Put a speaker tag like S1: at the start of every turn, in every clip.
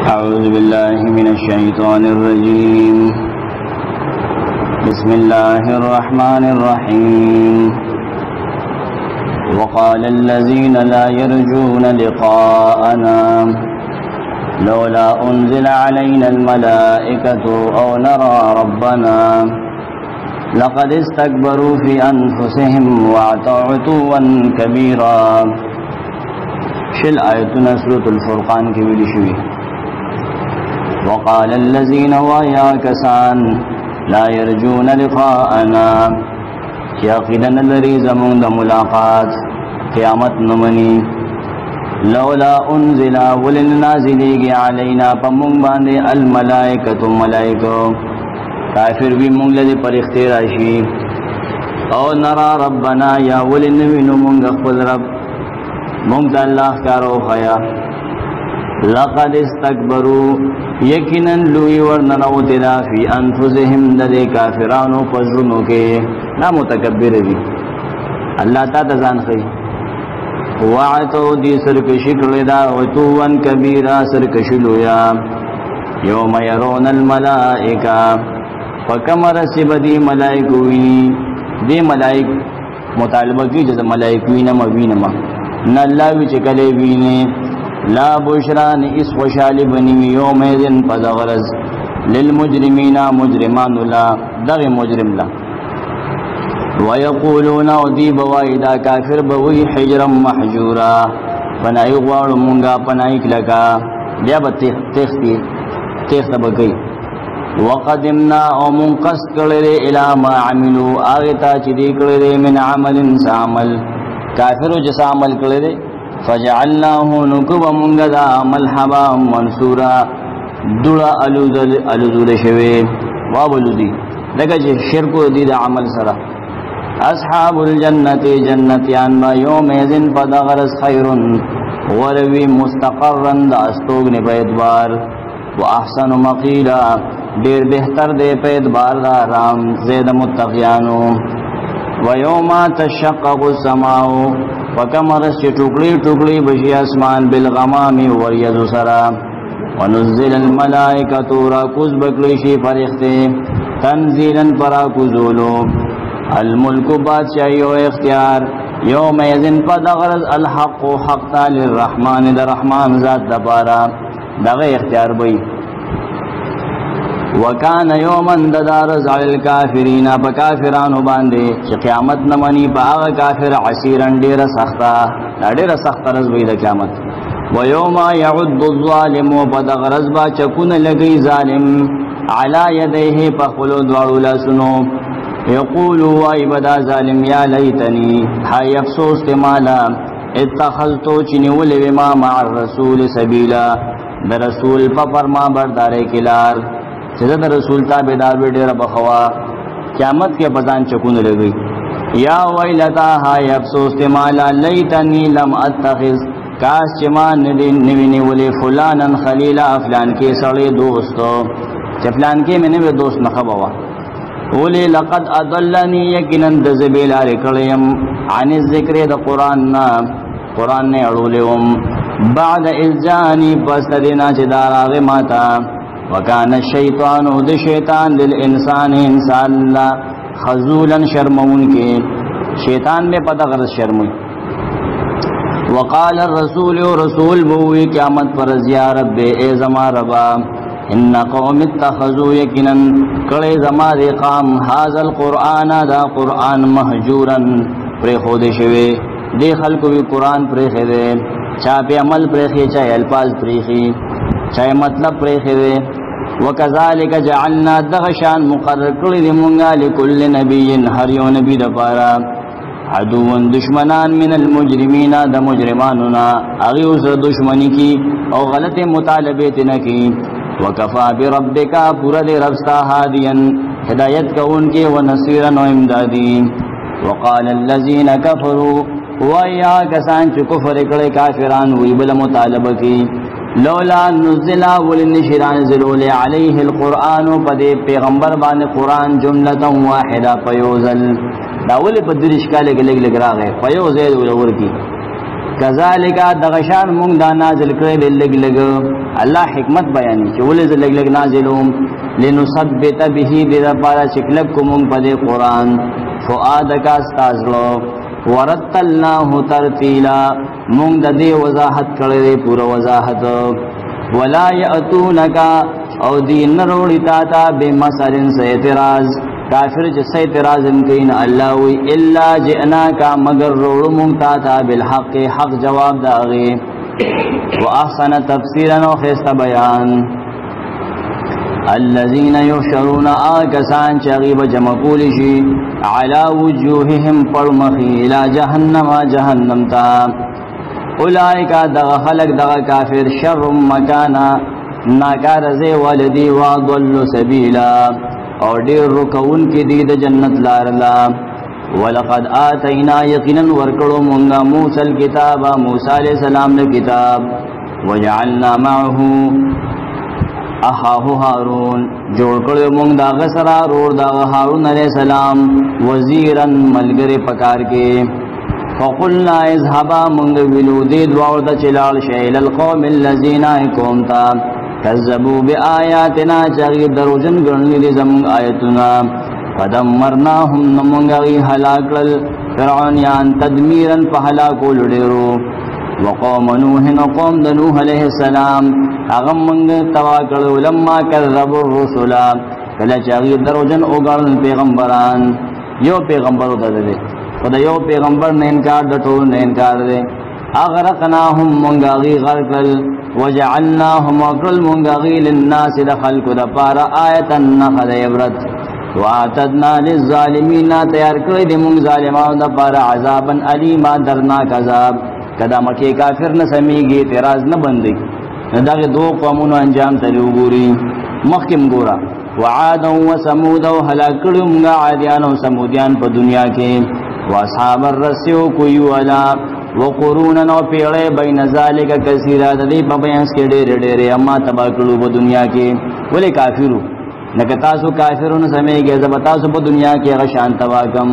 S1: أعوذ بالله من الشيطان الرجيم. بسم الله الرحمن الرحيم. وقال الذين لا يرجون لقاءنا لولا أنزل علينا الملائكة أو نرى ربنا لقد استكبروا في أنفسهم وأعتوا عتوا كبيرا. شل آيتنا سورة الفرقان کی ویلی شوی. وقال الذين ويا كسان لا يرجون لقاءنا يقينا الذي زمون ملاقات قیامت نمنی لولا انزل وللنازليږي علينا پمون باندې الملائکه ملائکه کافر وی مونږ له پرخته راشي او نرى ربنا یا ولنوینو مونږ خپل رب مونږ د الله کارو خیا لقد استكبروا یقینا لوی ورننوت دا فی انفسهم د کافرانو پزرونو کې نا متکبر دي الله تعالی ځان خي وعتو دی سرکشی کړی دا وتوان کبیرا سرکشلو یا یوم يرون الملائکه فکمر سبدی ملائکوی دی ملائک مطالبه کی جز ملائکوی نما وینما نه الله وی چکلې وینه لا بشران اس خوشالی بنی یوم ذن پدغرز للمجرمین مجرمان لا دغ مجرم لا ويقولون ودي بوایدا کافر بوی حجرا محجورا پنای غواړو مونږه پنای کلکا بیا به تخت بگئی وقدمنا او منقص کړي الی ما عملوا اغتا چې دی کړي من عمل عمل کافر جس عمل کړي فجعلناه نكب منغدا عمل حبا منصورا دړه الوذل شوی وابلودی دغه شرک دی د عمل سره اصحاب الجنه جنتیان با یوم یذن فدغرس خیر وروی مستقرا د استوګ نه پیدوار واحسن مقیلا ډیر بهتر دی پیدوار د آرام زید متقیانو ويوم تشقق السماء وكمرس ټوکړي ټوکړي بشي اسمان بالغمام وريذ سرا ونزل الملائکه راکوز بکلی شي فرښتې تنزيلا پراکوزولو الملك بادشاہی او اختیار یوم یذن فدغرز الحق حق تعالی الرحمن الرحمن ذات دبارا دغه اختیار وي وکان یوما ددارز علی الکافرین بکافرانو باندې چې قیامت نه منی باغ کافر عسیرن ډیر سخته ډیر سخت رز وي د قیامت و یوم یعد الظالم بدغرز با چکون لګی ظالم علی یدیه فخلو دوړو لاسونو یقول وای بدا ظالم یا لیتنی هاي افسوس تمالا اتخذتو چنیول ما مع الرسول سبیلا د رسول په فرما بردارې کلار چې د رسول تابعدار به ډېر بخوا قیامت کې بزان چکون لګي یا ویلتا هاي افسوس تمالا لیتنی لم اتخذ کاش چې ما نویني ولې فلانن خلیلا فلان کې سړی دوستو چې فلان کې مې نه دوست نه خبوا ولې لقد اضلني یقینا د ذبیل کړم عن الذکر د قران نه اړولم بعد اذجانی پس دینا چې داراغه ماتا وکانه الشیطان د شیطان للانسان انسان لا خذولا شرمون کې شیطان به پدغرض شرموي وقال الرسول رسول بوئی قیامت پر زیارت بے اے زما ربا ان قوم اتخذوا یقینا کړه زما د قام هاذا القرآن دا قرآن مهجورا پر خود شوی دی خلق وی قرآن پر خده چا په عمل پر خې چا الفاظ پر خې چا مطلب پر خې وکذالک جعلنا دغشان مقرر کړی مونږه لكل نبی هر یو نبی د پاره عدو دشمنان من المجرمین د مجرمانو نا اغه اوس دشمنی کی او غلط مطالبه تنه کی وکفا بربک پورا دے ربستا هادیا ہدایت کون کے و نصیرا و امدادی وقال الذين كفروا ويا کسان چې کفر کړي کافران وی بل مطالبه کی لولا نزل ولنشران زلول علیه القرآن پدې پیغمبر باندې قرآن جمله واحده پیوزل دا ول په درش کاله کې لګ راغې پیوزل ولور کی کذالک دغشان مونږ دا نازل کړی لګ لګ الله حکمت بیانې چې ولې لګ لګ نازلوم لنثبت به دې لپاره چې کلک کوم په دې قران فؤادک استازلو ورتلناه ترتیلا مونږ د دې وضاحت کړې پوره وضاحت ولا یاتونک او دین وروړی تا به مسالن سے اعتراض کافر جس اعتراض کین الله وی الا جئناک مگر وروړو مونږ تا بالحق حق جواب داغي واحسن تفسیرا او خسته بیان الذين يحشرون آكسان چغیب جمع کولی على وجوههم پرمخی الى جهنم تا اولئک دغ خلق دغ کافر شر مکانا ناکار زی والدی وضل سبیلا اور دیر رکون کی دید جنت لارلا ولقد آتینا یقینا ورکڑو منگا موسیٰ الكتاب موسیٰ علیہ السلام نے کتاب وجعلنا معه اخاہو ہارون جوڑ کڑو مونگ دا غسرا رور دا ہارون علیہ السلام وزیرن ملگر پکار کے فقلنا اذهبا مونگ ولو دید وعود چلال شیل القوم اللذین قوم تا کذبو بی آیاتنا چاگی دروجن گرنی دی زمونگ آیتنا فدمرناهم نمونگ غی حلاک لل فرعونیان تدمیرا فحلاکو لڑیرو وقوم نوح وقوم نوح علیہ السلام اغم منگ تواکڑو لما کذب الرسول کلا چاگی دروجن اگرن پیغمبران یو پیغمبر ہوتا دے خدا یو پیغمبر نے انکار دٹول نے انکار دے اغرقناهم منگاغی غرقل وجعلناهم وقرل منگاغی للناس دخلق دپارا آیتا نخد عبرت وآتدنا للظالمین تیار کردی منگ ظالمان دپارا عذابا علیما درناک عذاب کدا مکی کافر نہ سمیگی اعتراض نہ بندی نداغ دو قومونو انجام تلیو گوری مخکم گورا وعادا و سمودا و حلاکڑمگا عادیان و سمودیان پا دنیا کے واصحاب الرسیو کویو علا وقرونا و پیڑے بین ذالک کثیرہ دی پا بیانس کے ڈیرے ڈیرے اما تباکڑو پا دنیا کے ولی کافرو نکتاسو کافرو نہ سمیگی زبتاسو پا دنیا کے غشان تباکم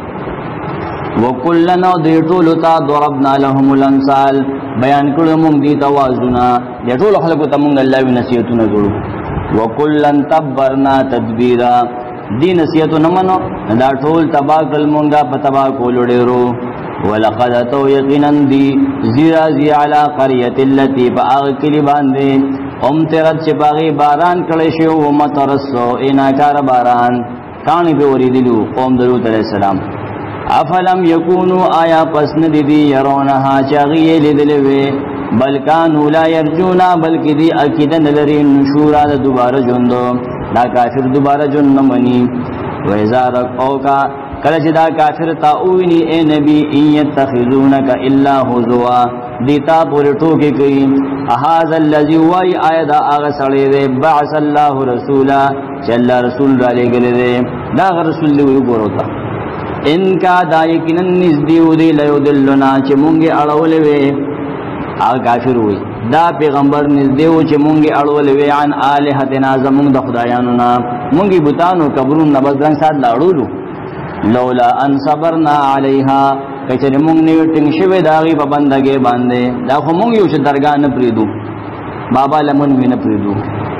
S1: وکلن او دی ټولو ته ضربنا لهم الامثال بیان کړو موږ دي توازنا دی ټولو خلکو ته موږ الله وی نصیحتونه کړو وکلن تبرنا تدبیرا دی نصیحتونه منو دا ټول تبا کول موږ په تبا کول ډیرو ولقد تو یقینا دی زیرا زی علی قريه التي باغکل باندې امطرت چې باغی باران کړي شو و مترسو انکار باران کانی به وریدلو قوم درود علیہ السلام افلم یکونو آیا پس ندی یرونها چاغی لیدلوی بلکانو لا یرجونا بلکی دی اکیدن لری نشورا دا دوبارہ جندو دا کافر دوبارہ جن منی ویزارک اوکا کلچ دا کافر تاوینی اے نبی این یتخذونک الا حضوا دیتا پوری ٹوکی کئی احاظ اللذی وائی آیا دا آغا سڑی دے بعث اللہ رسولا چل رسول را لے گلے دے دا غر رسول لیوی گوروتا ان کا دا یقیناً نزدیو دی لیو دلنا چه مونگی اڑولوی آغا کافر ہوئی دا پیغمبر نزدیو چه مونگی اڑولوی عن آلہتنا زمونگ دا خدایانونا مونگی بوتانو کبرون نبزرنگ ساتھ لاڑولو لولا ان صبرنا علیہا کچر مونگ نیوٹنگ شوی داغی پا بندگی باندے دا خو مونگیو چه درگاہ نپریدو بابا لمن بھی نپریدو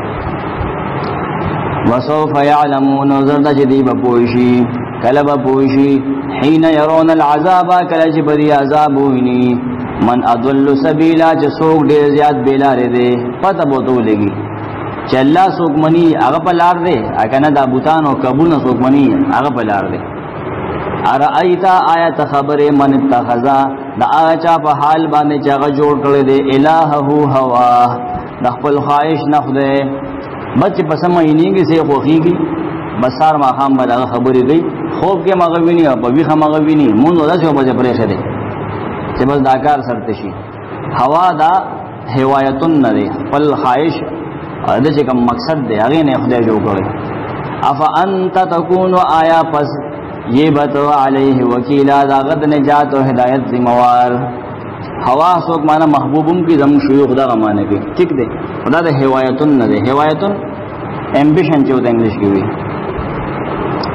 S1: وسوف یعلمون زردہ چه دی بپوشی کلب پوشی حین یرون العذابا کلچ بری عذاب ہوئنی من اضل سبیلا چه سوک دیر زیاد بیلار دے پتہ بوتو لگی چه اللہ سوک منی اغا پلار دے اکنا دا بوتان و قبول سوک منی اغا پلار دے ارائیتا آیت خبر من اتخذا دا آغا چا پا حال باندے چاگا جوڑ کرے دے الہہو ہوا دا خپل خواہش نخ دے بچ پسم مہینی کی سے خوخی کی بسار ما خام بل هغه خبرې دی خوب کې مغوینی او په ویخه مغوینی مونږ داسې په بجې پرې خده چې بس دا کار سرته شي هوا دا هوایتون نه دی بل خواهش د چې کوم مقصد دی هغه نه خدای جوړ کړی اف انت تكون آیا پس یہ بتو علیہ وکیلا دا غد نجات و ہدایت ذمہوار ہوا سوک مانا محبوبم کی زم شیوخ دا غمانے کی ٹھیک دے خدا دے ہوایتن نہ دے ہوایتن ایمبیشن چاہو دا انگلش کی ہوئی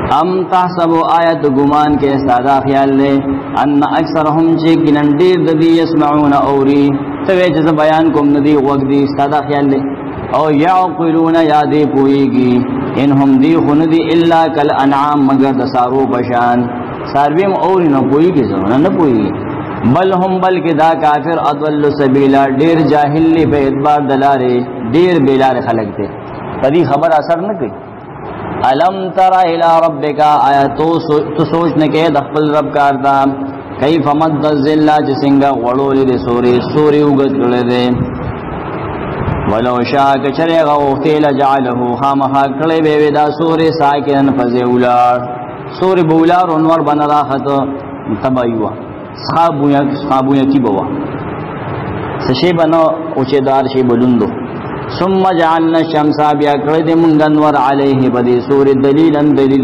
S1: ام تحسب آیت گمان کے سادا خیال لے ان اکثرهم چیکنن دیر ددی یسمعون اوری توی جز بیان کم ندی وقدی سادا خیال لے او یعقلون یادی پوئیگی انہم دی خندی الا کل انعام مگر دسارو بشان سارویم اوری نہ پوئیگی زمانہ نہ پوئیگی بل هم بلکہ دا کافر اضل سبیلا دیر جاہل لی پہ ادبار دلارے دیر بیلار خلق تے پدی خبر اثر نہ کی علم ترى الى ربك آیا تو سوچ نہ کہ دخل رب کاردا کیف مد الذل جسنگا غړول دي سوري وګت کړه دے ولو شاء کچره غوته لجعله خامها کړه به ودا سوري ساکن فزولار سوري بولار انور بن راحت تبایوا صحابو کی بوا سشی بنو اوچے دار شی بلندو ثم جعلنا الشمس بیا کړه دې مونږ انور علیه بدی سوري دلیلا دلیل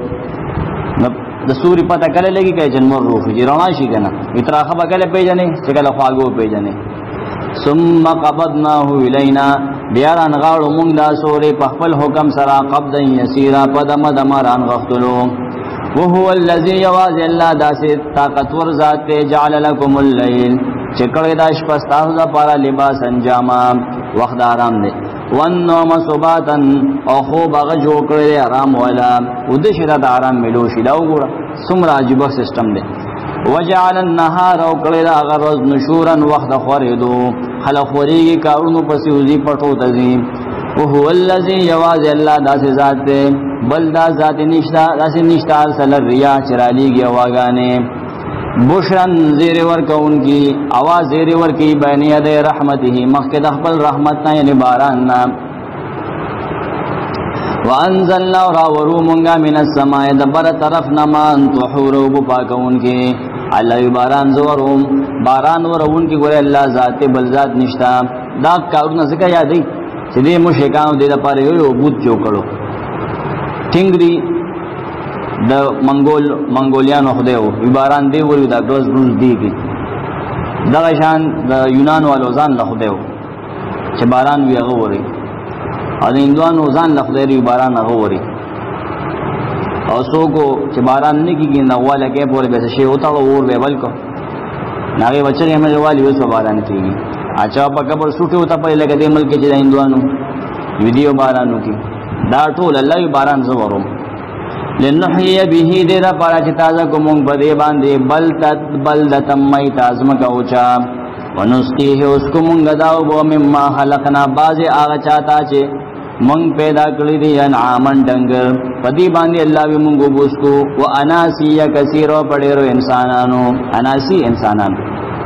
S1: د سوري پته کله لګي کې جنمور روح جی رونا شي کنه اتراخه بکله پیجنې چې کله خواګو پیجنې ثم قبضناه الینا بیا ران غاړو مونږ دا سوري په خپل حکم سره قبضا یسیرا پدم دمران غفتلو وهو الذي يواز الله داسه طاقتور ذات جعل لكم الليل چکړه دا شپه تاسو لپاره لباس انجاما وخت آرام دے والنوم صباتن او خوب اغا جو کردے آرام والا ودے شرط آرام ملو شلا وګورا سمرا عجیب سسٹم دے وجعل النهار او کړه اغا روز نشورن وخت خوریدو خلق خوریږي کارونو پسې وزي پټو تزي وهو الذي يواز الله داسه ذات دے بل دا ذات نشتا داسه نشتا سل ریا چرالیږي واغانه بشرن زیر ورکون کی آواز زیر ورکی بین ید رحمته مخکد خپل رحمتنا یعنی باراننا وانزلنا راورو منگا من السماء دبر طرف نمان تحورو بپاکون کی اللہ باران زورم باران ورون کی گوری اللہ ذات بل ذات نشتا دا کارون ذکر یادی چیدی مشکانو دیده پاری یو بود جو کرو ٹھنگ دی د منګولیانو خدایو باران دی وری دا ګوز بروز دیږي دا شان د یونان والو ځان له خدایو چې باران وی هغه وری او د هندوانو ځان له خدای باران هغه وری او څوک چې باران نه کیږي نو والا کې پورې به شي او تا اور به بل کو ناغه بچي هم والی وسو باران کیږي اچھا په قبر سټو ته په لګې د ملک چې د هندوانو ویډیو بارانو کی دا ټول الله باران زوروم لنحیی به دیرا پارا چی تازه کمونگ پدی باندی بلدتم میت ازمکا اوچا ونسقیه اس کمونگ داو بو مما خلقنا بازی آغا چاہتا چی منگ پیدا کلی دی انعامن ڈنگر پدی باندی اللہ بی منگو بوسکو و اناسی یا کثیرو پڑیرو انسانانو اناسی انسانانو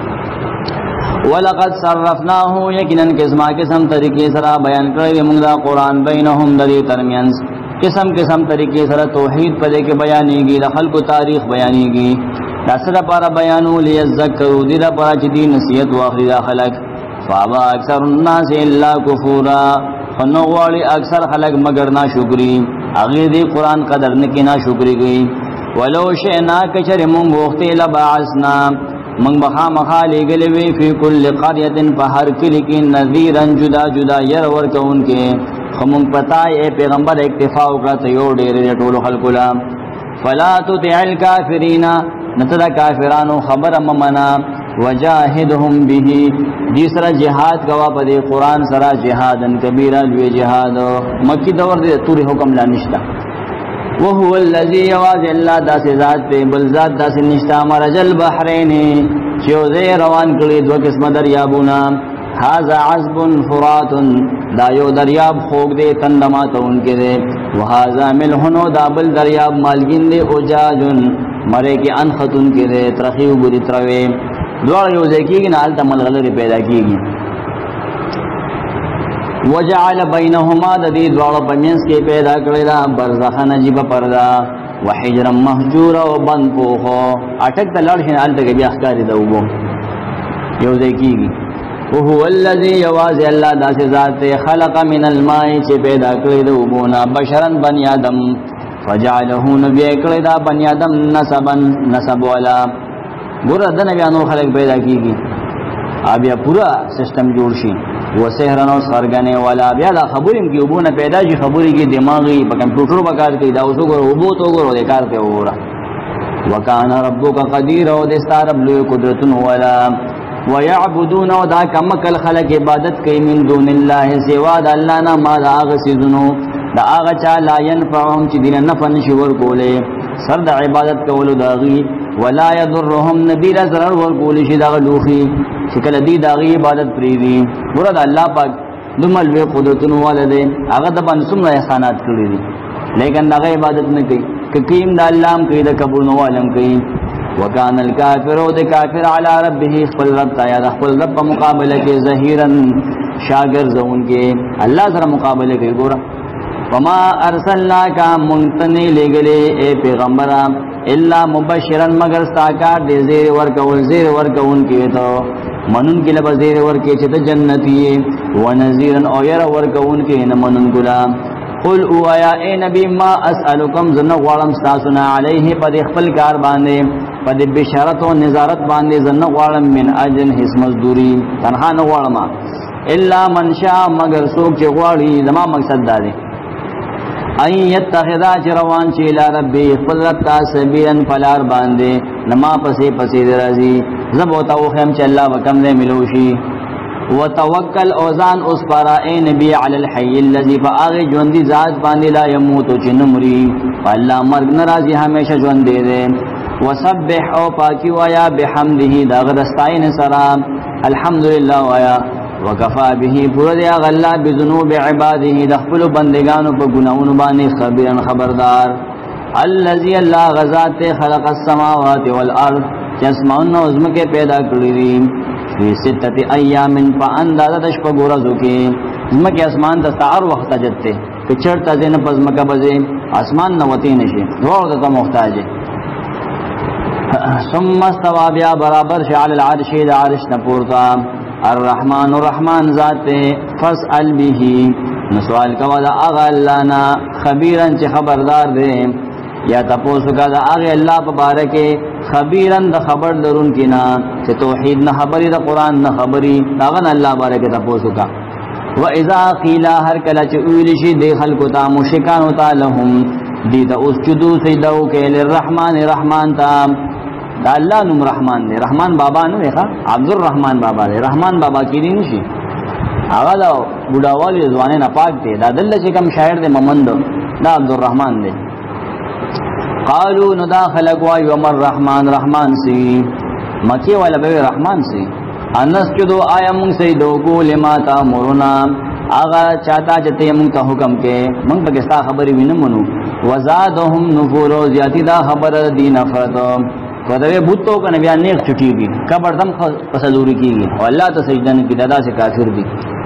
S1: وَلَقَدْ صَرَّفْنَاهُ یقیناً قسم طریقے سرا بیان کلی منگ دا قرآن بینہم دلی ترمینز قسم طریقے سره توحید پدې کې بیانېږي د خلکو تاریخ بیانېږي تاسو لپاره بیانو لیذکروا دې لپاره چې دې نصیحت واخلي د خلک فابا اکثر الناس الا کفورا فنوالي اکثر خلک مگر ناشکری هغه دې قران قدر نه کې ناشکری کوي ولو شئنا کچر مونږ وخت لبعثنا مونږ بخا مخالې غلوي فی کل قريه فهر کلی کې نذیرا جدا جدا ير ورکون کې خمون پتا اے پیغمبر اکتفا وکړه ته یو ډېر ټول خلکو لا فلا تطع الکافرین نتدا کافرانو خبر ممنا وجاهدهم به دې سره جهاد کوا په دې قران سره جهادن کبیره لوی جهاد مکی دور دې توري حکم لا نشتا وهو الذي يواز الله داس ذات په بل ذات داس نشتا مرجل بحرین چې روان کړي دوه قسمه دریابونه هذا عذب فرات دا یو دریاب خوګ دے تندماتو انکے دے وهذا ملحنو دا بل دریاب مالگین دے اجاجن مرے کی انخط انکے دے ترخیو بری تروے دوار یو زیکیگی نا علتا ملغلر پیدا کیگی وجعل بینهما دا دی دوار پمینس کے پیدا کردہ برزخن جیب پردہ وحجرم محجورا و بند پوخو اٹک تا لڑشن علتا کے بی اخکاری دا اوبو یو زیکیگی وهو الذي يواز الله داس ذات خلق من الماء چې پیدا کړی د وبونا بشرن بنی آدم فجعله نبی کړی دا بنی آدم نسب والا ګور د نبی انو خلق پیدا کیږي بیا پورا سیستم جوړ شي وسحرن او سرغنه ولا بیا دا خبریم کی وبونه پیدا شي خبري کی دماغي په کمپیوټر وکړ کی دا اوسو ګور وبو تو ګور د کار ته وره وکانه ربک قدیر او د ستاره بلو قدرتن ولا ويعبدون او دا کمکل خلق عبادت کوي من دون الله سوا د الله نه ما دا غسذنو دا هغه چا لا ينفعهم چې دین نه فن شي ور کوله سر د عبادت کولو داغي ولا يضرهم نذير ضرر ور کوله شي دا لوخي شکل دی داغي عبادت پریدي ورته الله پاک دمل وی قدرتن والده هغه د باندې څومره احسانات کړی دي لیکن هغه عبادت نه کوي کیم د الله هم کوي د قبول نو عالم کوي وکان الکافر او د کافر علی ربه خپل رب یا خپل رب په مقابله کې ظهیرن شاګر زون کې الله سره مقابله کوي ګور وما ارسلناک منتنی لګلې اے پیغمبر الا مبشرا مگر ساکار دې زیر ورکون کې ته منن کې لبا زیر ورکې چې د جنتی و نذیرا او ير ورکون کې نه منن ګلا قل او یا اے نبی ما اسالکم زنه غوالم تاسونا علیه په خپل کار باندې په بشارت او نظارت باندې زنه غوالم من اجر هیڅ مزدوری تنها نه غوالم الا من شاء مگر څوک چې غواړي زما مقصد دا دی اي يتخذا جروان چې الى ربي خپل رب تاسبيرن فلار باندې نما پسې راځي زبوتا او خم چې الله وکم دې ملوشي وتوکل اوزان اس پر اے نبی علی الحي الذي فاغ ژوندۍ ذات باندې لا يموت چې نمري الله مرګ ناراضي همیشه ژوند دې وسبح او پاکي وایا بحمده دا غدستاین سلام الحمدلله وایا وکفا به پورا دی الله بذنوب عباده دخل بندگانو په ګناونو باندې خبيرن خبردار الذي الله غزات خلق السماوات والارض جسمان او زمکه پیدا کړی دي په سته ایام په اندازه د شپږ ورځو کې زمکه اسمان د سحر وخت جته چې چرته دین په زمکه بځي اسمان نو وتی نشي دوه ته محتاج ثم استوى بیا برابر شعل العرش د عرش نه پورته الرحمن الرحمن ذات فاسأل به نسوال کوا دا اغا اللہ نا خبیرن چه خبردار دے یا تپوسو کا دا اغا اللہ پبارکے خبیرن دا خبر درون کی نا چه توحید نا خبری دا قرآن نا خبری داغن اللہ بارکے تپوسو کا وَإِذَا قِيلَا هر کلا چه اولیشی دے خلکو تا مشکانو تا لهم دی دا اسجدو سجدو کے للرحمن رحمان تا دا اللہ نم رحمان دے رحمان بابا نو دیکھا عبدالرحمن بابا دے رحمان بابا کی دی نشی آغا دا بوداوالی زوانے نا پاک دے دا دل چی کم شاعر دے ممند دا عبدالرحمن دے قالو ندا خلق وائی ومر رحمان رحمان سی مکی والا بے رحمان سی انسجدو آیا منگ سیدو کو لما تا مرنا آغا چاہتا جتے منگ تا حکم کے منگ پاکستا خبری بھی نمونو وزادهم نفورو زیادی دا خبر دی نفرتو ودوی بوتو کا نبی نیک چھٹی گی قبر دم پسدوری کی گی اور اللہ تو سجدہ کی دادا سے کافر دی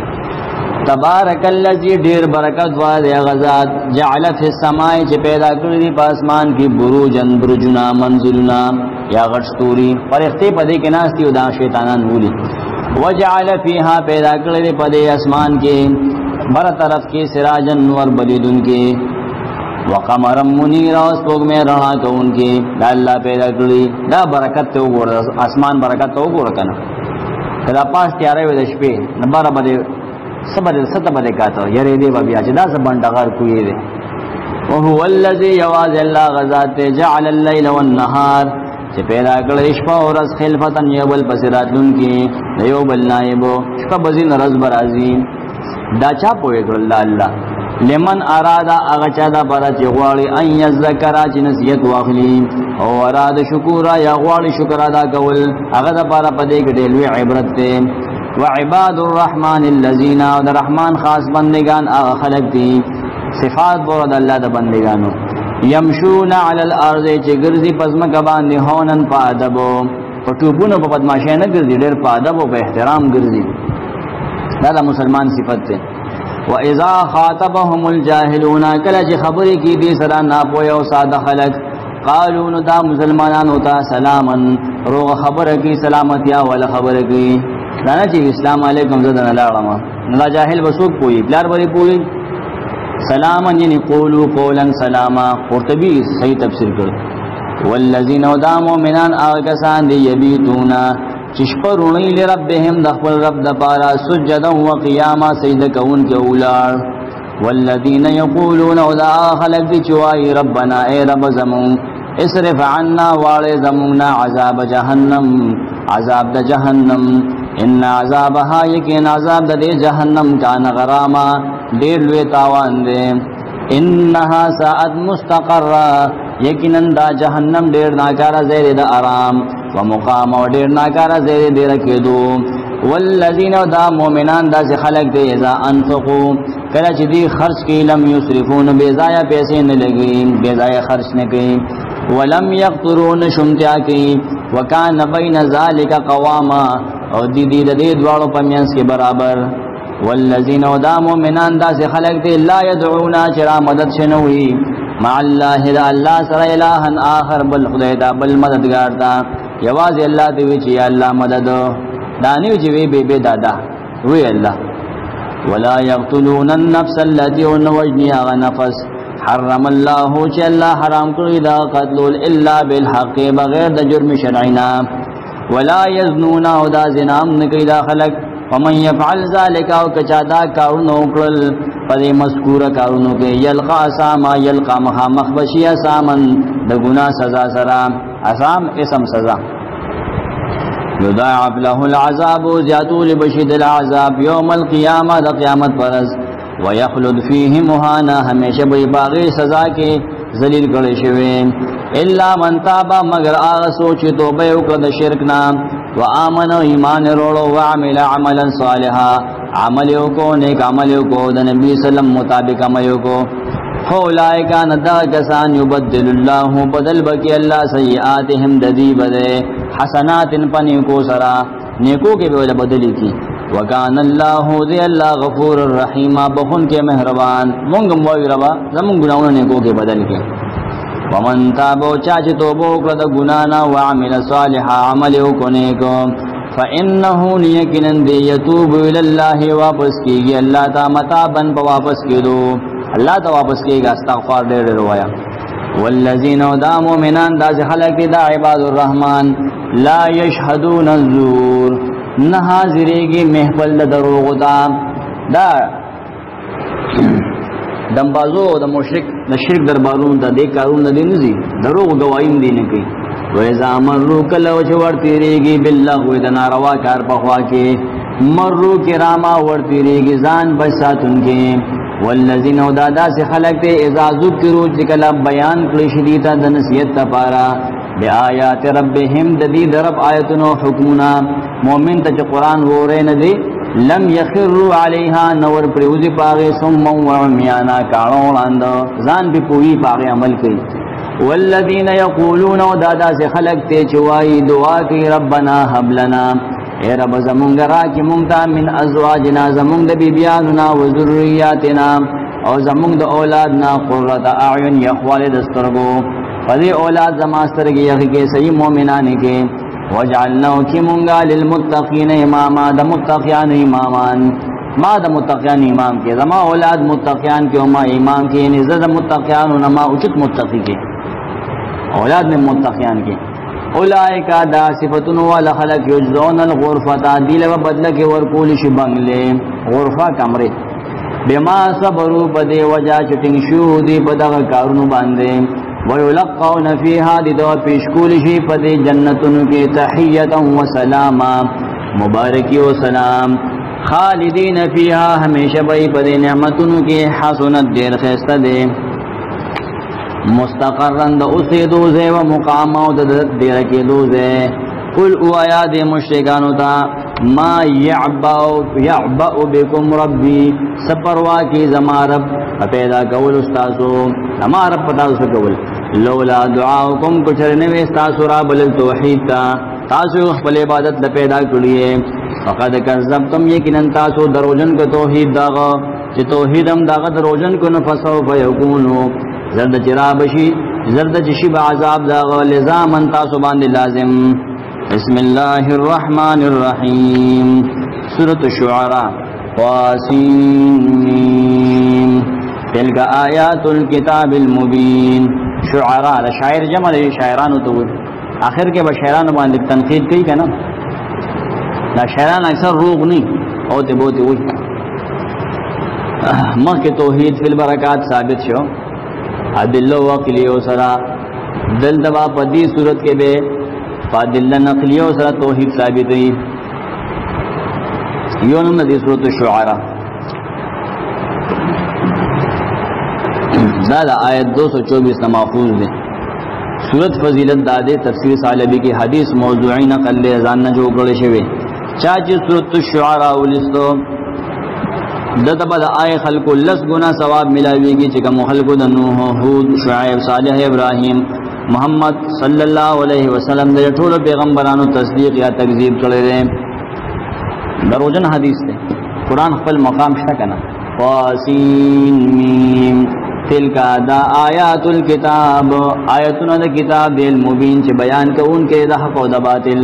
S1: تبارک اللذی دیر برکت واد غزاد جعل فی السمائی چی پیدا کردی پاسمان کی بروجن برجنا منزلنا یا غٹستوری فرختی پدے کے ناستی و دا شیطانان بولی وجعل فیہا پیدا کردی پدے اسمان کے بر طرف کی سراجن نور بلیدن کے وقمرم منیر او سپوږ مې رڼا کوونکی دا الله پیدا کړی دا برکت ته وګوره اسمان برکت ته وګوره کنه کله پاس تیارې وې د شپې نبره باندې صبر ست باندې کاته یری دی بیا چې دا سبان ډغار کوی دی او هو الذی یواز الله غزات جعل الليل والنهار چې پیدا کړی شپه او ورځ خلفتن یبل بصیراتن کی یو بل نایبو شپه بزین رز برازی دا چا پوی کړل الله لمن ارادا اغچا دا برا چی غواړي ان یذکرا چې نصیحت واخلي او اراد شکورا یا غواړي شکر ادا کول هغه دا برا پدې کې ډېر عبرت ده وعباد الرحمن الذين الرحمن خاص بندگان هغه خلق دي صفات بورد الله د بندگانو یمشون علی الارض چې ګرځي پزما باندې هونن په ادب او ټوبونو په بدمعشی نه ګرځي ډېر په ادب او په احترام ګرځي دا د مسلمان صفت ده وَإِذَا خَاطَبَهُمُ الْجَاهِلُونَ کله چې خبرې کی دي سره ناپوهه او ساده خلک قالوا نو دا مسلمانانو ته سلامن روغ خبره کی سلامتیا ولا خبره کی دا نه چې اسلام علیکم زدن لاړم نه جاهل وسوک پوي بلار بری پوي سلامن یعنی قولوا قولا سلاما قرطبی صحیح تفسیر کړ والذین وداموا مؤمنان اغکسان دی یبیتونا چشپرونی لربهم دخل رب دپارا سجدا و قیاما سجد کون کے اولار والذین یقولون ادا خلق دی چوائی ربنا اے رب زمون اسرف عنا والے زمونا عذاب جہنم عذاب دا جہنم ان عذابها یقین عذاب دا دے جہنم کان غراما دیر لوی تاوان دے انہا ساعت مستقرہ یقیناً دا جہنم دیر ناکارا زیر دا آرام و مقام و دیر ناکارا زیر دیر کدو والذین دا مومنان دا سے خلق دے اذا انفقو کلچ دی خرچ کی لم یسرفون بیزایا پیسے نلگی بیزایا خرچ نکی ولم یقترون شمتیا کی وکان بین ذالک قواما اور دی دوارو پمینس کے برابر والذین دا مومنان دا سے خلق دے لا یدعونا چرا مدد شنوی مع اللہ دا اللہ سر الہن آخر بل خدای دا بل مددگار دا یواز اللہ دیوی چی اللہ مدد دانیو چی وی بے دادا وی اللہ ولا یقتلون النفس اللتی ونوجنی آغا نفس حرم اللہ چی اللہ حرام کری دا قتلول الا بالحق بغیر دا جرم شرعنا ولا یزنون او دا زنام نکری دا خلق ومن یفعل ذالک او کچادا کارونو کرل پدی مذکور کارونو کے یلقا اساما یلقا مخبشی اسامن دا گناہ سزا سرا اسام اسم سزا یضاعف له العذاب زیادو لبشد العذاب یوم القیامہ دا قیامت پرز ویخلد فیہ مہانا ہمیشہ بی باغی سزا کے ذلیل کرے شوے الا من تابا مگر آغا سوچی توبہ اکرد شرکنا وآمن ایمان روڑو وعمل عملا صالحا عملیو کو نیک عملیو کو دا نبی صلی مطابق عملیو کو فولائکا ندا کسان یبدل اللہ بدل بکی اللہ سیئاتہم ددی بدے حسنات پنی کو سرا نیکو کے بھی بدلی کی وکان اللہ دی اللہ غفور الرحیم بخون کے مہربان مونگم وی ربا زمون گناہوں نیکو کے بدل کے ومن تابو چاچ توبو کرد گنانا وعمل صالحا عملیو کونیکو فإنہو نیکنن دی یتوب الاللہ واپس کی گی اللہ تا متابن پا واپس کی دو اللہ تا واپس کی گا استغفار دیر روایا والذین دا مومنان دا سے خلق دا عباد الرحمن لا یشہدون الزور نہ حاضرے گی محفل دا دروغ دا دمبازو دا مشرک دا شرک دربارون دا دیکھ کارون دا دی نزی دروغ گوائیم دینے کی ویزا مرو کلو چورتی ریگی باللغوی دا ناروا کار پخوا کے مرو کراما ورتی ریگی زان بساتن کے والذین دادا سے خلق تے اذا ذکرو چکلا بیان کلشدیتا دا نسیت تا پارا بی آیات ربهم ددید رب آیتنو حکمنا مومن تا چا قرآن وہ رے ندی لم یخروا علیہا نور پریوزی پاغی سمم وعمیانا کارون اند زان بھی پوئی پاغی عمل کی والذین یقولون دادا سے خلق تے چوائی دعا کی ربنا حب لنا اے رب زمونگ راکی مونگتا من ازواجنا زمونگ دا بیبیاننا و ذریاتنا او زمونگ دا اولادنا قررت اعین یخوال دسترگو فدی اولاد زماسترگی یخی کے سی مومنانی کے وجعلناو کی مونگا للمتقین اماما دا متقیان امامان ما دا متقیان امام کے زما اولاد متقیان کے وما امام کے یعنی زد متقیان و نما اچت متقی کے اولاد میں متقیان کے اولائکا دا صفتن والا خلق یجزون الغرفتا دیل و بدل کے ورکولش بنگلے غرفہ کمرے بما صبرو بدے وجہ چٹنگ شہودی بدغ کارنو باندے ویلقون فیہا دی دو پیشکولشی پدے جنتن کے تحییتا و سلاما مبارکی و سلام خالدین فیہا ہمیشہ بئی پدے نعمتن کے حسنت دیر خیستہ دے مستقرن دا اسی دوزے و مقاماو دا دیر کے دوزے قل او آیاد مشرکانو تا ما یعبأ بکم ربی سپروا کی زمارب پیدا کول استاسو زمارب پتا اس کول لولا دعاؤکم کچھرنوی استاسو راب للتوحید تا تاسو اخبال عبادت لپیدا کریے فقد کرزبتم یکنن تاسو دروجن کا توحید داغا چی توحید ہم داغا دروجن کو نفسو فیکونو زرد چرابشی زرد چشیب عذاب داغا لزامن تاسو باند لازم بسم اللہ الرحمن الرحیم سورة الشعراء قاسمین تلک آیات الكتاب المبین شعراء شاعر جمع دے شاعرانو تو آخر کے بشاعرانو باندھ تنقید کئی کنا دا شیران اکثر روغ نی او تے بوتے ہوئی مخ کے توحید فی البرکات ثابت شو ادلہ وقلیو سرا دل دبا پدی صورت کے بے فادلہ نقلیو سرا توحید ثابت ہوئی یونم ندی صورت الشعراء دادا آیت 224 نمافوز دے صورت فضیلت دادے تفسیر سالبی کی حدیث موضوعی نقل لے ازان نجو گڑے شوے چاچی صورت الشعراء ولستو دتبا دا آئے خلق لس گنا ثواب ملاوی گی چکم خلق دا نوح حود شعیب صالح ابراہیم محمد صلی اللہ علیہ وسلم دے ٹھول پیغمبرانو تصدیق یا تکذیب کرے دے دروجن حدیث دے قرآن خپل مقام شتا کنا قاسین میم تلکا دا آیات الکتاب آیتنا دا کتاب دیل مبین چھ بیان کہ ان کے دا حق و دا باطل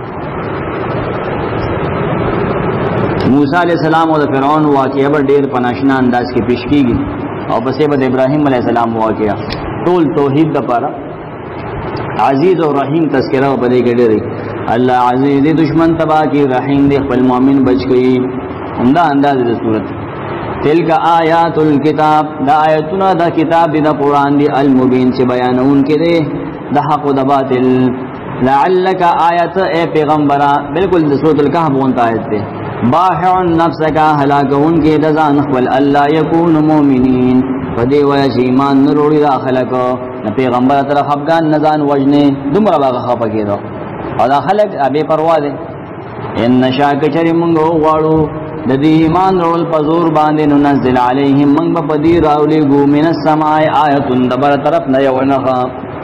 S1: موسیٰ علیہ السلام و دا فرعون واقعہ بر دیر پناشنا انداز کی پیش کی گی اور بسیبت ابراہیم علیہ السلام واقعہ طول توحید دا پارا عزیز و رحیم تذکرہ و بدے گڑی رہی اللہ عزیز دشمن تباہ کی رحیم دے خپل مومن بچ گئی عمدہ انداز دا صورت تلک آیات الکتاب دا آیتنا دا کتاب دا قرآن دی المبین سے بیانون کے دے دا حق و دا باطل لعلک آیت اے پیغمبرہ بالکل دا صورت الکحب غنط آیت دے باحع نفس کا ہلاکون کے دزان اخوال اللہ یکون مومنین فدی ویش ایمان نروڑی دا خلقو نا پیغمبر طرف افغان نزان وجنے دمرا باغ خفا کی دو اور دا خلق ابی پروا دے ان نشاک چری منگو غوارو ددی ایمان رول پزور باندے ننزل علیہم منگ بپدی راولی گو من السماع آیتن دبر طرف نیونخا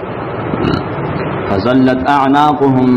S1: فظلت اعناقهم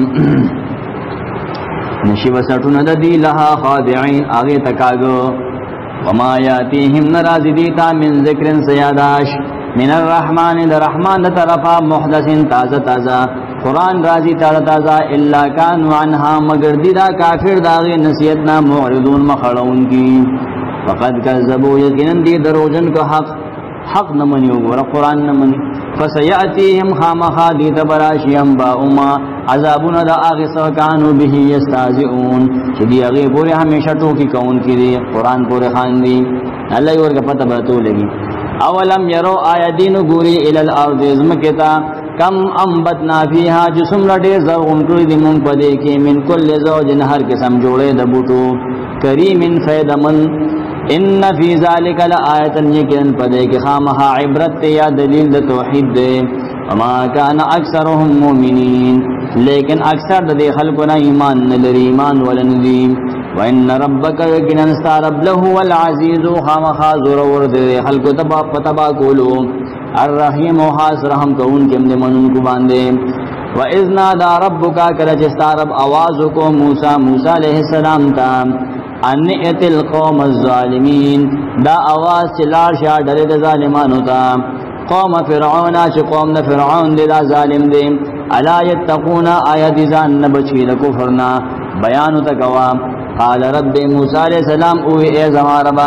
S1: نشیب سٹون ددی لہا خادعین آگے تکاگو وما یاتیہم نراز دیتا من ذکر سیاداش من الرحمن در رحمان طرفا محدث تازہ تازہ قرآن رازی تازہ تازہ اللہ کانو عنہا مگر دیدا کافر داغی نصیتنا معرضون مخڑون کی فقد کذبو یقینن دی دروجن کو حق نمنیو گورا قرآن نمنی فسیعتیہم خامخا دیت براشی انباؤما عذابون دا آغی سوکانو بہی یستازئون چی دی اغی پوری ہمیشہ ٹوکی کون کی دی قرآن پوری خان دی اللہ یور کا پتہ باتو لگی اولم یرو آیدین گوری الالارض ازمکتا کم انبتنا فیہا جسم لڑے زرغن کری دی من پدے کی من کل زوجن ہر قسم جوڑے دبوٹو کریم فیدمن ان فی ذالک لآیتن یکن پدے کی خامہا عبرت یا دلیل دا توحید دے وما کان اکثرهم مومنین لیکن اکثر دے خلقنا ایمان نلری ایمان ولندیم وَإِنَّ رَبَّكَ يَقِنًا اسْتَعْرَبْ لَهُ وَالْعَزِيزُ خَامَخَا زُرَوْرْ دے خلق پتبا کولو الرحیم و خاص رحم کو ان کے امد منون کو باندے وَإِذْ نَادَى رَبُّكَ کَلَچ اسْتَعْرَبْ آوازو کو موسیٰ علیہ السلام تا اَنِّئَتِ الْقَوْمَ الظَّالِمِينَ دا آواز چلار شاہ ڈرد ظالمانو تا قوم فرعون چی قوم دا فرعون دے دا ظالم دے الا یتقون آیت ازان نبچی دا کفرنا بیانو تکوا قال رب موسیٰ علیہ السلام اوی اے زماربا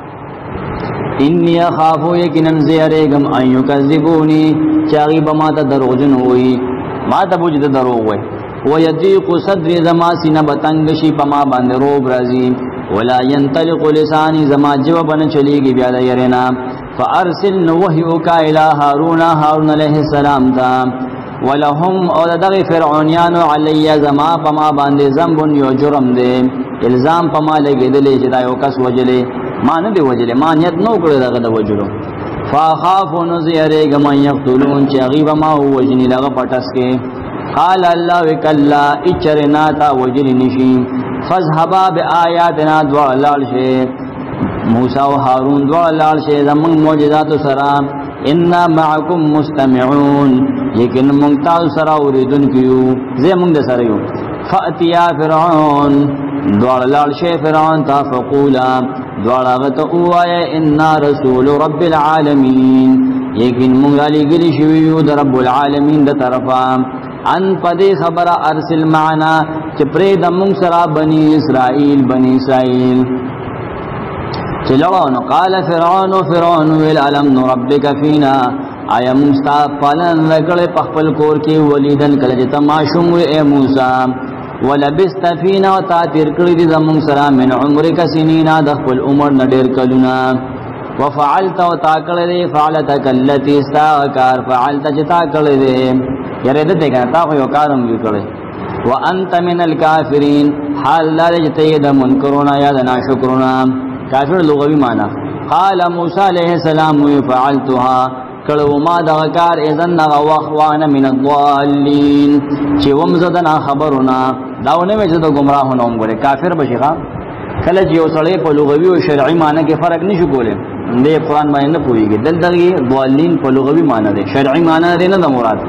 S1: انی خافو یکنن زیرگم ان یکذبونی چاگی بما تا دروغجن ہوئی ما تا بوجد دروغ ہوئی ویدیق صدر زما سینہ بتنگشی پما باند روب رازی ولا ینطلق لسانی زما جوابن چلی گی بیادا یرنا فارسل نوحیوکا الى ہارون علیہ السلام تا ولهم او دغ فرعونیان علی زما پما باندې ذنب یو جرم دے الزام پما لګې دلې چې دا یو کس وجلې ما نه دی وجلې ما نیت نو کړی دغه د وجلو فخاف نذيره غم یقتلون چې غیب ما وجنی لغه پټس کې قال الله وکلا اچرنا تا وجلی نشی فذهبا بآیاتنا دوالال شی موسی او هارون دوالال شی زمون معجزات سرا انا معکم مستمعون لیکن منتاز سرا اوریدن کیو زی منگ دے سرا یو فأتیا فرعون دوار لال شے فرعون تا فقولا دوار آغت اوائے انا رسول رب العالمین لیکن منگ علی گلی شویو دا رب العالمین دا طرفا ان پدی خبر ارسل معنا چپری دا منگ سرا بنی اسرائیل چلوان قال فرعون ویلعلم نربک فینا آیا موسیٰ پالن رکڑ پخپل کور کی ولیدن کلچ تماشم اے موسیٰ ولبست فینا و تا تیر کړی دي زمونږ سره من عمرک سنینا د خپل عمر نه ډېر کلونه وفعلت و تا کړی دی فعلتک التی ستا کار فعلت چې تا کړی دی یاره دې کنه تا خو یو کارم وکړی وانت من الکافرین حال لاره چې ته د منکرونه یا د ناشکرونه کافر لغوي معنی قال موسی علیہ السلام فعلتها کړو ما دا کار اذن واخوان من الضالین چې ومزدنا خبرنا داونه مې د گمراهونو وګړي کافر بشيغه کله چې یو سړی په لغوي او شرعي معنی کې فرق نشي کولای دې قرآن باندې نه پويږي دلته ضالین په لغوي معنی دی شرعي معنی دی نه د مراد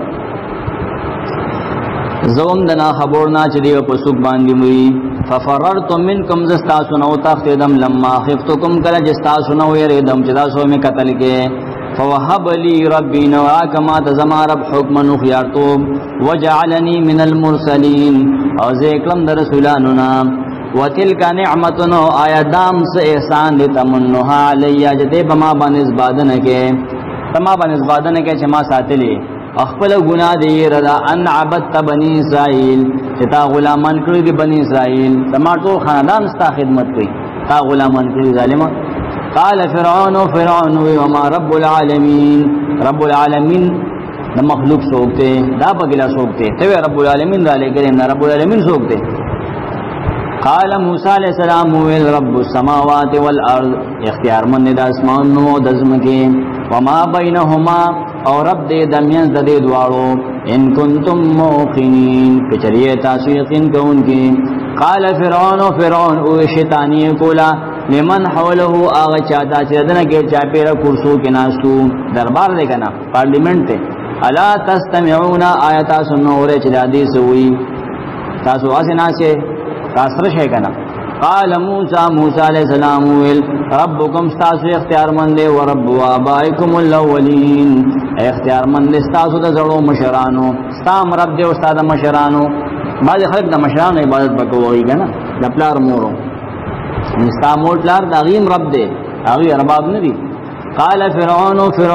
S1: زوم دنا خبرنا چې دی په سوق باندې وي ففررت منکم زستاسو نو تختدم لما خفتکم کله جستاسو نو يردم چې تاسو مې قتل کې فوهب لي ربي نواك ما تزما رب حكما خيارتم وجعلني من المرسلين او ذکرم در رسولاننا وتلك نعمتنا آیا دام سے احسان دې تمنها علی جدے بما بنس بادن کې تما بنس بادن کې چې ما ساتلې خپل ګناه دې رضا ان عبدت بني اسرائيل چې تا غلامان کړی دي بني اسرائيل تما ټول خاندان ستا خدمت کوي تا غلامان کړی ظالما قال فرعون وما رب العالمین رب العالمین د مخلوق سوکتے دا بغلا سوکتے ته رب العالمین را لګره نه رب العالمین سوکتے قال موسی علیہ السلام ویل رب السماوات والارض اختیار من د اسمان نو د زمکه وما بینهما او رب دې د میاں د دې دواړو ان کنتم موقنین کچریه تاسو یقین کوونکی قال فرعون او شیطانی کولا لمن حوله آغا چاہتا چردنا کے چاپیرا کرسو کے ناسو دربار دے کنا پارلیمنٹ تے الا تستمعون آیتا سنورے چرادی سوئی تاسو آسی ناسے تاسرش ہے کنا قال موسیٰ علیہ السلام ربکم ستاسو اختیار مندے ورب وآبائکم الاولین اختیار مندے ستاسو دا زڑو مشرانو ستام رب دے استاد مشرانو بعض خلق دا مشرانو عبادت بکوئی کنا دا پلار مورو نستا موت لار دا غیم رب دے اغی ارباب ندی قال فرعون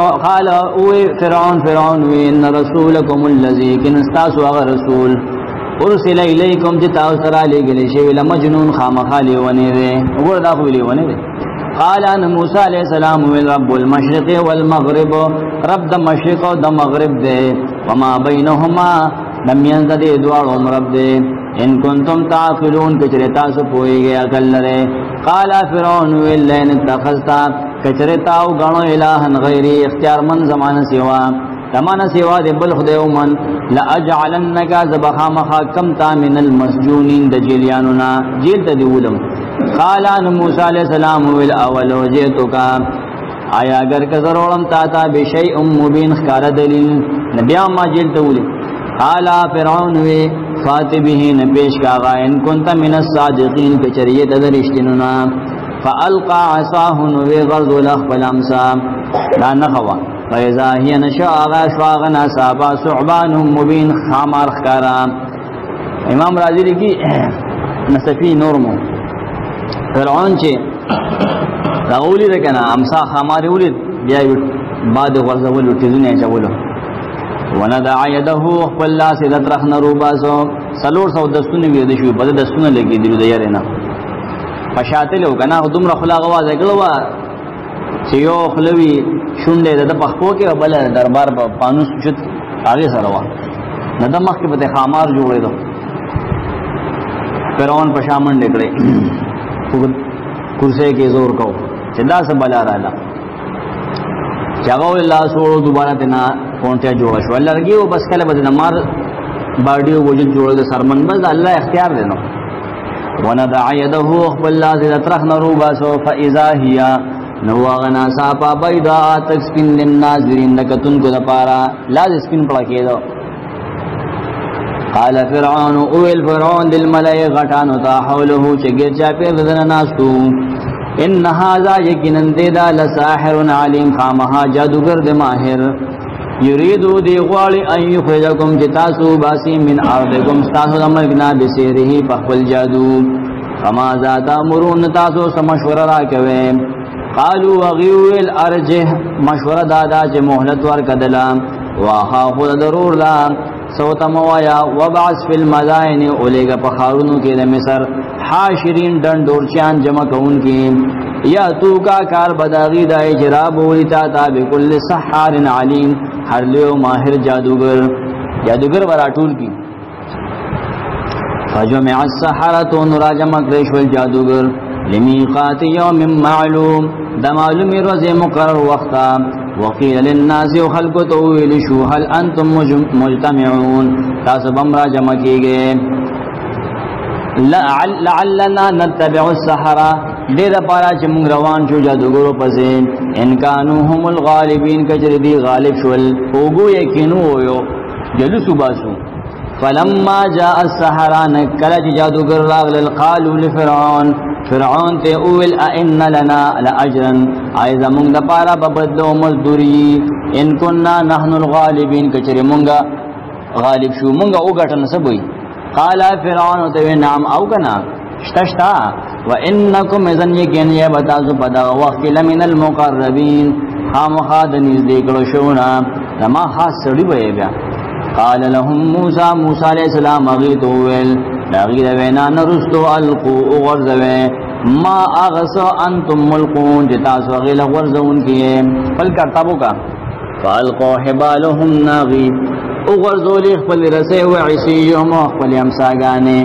S1: ان رسولکم اللذی کنستاسو اغا رسول ارسل الیکم جتا اسرا لے گلے شوی لمجنون خامخالی ونے دے اگر دا خوی لے ونے دے قال ان موسیٰ علیہ السلام رب المشرق والمغرب رب دا مشرق و دا مغرب دے وما بینہما دمیان دا دے دوارم رب دے ان کنتم تعقلون کچرتا سو پوئی گیا کل رے قال فرعون ویلین اتخذتا کچرتاو گنو الہن غیری اختیار من زمان سوا زمان سوا دے بل خدیو من لأجعلنکا زبخا مخاکم تا من المسجونین دا جیلیانونا جیل تا دیولم قال ان موسیٰ علیہ السلام ویل اولو جیتو کا آیا اگر کزرولم تاتا بشیء مبین خکار دلیل نبیان ما جیل تا ولی قال فرعون وی فاتبه نپیش کاغا ان کنت من الصادقین کچریت درشتننا فالقا عصاه نوی غرض الاخفل امسا لا نخوا فاذا هي نشاء غاشواغنا صابا ثعبان مبین خامار خکارا امام راضی لکی نصفی نورمو فرعون چه راغولی رکنا امسا خاماری ولید بیای بعد غرض ولو تیزونی چولو وندع يده خپل لاس د ترخ نه روباسو سلور سو دستونه وی د شو بده دستونه لګي دی د یارنا پښاته له غنا دومره خلا غواز کړوا چې یو خلوی شونډه د پخپو کې بل دربار په پانوس چت هغه سره وا نه د مخ کې په خامار جوړې دو فرعون پښامن نکړي کرسي کې زور کو چې دا سب بلا رااله چاغو الله سوړو دوباره تنا کونټه جوړ شو الله رګي او بس کله بده نمار باډیو وجود جوړ د سرمن بس الله اختیار دینو وندع يده خپل لاس د ترخ نرو باسو فاذا هي نو غنا صاحب بيضا تسكن للناظرين نکتن کو دپارا لاز سکن پړه کېدو قال فرعون اول فرعون للملائ غټانو تا حوله چګر چا په دنا ناسو ان هذا یقینا ذا لساحر علیم خامها جادوگر د ماهر یریدو دی غواړي ان یخرجکم جتاسو باسی من ارضکم تاسو دمرنا بسیره فخل جادو فما ذات امرون تاسو سمشوره را کوي قالوا وغيول ارجه مشوره دادا چې مهلت ور کدلا واها خو ضرور لا سوتموایا وبعث فی المدائن اولیگا پخارونو کی دا مصر حاشرین ڈنڈورچیان جمع کون کی یا تو کا کار بداغی دا اجراب ولیتا تا بکل سحار علیم ہر لیو ماہر جادوگر براتول کی فجمع السحرة نراجم کرش والجادوگر لمیقات یوم معلوم دا معلومی روز مقرر وقتا وقیل للناس خلق طویل شو هل انتم مجتمعون تاسب امرا جمع کی گئے لعلنا نتبع السحرة دیر پارا چمونگ روان شو جادوگرو پسے انکانو هم الغالبین کچر دی غالب شول اوگو یقینو ہویو جلسو باسو فلما جاء السحرة نکلچ جادوگر راغل قالوا لفرعون فرعون تے اول ائن لنا لاجرا ایزا مونگ دا پارا ببدلو مزدوری ان کننا نحن الغالبین کچر مونگا غالب شو مونگا او گٹن سبوی قالا فرعون تے نام او کنا شتشتا وانکم اذن یکین یہ بتازو پدا وقت لمن المقربین خام خاد نزدیکلو شونا لما خاص سڑی بے بیا قال لهم موسى علیہ السلام اغیتو ویل لاغید وینا نرستو القو اغرزوے ما اغسو انتم ملقون جتاسو اغیل غرزون کیے پل کرتابو کا فالقو حبالهم ناغی اغرزو لیخ پل رسے وعسیهم اخپل امساگانے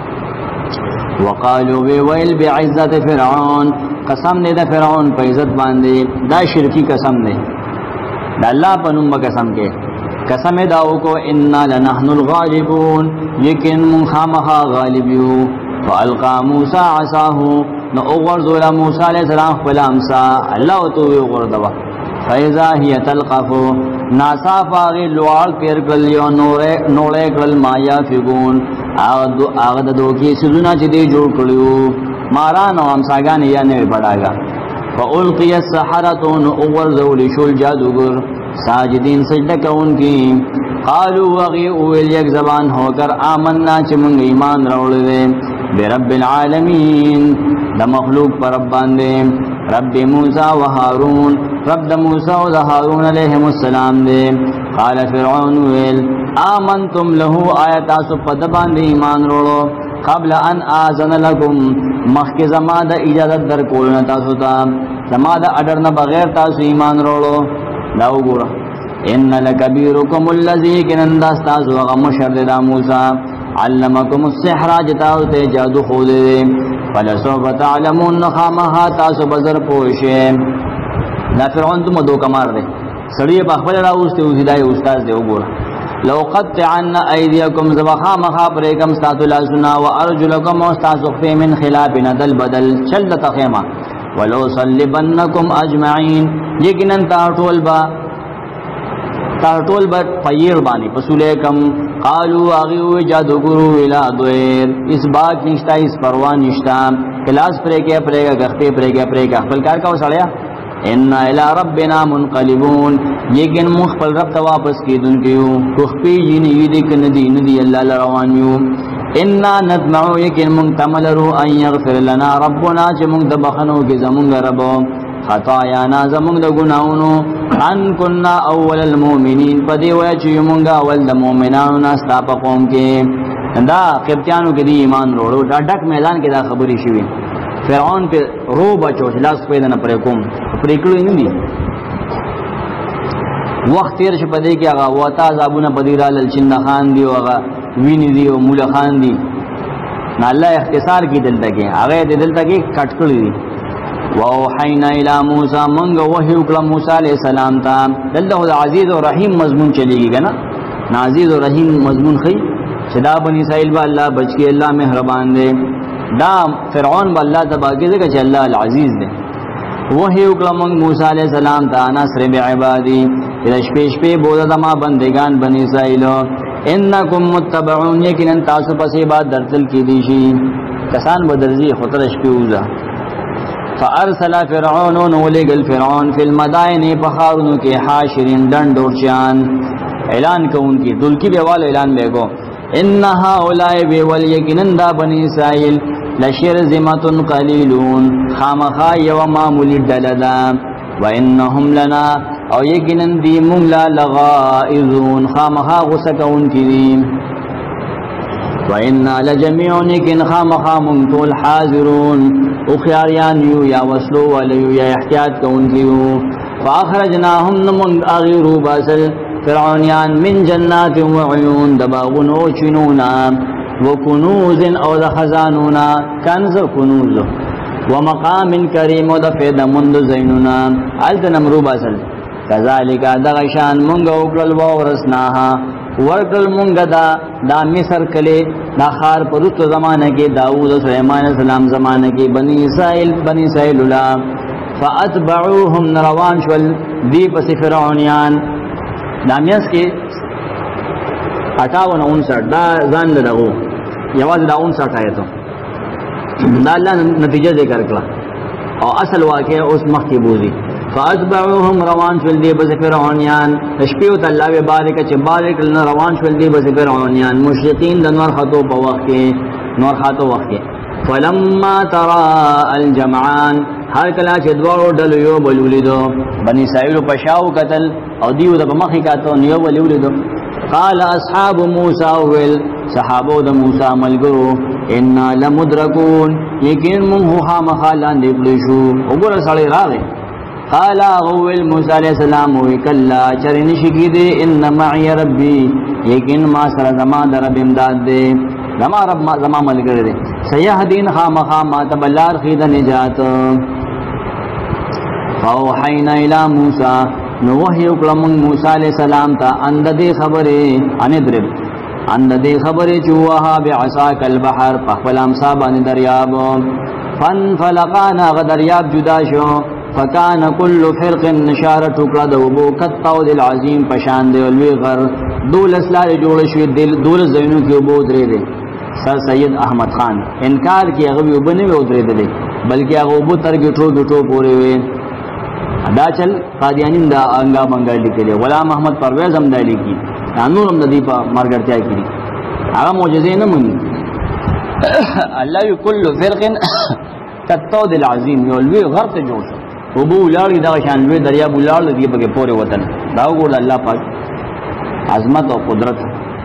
S1: وقالو ویل بعزت فرعون قسم دے دا فرعون پا عزت باندے دا شرکی قسم دے دا اللہ پنم قسم کے قسم داو کو انا لنحن الغالبون لیکن من خامخا غالبیو فالقا موسیٰ عصاہو نو اغرزو موسیٰ علیہ السلام فلا امسا اللہ توی اغردوا فیضا ہی تلقفو ناسا فاغی لوار پیر کل یو نوڑے کل مایا فگون آغد دو کی سزونا چی جوڑ کلیو ماران و امساگانی یا نوی پڑاگا فالقی السحرتو نو اغرزو لشول جادوگر ساجدین سجدہ کون کی قالو وغی اویل یک زبان ہو کر آمنا چمنگ ایمان روڑ دے برب العالمین دا مخلوق پر رب باندے رب موسیٰ و ہارون رب دا موسیٰ و دا ہارون علیہ السلام دے قال فرعون ویل آمنتم لہو آیتا سپت باندے ایمان روڑو قبل ان آزن لکم مخی زما دا اجازت در کولنا تاسو تا زما دا اڈرنا بغیر تاسو ایمان روڑو داو گورا ان لکبیرکم اللذی کننداستاز وغم شرد دا موسیٰ علمکم السحر جتاو تے جادو خود دے فلسوف تعلمون نخامہا تاسو بزر پوشے دا فرعون تم دو کمار دے سڑی بخبر راوستے وزیدائی استاز دے گورا لو قطعن ایدیکم زبخا مخابریکم ستاتو لاسنا و ارجلکم استاسو خفی من خلاف ندل بدل چل تخیمہ ولو صلبنکم اجمعین یقیناً تارٹول با پیر بانی پسولیکم قالو آغیو جادوگرو الہ دویر اس باک نشتا اس پروان نشتا کلاس پریکے پریگا گختے پریگا پریگا خپلکار کا وساڑیا انا الہ ربنا منقلبون یقین مخفل رب تواپس کی دن کیو کخپی جینی یدک ندی اللہ لروانیو انا نتمعو یقین منتمل رو ان یغفر لنا ربنا چه منگ دبخنو کی زمونگ ربو خطایانا زمونگ دا گناونو ان کننا اول المومنین پا دیویا چه منگا اول دا مومنانو ناستا پا قوم کے دا قبطیانو کے دی ایمان روڑو دا ڈک میدان کے دا خبری شوی فرعون پہ رو بچو شلاس پیدنا پریکوم پریکلو ہی دی وقت تیر شپا دے کہ اگا واتا عذابونا پدیرا للچند خان دی وغا وینی دی و مولا خان دی نا اللہ اختصار کی دل تکی آغای دل تکی کٹکڑی دی وَأَوْحَيْنَا إِلَى مُوسَى منگا وحی اکلا موسیٰ علیہ السلام تا دل دا خود عزیز و رحیم مضمون چلے گی گنا نا عزیز و رحیم مضمون خی چدا بنی اسرائیل با اللہ بچ کے اللہ مہربان دے دا فرعون با اللہ تباکی دے کہ اللہ العزیز دے وحی اکلا منگ موسیٰ علیہ السلام تا نصر بعبادی ادھش پیش پہ بودا ما بندگان بنی اسرائیلو انکم متبعون یقیناً تاسو پسی بات درتل کی دیشی کسان بدرزی خطرش پیوزا فارسل فرعون نولگل فرعون فی المدائن پخارنو کے حاشرین ڈنڈ ورچیان اعلان کو ان کی دلکی بیوال اعلان بے کو انہا اولائی بیوال یقیناً دا بنی اسرائیل لشرزمت قلیلون خامخا یو معمولی دلدا وانہم لنا او یقیناً دی مونږ لا لغائظون خامخا غصه کوونکي دي وَإِنَّا لَجَمِيعٌ لَكِنْ خَامَخَا مُنْ طُولْ حَاذِرُونَ اخیاریان یو یا وصلو ولیو یا احتیاط کونکیو فَأَخْرَجْنَاهُمْ نَمُنْ أَغِرُوا بَاسَلْ فرعونیان من جنات وعیون دباغن و چنونا وکنوز او دخزانونا کنز کنوز ومقام کریم و دفید مند زینونا علت نمرو باسل کذالک دغشان منگ اکلل وورسناها ورکل منگ دا مصر کلی دا خار پرست زمانہ کی داود و سلیمان السلام زمانہ کی بنی اسرائیل اللہ فاتبعوهم نروان شول دی پس فرعونیان دامیاس کی 58 دا ځان لدغو یواز دا 59 آیتو دا اللہ نتیجہ ذکر کلا او اصل واقع اس مخی بوزی فاتبعوهم روان شول دی بس فرعونیان تشبیه اللہ و بارک چه بارک لنا روان شول دی بس فرعونیان مشرقین دا نور خطو پا وقت کے فلما ترى الجمعان ہر کلا چه دوارو ڈلو یو بلولی دو بنی اسرائیل پشاو قتل او دیو دا بمخی کاتو نیو بلولی دو قال اصحاب موسیٰ ویل صحابو دا موسیٰ ملگرو انا لمدرکون یقین منہو خامخالان دیکلشو اگر ساڑی راغے قال اغویل موسیٰ علیہ السلام وکلا چرین شکی دے ان معی ربی یقین ما سر زمان در رب امداد دے زمان ملگر دے سیہدین خامخاما تبلار خید نجات فاوحینا الى موسیٰ نوحی اکلمون موسیٰ علیہ السلام تا اند دے خبرے اندرب اند دے خبرے چوہا بعصاک البحر پخفلام صابان دریاب فانفلقانا غدریاب جدا شو فکان کل فرق نشار ٹکڑا دوبو کتاو دل عظیم پشان دے والوی غر دول اسلال جوڑشوی دول زینو کی ابو درے دے سر سید احمد خان انکار کی اغوی ابنی وی ادرے دے بلکہ اغوبو تر گٹو پورے ہوئے دا چل قادیانین دا انگا بنگا لکے لے غلام احمد پرویز ہم دا لکی نور ہم دا دیپا مارگرتیا کی آغا موجزے نمونی اللہ یو کل فرق کتاو دل عظیم یولوی غر تے جوڑ شو وبو لاړی دا شانوی دریا بو لاړ دی په پورې وطن دا وګور الله پاک عظمت او قدرت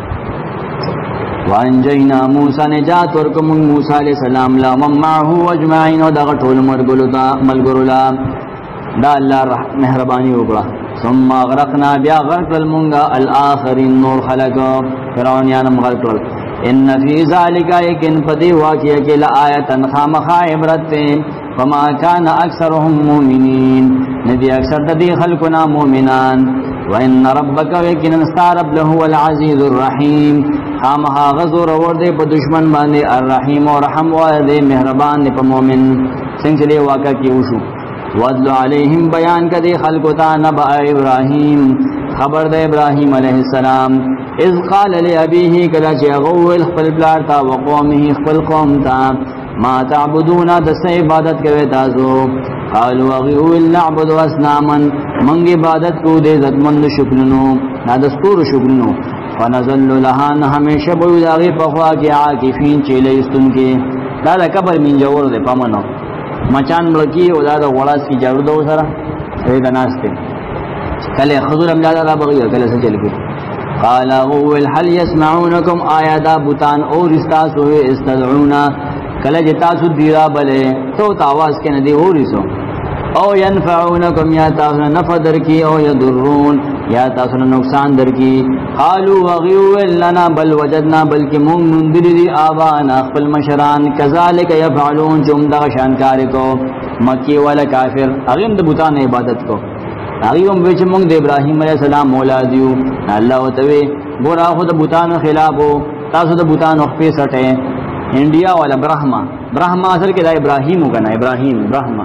S1: وانجینا موسی نجات ورکم موسی علیہ السلام لا معه اجمعین دا ټول ملګرو لا دا الله مهرباني وکړه ثم غرقنا بیا غرق المونگا الاخرین نور خلق فرعونیانم غرق ان فی ذالک یکن پدی واقعہ کے لآیتا خامخا عبرت فما كان اکثرهم مؤمنین ندی اکثر تدی خلقنا مؤمنان وان ربک یکن استعرب له العزیز الرحیم خامخا غزور ورده په دشمن باندې الرحیم و رحم والده مہربان په مؤمن څنګه له واقعہ کی وشو وَدْلُ عَلَيْهِمْ بیان کدی خلقتا نبأ ابراہیم خبر دے ابراہیم علیہ السلام اذ قال لأبیہ کلا چی اغویل خپل پلارتا وقومه خپل قومتا ما تعبدون دس عبادت کوئے تازو قالوا اغیویل نعبد اسناما منگ عبادت کو دے زدمند شکننو نا دستور شکننو فنزل لہان ہمیشہ بوید آغی پخوا کی عاکفین چیلے استن کے دادا کبر من جور دے پامنو مچان ملکی او دا غلاس کی جارو دو سرا سید ناستے کلے خضور امجادا را بغیر کلے سچل کی قال اغویل حل یسمعونکم آیا دا بوتان اور استاسو استدعونا کلے جتاسو دیرا بلے تو تاواز کے ندی اور اسو او ینفعونکم یا تاسو نفع در کی او یدرون یا تاسو نقصان در کی قالوا وغیویل لنا بل وجدنا بلکی مونگ نندری دی آبانا اخفل مشران کذالک یفعلون چم دا شانکاری کو مکی والا کافر اغیم دا بوتان عبادت کو اغیم بیچ مونگ دا ابراہیم علیہ السلام مولا دیو اللہ وطوی گورا خود بوتان خلافو تاسو دا بوتان اخفی سٹے انڈیا والا برہما اصل کے دا ابراہیم ہوگا نا ابراہیم برہما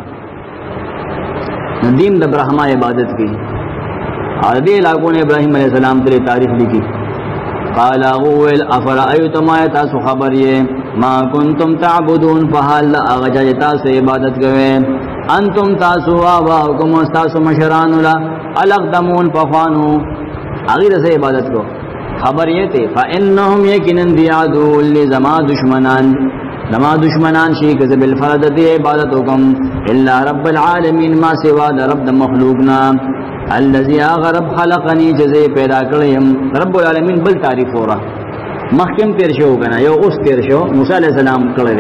S1: ندیم دا برہما عبادت کی عربی علاقوں نے ابراہیم علیہ السلام کے لئے تاریخ لکھی قال اغویل افرائیتم آیتاسو خبر یہ ما کنتم تعبدون فحال آغجا جتاسو عبادت گوے انتم تاسو آباؤکم استاسو مشران اللہ الاقدمون پخوانو آغیر سے عبادت کو خبر یہ تے فإنہم یکنن دی عدو لی زما دشمنان شیک سے بالفرد دی عبادتکم اللہ رب العالمین ما سوا دا رب دا مخلوقنا الذي اغرب خلقني جزء پیدا کړم. رب العالمین بل تعریف اورا مخکم تیر شو کنه یو اوس تیر شو موسی علیہ السلام کړل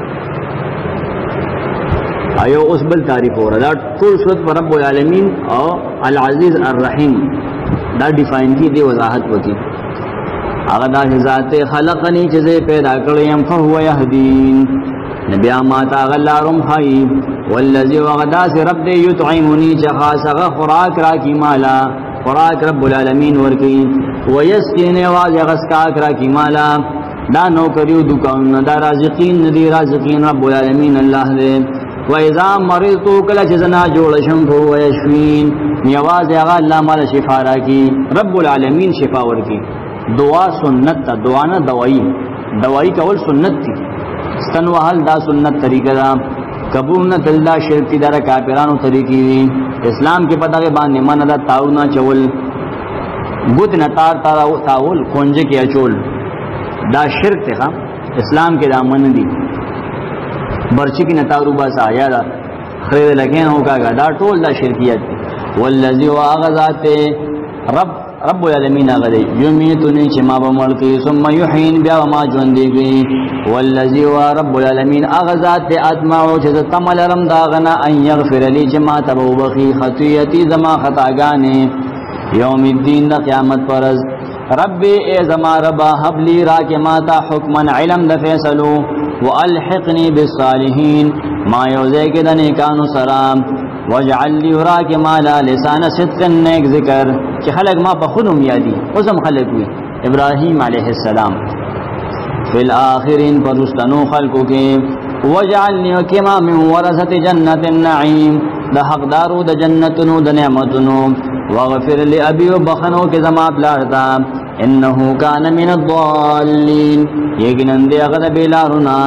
S1: ایو اوس بل تعریف اورا دا ټول صورت رب العالمین او العزیز الرحیم دا ډیفاین کی دی وضاحت وکي. هغه دا ذات خلقني جزء پیدا کړم فهو يهدين نبي ما تغلارم خي والذي وغداس رب دي يطعمني جخاسغ خوراک راکی مالا خوراک رب العالمین ورکی ويسقيني واجغسکاک راکی مالا دا نو کریو دکان دا رازقین ندی رازقین رب العالمین الله دے. وإذا مرضت کلا جزنا جوړ شم هو يشفين نواز هغه الله مال شفا راکی رب العالمین شفا ورکی. دعا سنت تا دعا نه دوائی کول سنت تی ستن وحل دا سنت طریقہ دا قبول نہ تلدا شرکی دارا کافرانو طریقی دی. اسلام کے پتہ کے باندې من دا تاونا چول گوت نہ تاول کونجے کی اچول دا شرک تے خام اسلام کے دا من دی. برچی کی نتارو باسا یا دا خرید لکین ہوکا گا دا ټول دا شرکیت دی. والذی واغذات رب العالمین غدی یمیتنی چې ما به ملکی ثم یحین بیا ما ژوندې وی. والذی رب العالمین اغذات اتمعو چې تمل رم داغنا ان یغفر لی چې ما تبو بخی خطیتی زما خطاګانې یوم الدین د قیامت پرز. ربی ای زما ربا حب لی را کې ما تا حکما علم د فیصلو والحقنی بالصالحین ما یوزے کې د نیکانو سلام وجعل لي وراك مالا لسان صدق نیک ذکر چې خلق ما په خونم یادي اوسم خلق وي. ابراهیم علیہ السلام فی الاخرین پرستنو خلقو کې وجعلني كما من ورثه جنت النعیم د حقدارو د جنتونو د نعمتونو. واغفر لابي وبخنو کې زما بلارتا انه کان من الضالین یقینا دی هغه د بیلارونه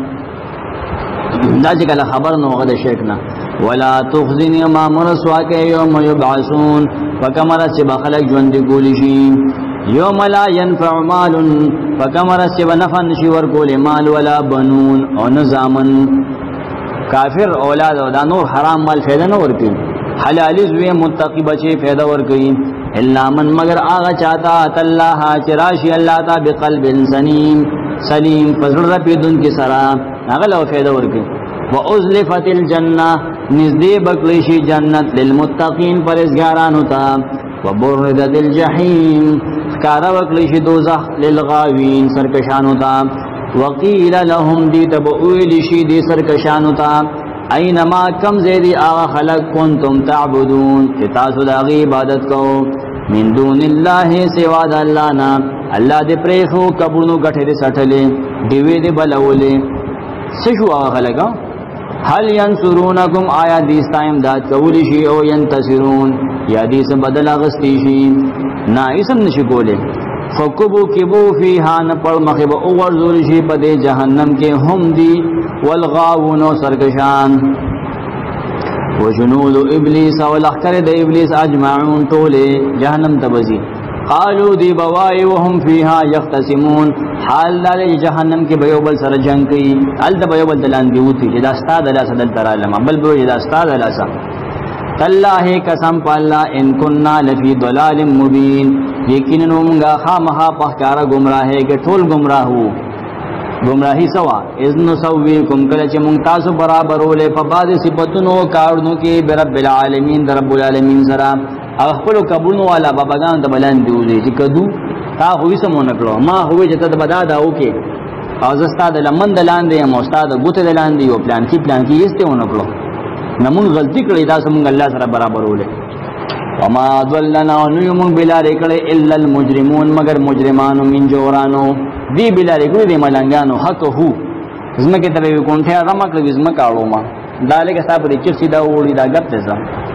S1: دا چې کله خبر نو هغه د شرک نه. ولا تخزني ما مرسواك يوم يبعثون فكمر سب خلق جوند کولی يوم لا ينفع مال فكمر سب نفع نشي ورکول مال ولا بنون او نظامن. کافر اولاد او دا نور حرام مال فائدہ نہ ورکی حلالی زوی متقی بچے فائدہ ورکی الا من مگر آغا چاہتا اللہ چراشی اللہ تا بقلب سلیم فزر پیدن کی سرا اغل او فائدہ ورکی. وَأُزْلِفَتِ الْجَنَّةِ نزدې بکلیشی جنت للمتقین پرهیزګارانو ته. وَبُرِّزَتِ الْجَحِيمُ ښکارا بکلیشی دوزخ للغاوین سرکشانو ته. وَقِيلَ لَهُمْ دیت بویلی شي دی سرکشانو ته اینما کم زیدی آغا خلق کنتم تعبدون چې تاسو د هغې عبادت کوو من دون الله سوا د الله نه. الله دې پرېښو قبرونو ګټې دې سټلې ډیوې دې بلولې سشو آغا خلقا. هل ینصرونکم آیا دیستا امداد کولی شي او ینتصرون یا دیس بدل اغسطی شي نا اسم نشی کولے. فکبو کبو فیها نپڑ مخیب اغرزول شي پدے جہنم کے ہم دی والغاون و سرکشان وجنود ابلیس والاخکر د ابلیس اجمعون طولے جہنم تبزی. قالو دی بوائی وهم فیها یختصمون حال دالے جہنم کے بیوبل سر جنگ کی التا بیوبل دلان دیوتی جدا استاد الاسا دل ترالما بل بیو جدا استاد الاسا. تاللہ قسم پالا ان کننا لفی ضلال مبین یقیناً منگا خامخا پخکارا گمراہے کہ ٹھول گمراہو گمراہی سوا اذن سویکم کلچ منتاسو برابرولے فباد صفتنو کارنو کی برب العالمین در رب العالمین سرا. اخپلو قبولنو والا باباگان تا بلان دیوزی چی کدو تا خوی سمو نکلو ما خوی چی تا بدا دا اوکے اوزستا دا لمن دلان دی موستا دا گوت دلان دی و پلان کی یستے ہو نکلو نمون غلطی کردی دا سمونگ اللہ سر برابر ہو لے. وما ضلنا ونیومون بلا رکڑے الا المجرمون مگر مجرمانو من جورانو دی بلا رکڑی دی ملنگانو حق ہو زمکی تبیوی کونٹھے رمک لگی زمکاڑو ما دالے کے ساتھ چرسی دا اوڑی دا گپ دیزا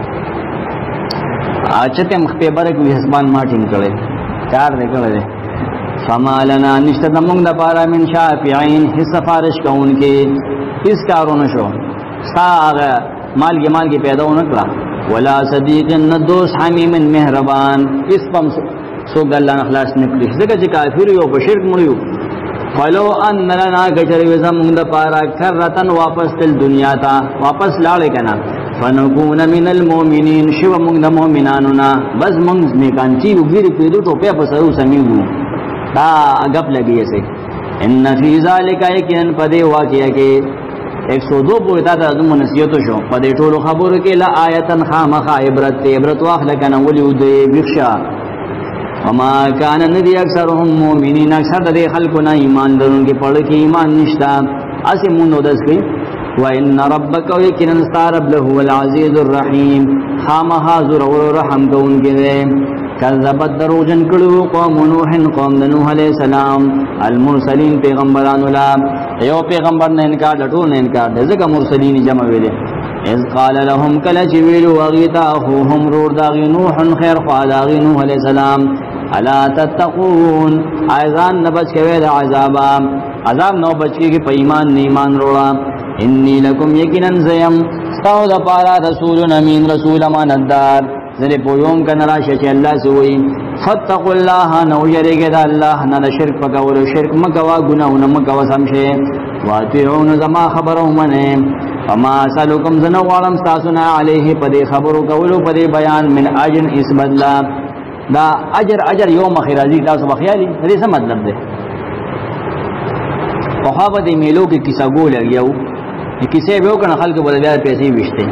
S1: اچھتے مختے برک بھی حسبان مارٹن کرے چار دے کرے. فما لنا نشتہ دمونگ دا پارا من شافعین حس سفارش کا ان کے اس کارو نشو ستا آغا مال کی پیدا نکلا ولا صدیق ندوس حمیم مہربان اس پم سوگ اللہ نخلاص نکلی ذکر چی کافر یو بشرک مڑیو. فلو ان لنا کچری وزا مونگ دا پارا کررتن واپس تل دنیا تا واپس لالے کنا فنكون من المؤمنین شو موږ د مؤمنانو بس موږ نیکان چې وګړي پیدو ټوپه په سرو سميو دا غپ لګي سي ان فی ذلک یقین پدې واقعیا کې 102 پورې تا ته د نصیحت شو پدې ټولو خبرو کې لا آیتن خامخ عبرت واخل کنه ولي ودې بخشا وما كان ندي اکثرهم مؤمنین اکثر د خلکو نه ایمان درونکي پړ کې ایمان نشتا اسی مونږ دسکي وان ربک یقین استرب له العزیز الرحیم خامخ ذو رحم کوونکی کذبت دروجن کړو قوم نوح قوم نوح علیہ السلام المرسلین پیغمبران لا یو پیغمبر نه انکار ډټو نه انکار دغه مرسلین جمع ویل اذ قال لهم کل جویل وغیتا اخوهم رور داغی نوح خیر خوالاغی نوح علیہ السلام الا تتقون ایزان نبچ کوید عذاب نو بچکی کی پیمان نیمان روڑا انی لکم یقینن زیم ستاو دا پارا رسول امین رسول امانتدار ذری پویوم کا نراشا چی اللہ سوئی فتقوا اللہ نو یریگی دا اللہ نا شرک پکاولو شرک مکوا گناہو نمکوا سمشے واتعون زما خبرو منے فما سالکم زنو عالم ستاسونا علیہ پدی خبرو کولو پدی بیان من اجن اس بدلا دا اجر یوم خیرازی تاسو بخیالی دې څه مطلب دی صحابه دې میلو کې کیسه ګول یو کیسه به وکړه خلک بل بیا پیسې وشته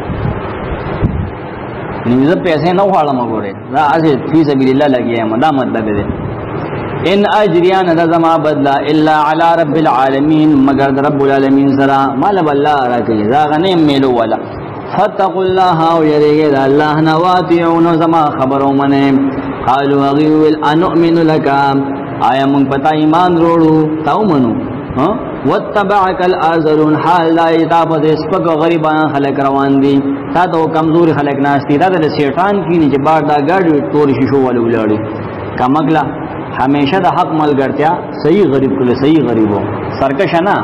S1: نیمه پیسې نه وړم غوړې دا اسه فی سبیل الله لګیا مدا مطلب دی ان اجریان نظما بدلا الا علی رب العالمین مگر رب العالمین سرا مال بالله راکې دا غنیم میلو ولا فتقوا الله ويرجى الله نواتعون زما خبرو منه قالوا اغيول انؤمن لك آیا من پتا ایمان روړو تاو منو ها وتبعك الارذلون حال لا ایتاب دسپک غریبان خلق روان دي تا ته کمزور خلق ناشتي دا د شیطان کینی چې بار دا ګاډي تور شیشو ولولړي کمغلا همیشه د حق ملګرتیا صحیح غریب کله صحیح غریبو سرکش نه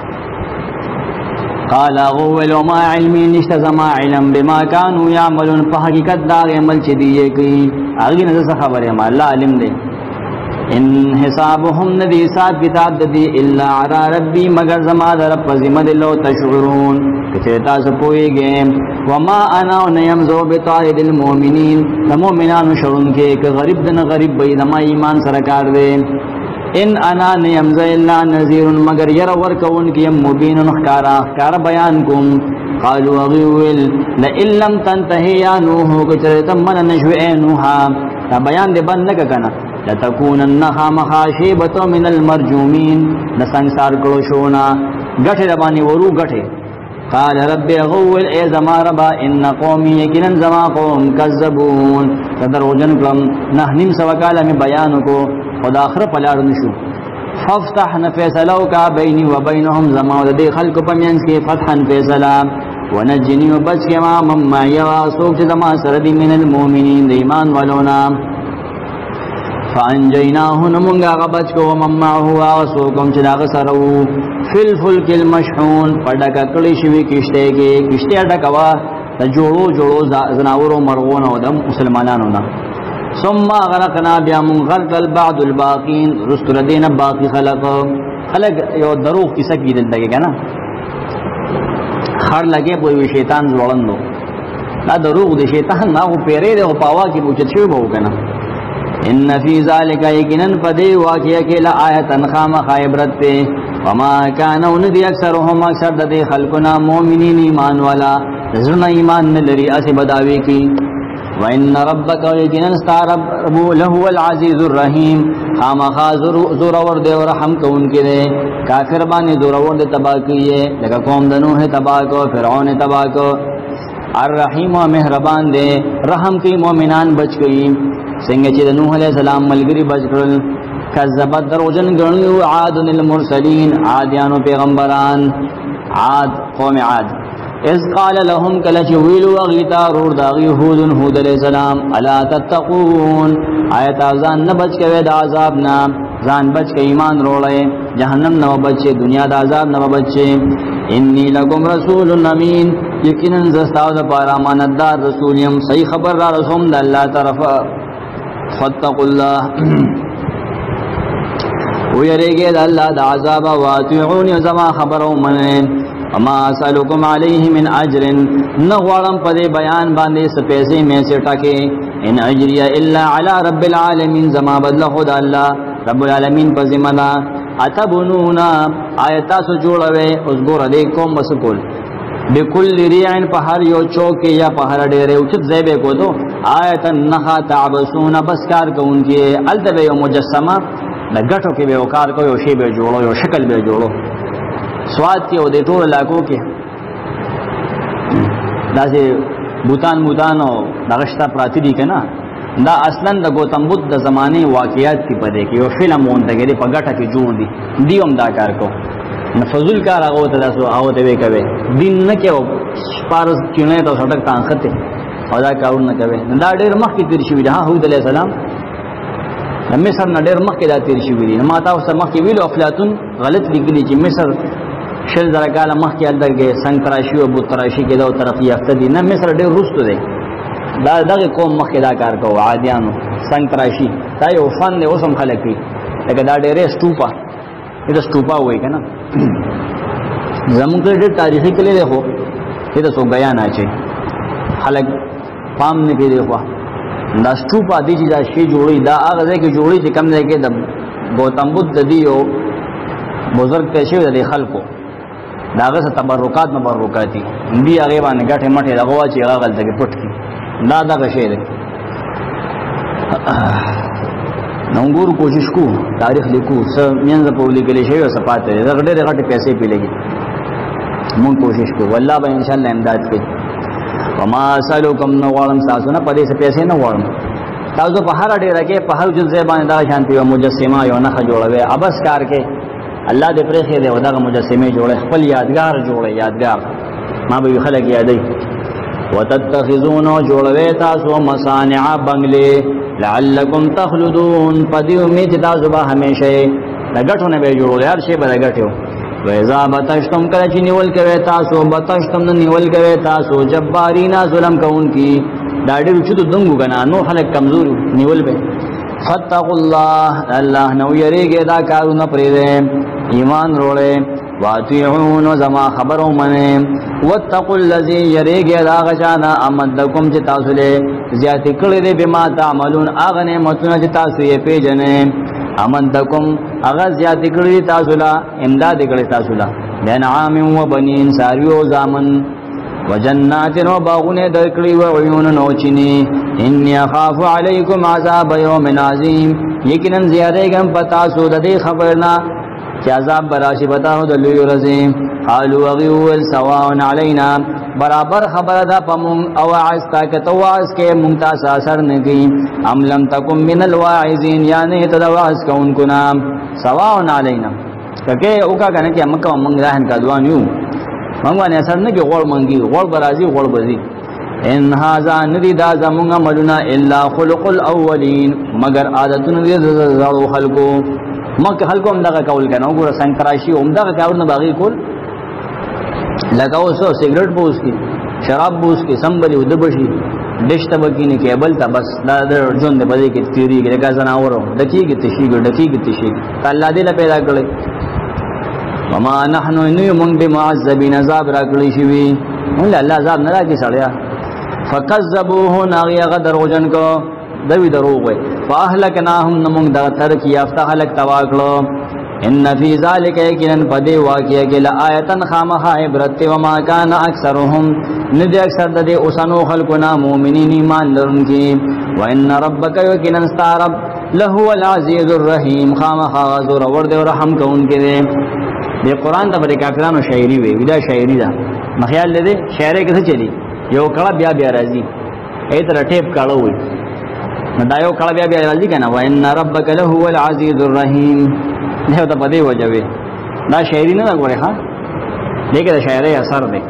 S1: قال اغول وما علمي نشت زما علم بما كانوا يعملون په حقیقت دا عمل چې دی کوي هغه نه څه خبره ما الله علم دی ان حسابهم ندی حساب کتاب دی الا على ربي مگر زما در په ذمہ لو تشعرون چې تاسو پويږئ وما انا يمزو بطارد المؤمنين المؤمنان شرون کې غریب دنه غریب به د ایمان سره کار دی ان انا نيمز الا نذير مگر ير ور کون کی مبین خکارا بیان کوم قالوا غيول لئن لم تنتهي يا نوح کچرتم من نشو نوح دا بیان دې بند نه کنا لتكونن خامخاشبه من المرجومين نسنگسار کړو شونا غټه ربانی ورو غټه قال رب غول ای زما ربا ان قومي یقینا زما قوم کذبون صدر وجن کلم نه نیم سوکاله می بیان کو خدا اخر پلار نشو ففتح فیصلو کا بینی و بینهم زما د خلق پمینس کې فتحا فیصلا ونجنی وبچ کما مما یوا سوک زما سره دی من المؤمنین د ایمان ولونا فانجیناه نمونگا غبچ کو مما هوا سوکم چې داغه سره فل فلک المشحون پډکا کلی شوی کشته کې کشته ډکوا د جوړو زناورو مرغون او د مسلمانانو نه ثم غرقنا بیا من غرق البعض الباقین رستر دین باقی خلق یو دروغ کیسه کې دلته کنه خر لګي په شیطان ځوړندو دا دروغ دی شیطان نه او پیری دی او پاوا کې بوچت شوی وو کنه ان فی ذلک یقینا فدی واقعہ کې لا آیتن خامخ عبرت ته وما كانوا ندی اکثرهم اکثر د خلقنا مؤمنین ایمان والا زړه ایمان نه لري اسی بداوی کی وان ربک یقینا استرب له العزیز الرحیم خامخ زور ور دی او رحم کوونکی دی کافر باندې زور ور دی تباہ کیه لکه قوم د نوح تباہ کو فرعون تباہ کو الرحیم و مهربان دی رحم کی مؤمنان بچ گئی څنګه چې نوح علیہ السلام ملګری بچ کړل کذبت دروجن غنو عاد المرسلین عادیانو پیغمبران عاد قوم عاد اذ قال لهم کلچ ویلو غیتا رور داغی هود علیہ السلام الا تتقون آیت ازان نه بچ کوي د عذاب نه ځان بچ کې ایمان روړې جهنم نه بچي دنیا د عذاب نه بچي انی لکم رسول امین یقینا زستاو د پاره امانتدار رسول یم صحیح خبر را رسوم د الله طرفه فتقوا الله ويرجى الله د عذاب واتعون زما خبرو من اما اسالکم علیہ من اجر نغوارم پدے بیان باندے سپیسے میں سے ٹکے ان اجری الا علی رب العالمین زما بدل خدا اللہ رب العالمین پر ذمہ دا اتبنونا آیتا سو جوڑوے اس گور دے کوم بسکول بکل ریعن پہر یو چوکی یا پہر ڈیرے اچت زیبے کو تو آیتا نخا تعبسون بسکار کو ان کی التبے یو مجسمہ گٹھو کی بے وکار کو یو شی بے جوڑو یو شکل بے جوڑو سواد کی او دے ټول علاقو کې دا چې بوتان او دغشتا پراتی دي کنه دا اصلا د گوتم بدھ د زمانه واقعیات کی پدې کې یو فلم مونږ په ګټه کې جوړ دي دیوم دا کار کو فضل کار هغه ته تاسو هغه ته کوي دین نه کې پارس چینه ته سټک تانخته او دا کارونه کوي دا ډېر مخکې تیر شوی ده هود علیہ السلام مصر نه ډېر مخکې دا تیر شوی دي ما تاسو مخکې ویلو افلاطون غلط لیکلی چې مصر شل زره کال مخکې الدرګه څنګه تراشی او بت تراشی کې دا ترقی یافته دي نه مصر ډېر وروسته دی دا دغه قوم مخکې دا کار کوي عادیانو څنګه تراشی دا یو فن دی اوسم خلک کوي لکه دا ډېر سټوپا دا سټوپا وایي کنه زموږ ډېر تاریخي کلی دی خو دا څو بیان اچي خلک پام نه کوي خو دا سټوپا دی چې دا شی جوړي دا هغه ځای کې جوړي چې کم ځای کې د گوتم بدھ دی یو بزرگ پیشے د خلکو داغه څخه تبرکات مبرکاتی دی هغه باندې ګټه مټه دغه چې هغه غلطه کې پټ کی دا دغه شی دی نونګور کوشش کو تاریخ لیکو س مینځ په لیکل شي او صفات دی دغه ډېر غټه پیسې پیلېږي مونږ کوشش کو والله به ان شاء الله امداد کوي وما سالکم نو غوړم تاسو نه پدې څه پیسې نه غوړم تاسو په هر ډېر کې په هر جزء باندې دا شانتي او مجسمه یو نه جوړوي ابس کار کې الله دې پرې دې ودغه مجسمه جوړه خپل یادګار جوړه یادګار ما به خلک یادای وتتخذون جوړوي تاسو مصانع بنگلې لعلکم تخلدون پدې امید تاسو به همیشه لګټونه به جوړول هر شی به لګټو وإذا بتشتم کله چې نیول کوي تاسو بتشتم نه نیول کوي تاسو جبارینا ظلم کوونکی دا ډېر چې دنګو غنا نو خلک کمزور نیول به فتقوا الله الله نو یریږي دا کارونه پرې ایمان وروړي واطيعون زما خبرو منه واتقوا الذي یریږي دا غجانا امدکم چې تاسو له زیات کړي دې بما تعملون اغه نعمتونه چې تاسو یې پیژنې امدکم اغه زیات کړي تاسو لا امداد کړي تاسو لا بنعام و بنین ساریو زامن وجنات و باغونه درکړي و عيون نوچني اني اخاف عليكم عذاب يوم عظيم یقینا زیاده ګم پتا سو د دې خبرنا چې عذاب براشي پتا هو د لوی ورځې قالوا غيول سواء علينا برابر خبر ده پمون او عستا کتواس کې ممتاز اثر نه کی ام لم تکم من الواعظين یعنی تدواس کون کو نام سواء علينا کګه او کا کنه چې مکه مونږ راهن کډوانیو مونږ باندې اثر نه کې غوړ مونږی غوړ برازي غوړ بزي ان هاذا ندی دا زمونږ عملنا الا خلق الاولین مگر عادتونه دې زړو خلقو مکه خلقو هم دغه کول کنه وګوره سنکراشي هم دغه کارونه باغی کول لگاو سو سیگریٹ بوس کی شراب بوس کی سمبلی ودبشی ڈش تبکی نه کیبل تا بس دا جون دې بده کې تیری کې لگا زناورو دکیږي تشیږي الله دې له پیدا کړل وما نحن نمون بمعذبین عذاب را کړی شي ولله الله عذاب نه راځي سړیا فکذبوه ناغي غدر وجن کو دوی دروغ وي فاهلکناهم نمون دا تر کی یافته هلک تواکلو ان فی ذلک یقینا پدی واقعہ کې لآیتن خامخا عبرت و ما کان اکثرهم ندی اکثر د اوسانو خلقنا مؤمنین ایمان لرونکي وان ربک یقینا استرب له العزیز الرحیم خامخا ذو ورد و رحم کوونکی دی د قران د بری کافرانو شاعری وی دا شاعری دا مخیال لري شاعری کیسه چلی یو کړه بیا راځي ایت رټیپ کړه وی نو دا یو کړه بیا راځي کنه وان ربک له العزیز الرحیم نه ته پدې وجوي دا شاعری نه غوړي ها دغه د شاعری اثر دی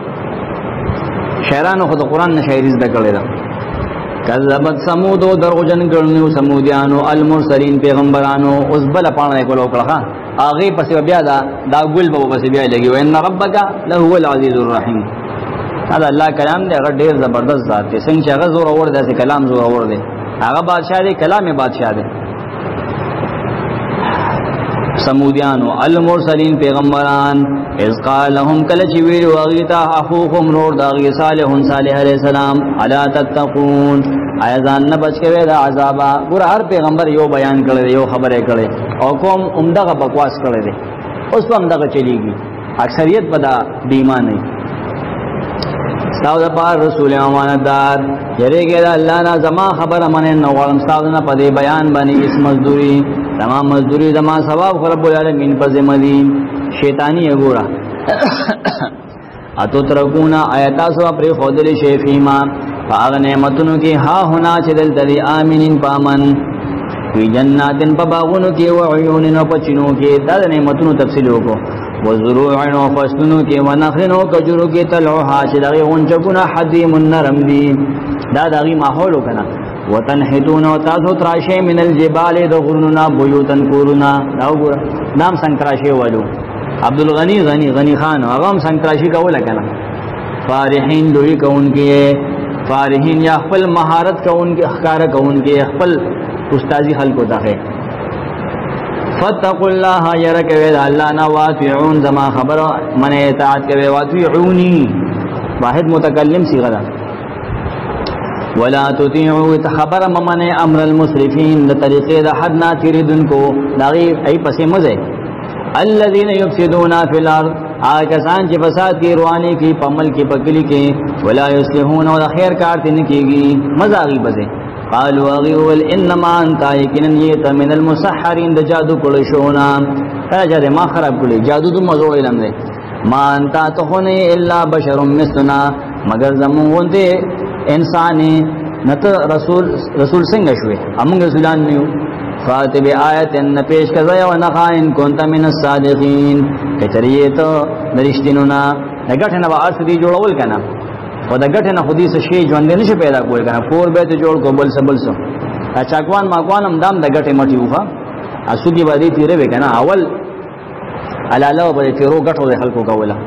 S1: شاعرانو خو د قران نه شاعری زده کړل دا کذبت ثمود دروغجن ګڼنیو سمودیانو المرسلین پیغمبرانو اوس بل پانه کولو کړه اغه پس بیا دا ګل به پس بیا لګي وان ربک له هو العزیز الرحیم دا الله کلام دی هغه ډیر زبردست ذات دی څنګه هغه زور اور دی کلام زور اور دی هغه بادشاہ دی کلام بادشاہ دی سمودیانو المرسلین پیغمبران اذ قال لهم کلچ ویلو اغیتا اخوکم نور داغی صالح علیہ السلام الا تتقون ایزان نہ بچ کے دا عذابا پورا ہر پیغمبر یو بیان کرے یو خبریں کرے او قوم عمدہ بکواس کرے دے اس کو عمدہ چلی گی اکثریت پدا بیمان نہیں استاو دا پار رسول امانتدار یرے گے دا اللہ نا زما خبر امانے نوارم استاو نا پدے بیان بانی اس مزدوری زما مزدوری زما ثواب رب العالمین پر ذمہ دی شیطانی اگورا اتو ترکونا آیتا سوا پر خودل شیفیما فاغ نعمتنو کی ہا ہونا چدل تلی آمینین پامن فی جناتن پا باغونو کی وعیونن و پچنو کی داد نعمتنو تفصیلو کو وزروعن و فصلنو کی ونخلن و کجرو کی تلعوها چدغی غنچکونا حدیم النرم دی داداغی ماحولو کنا وتنحتون و تاسو تراشے من الجبال دغرننا بیوتن کورنا داو گورا دام سنکراشے والو عبدالغنی غنی خان اغام سنکراشی کا اولا کنا فارحین دوی کون کیے فارحین یا خپل مہارت کون کے اخکار کون کے خپل استازی خلق ہوتا ہے فتقوا اللہ یرک وید اللہ نا واتعون زما خبر من اطاعت کے واتعونی واحد متکلم سی غدا ولا تطيعوا خبر ممن امر المسرفين لطریقے دا حد نہ تیریدن کو داغی ای پس مزے الذين يفسدون في الارض آکسان چی فساد کی روانی کی پمل کی پکلی کی ولا يصلحون ولا خیر کارتن کی گی مزاغی بزے قالوا اغیول انما انتا یکنن یتا من المسحرین دا جادو کلشونا جادے ما خراب کلی جادو دو مزوڑ علم دے ما انتا تخونی الا بشر مثلنا مگر زمون دے انسانی نت رسول سنگ شوئے امونگ رسولان نیو فاتب آیت ان پیش کزای و نخائن کنتا من الصادقین کچریتو درشتنونا نگٹھنا با عرص دی جوڑول کنا و دا گٹھنا خودی سے شی جواندے نشو پیدا کوئی کنا فور بیت جوڑ کو بلسو چاکوان ماکوان ام دام دا گٹھے مٹی اوفا اسو کی بادی تیرے بے کنا اول علالا و بدے تیرو گٹھو دے خلقو کولا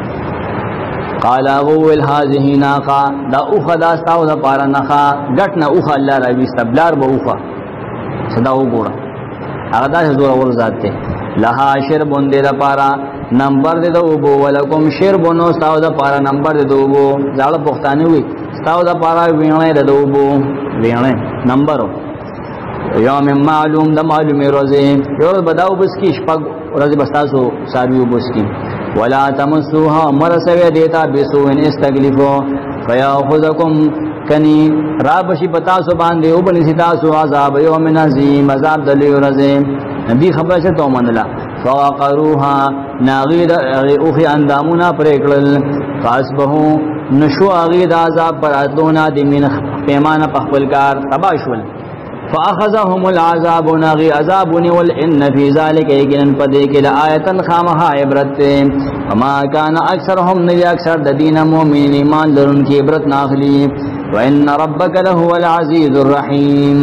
S1: قال اغول هذه ناقا دا اوخا داستاو دا پارا نخا گٹنا اوخا اللہ روی استبلار با اوخا صداو گورا اغدا سے زورا ورزاد تے لہا شربون دے دا پارا نمبر دے دوبو ولکم شربونو ستاو دا پارا نمبر دے دوبو زاڑا پختانی ہوئی ستاو دا پارا وینے دے دوبو وینے نمبرو یوم معلوم دا معلومی روزے یورز بداو بس کی شپاگ روزی بستاسو سارویو بس کی ولا تمسوها مرسوی دیتا بسوین استغلفو فیاخذکم کنی رابشی پتاسو باندے اوبنی ستاسو عذاب یوم نظیم عذاب دلیو رزیم نبی خبر سے تو مندلا فوقروها ناغید اوخی اندامونا پریکلل فاسبہو نشو اغید عذاب پر اتلونا دمین پیمانا پخبلکار تباشول فاخذهم العذاب ناغی عذابنی والان فی ذالک ایکنن پدیک لآیتا خامہا عبرت وما کان اکثرهم نبی اکثر دین مومن ایمان لرن کی عبرت ناخلی وان ربک لہو العزیز الرحیم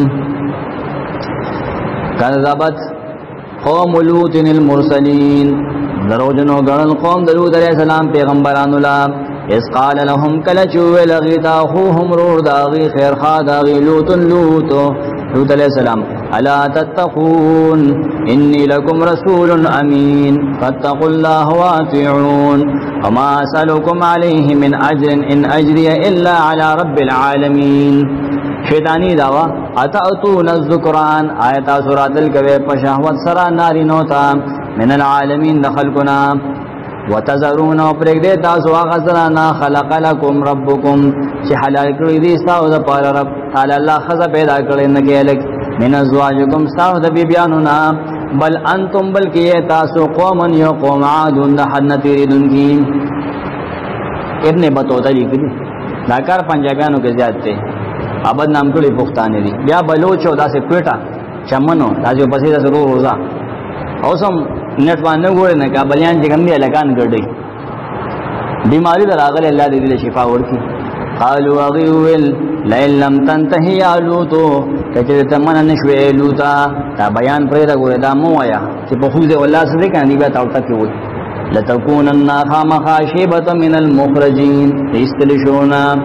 S1: کذبت قوم لوط المرسلین دروجنو گرن قوم لوط علیہ السلام پیغمبران اللہ اس قال لهم کلچو لغیتا اخوهم رور داغی خیر خوا داغی لوط لوط علیہ السلام الا تتقون انی لکم رسول امین فاتقوا اللہ واطیعون وما اسألکم علیہ من اجر ان اجری الا علی رب العالمین شیطانی دعویٰ اتأتون الذکران آیتا سورات الکوے پشاہوت سرا ناری نوتا من العالمین دخلکنا وتذرون وپرک دے تاسو آغازرانا خلق لکم ربکم چی حلال کردی دی استاو دا پار رب تعالی اللہ خزا پیدا کردنکی الک من ازواجکم استاو دا بی بیانونا بل انتم بلکی یہ تاسو قومن یو قوم عادون دا حد نتیریدن کی ابن بطوطا لکھ دی داکار پنجابیانو کے زیاد تے ابد نام کلی پختانی دی بیا بلوچو دا سے پیٹا چمنو دا جو پسی دا سے رو روزا اوسم نیٹ باندې ګورې نه کا بلیان چې کوم دی لکان ګرځي بیماری در اغل الله دې دې شفا ورکړي قالوا اغيول لئن لم تنتهي يا لوط کچې تمنه نشوي لوطا تا بیان پرې دا ګورې دا مو آیا چې په خو دې والله سره کاندي بیا تاوتا کې وي لتكونن خامخاشبه من المخرجين استلشونا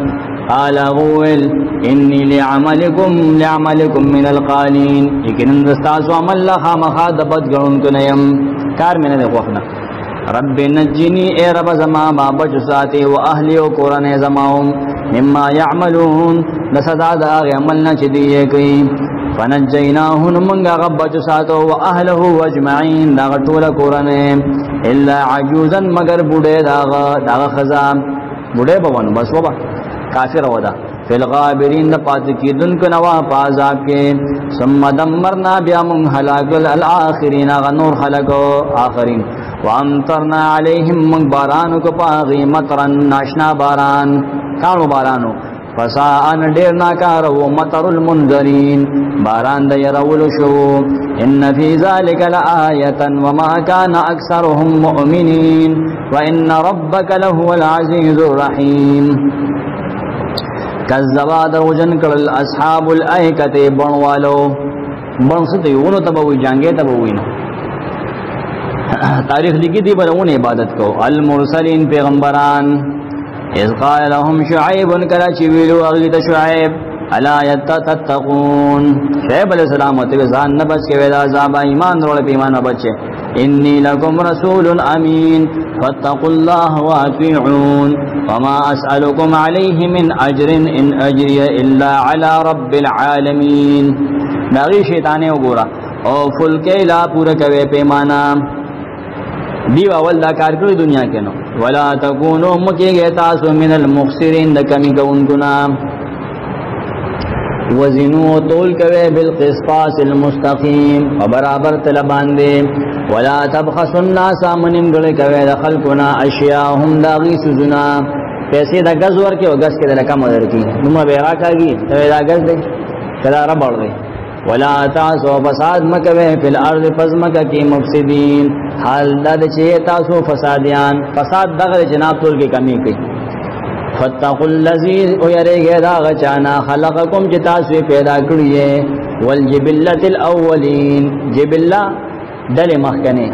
S1: قال غويل اني لعملكم من القالين لیکن دستاسو عمل لخا مخادبت گرون کنیم کار میں نے خوفنا رب نجنی اے رب زما ما بچ ساتے و اہلی و قرآن زماؤں مما يعملون لصدا دا عملنا چدیئے کئی فنجیناہن منگا غبچ ساتو و اہلہ اجمعین دا طول قرآن الا عجوزا مگر بوڑے دا خزام بوڑے بوانو بس وبا کافر ودا فی الغابرین پات کی دن کو نوا پازاب کے ثم دمرنا بیامن حلاک الآخرین غنور خلقو آخرین وامطرنا علیہم من بارانو کو پاغی مطرن ناشنا باران کانو بارانو فساءن دیر ناکارو مطر المنذرین باران دی رولو شو ان فی ذالک لآیتا وما کان اکثرهم مؤمنین وان ربک لهو العزیز الرحیم کذبا دروجن کرل اصحاب الایکت بنوالو بنسطیونو تبوی جانگے تبوی نو تاریخ لکی دی برون عبادت کو المرسلین پیغمبران اذ قال لهم شعیب کلا چویلو اغلیت شعیب الا یتتقون شعیب علیہ السلام ہوتے ہوئے زان نبچ کے ویدہ عذابہ ایمان روڑ پیمان بچے انی لکم رسول امین فاتقوا اللہ واطیعون وما اسألکم علیہ من اجر ان اجری الا علی رب العالمین باغی شیطانے گورا او فلکے لا پورا کوے پیمانا دیو اول دا کار کری دنیا کے نو ولا تکونو مکی گئے تاسو من المخسرین دا کمی کون گنا وزنو طول کوے بالقسطاس المستقیم وبرابر طلبان دے ولا تبخسوا الناس منم گلے کوے دا خلقنا اشیاءهم دا غی سزنا پیسے دا گز ورکی و گز کے دا لکم ودر کی نمہ بیغا کاگی تو دا گز دے کدا ربڑ دے ولا تاسو فساد مکوے فی الارض فزمک کی مفسدین حال داد چیئے تاسو فسادیان فساد دغر جناب طول کی کمی کی فاتقوا الذی اویرے گے دا غچانا خلقکم جتاسوی پیدا کریے والجبلت الاولین جبلہ دل مخکنے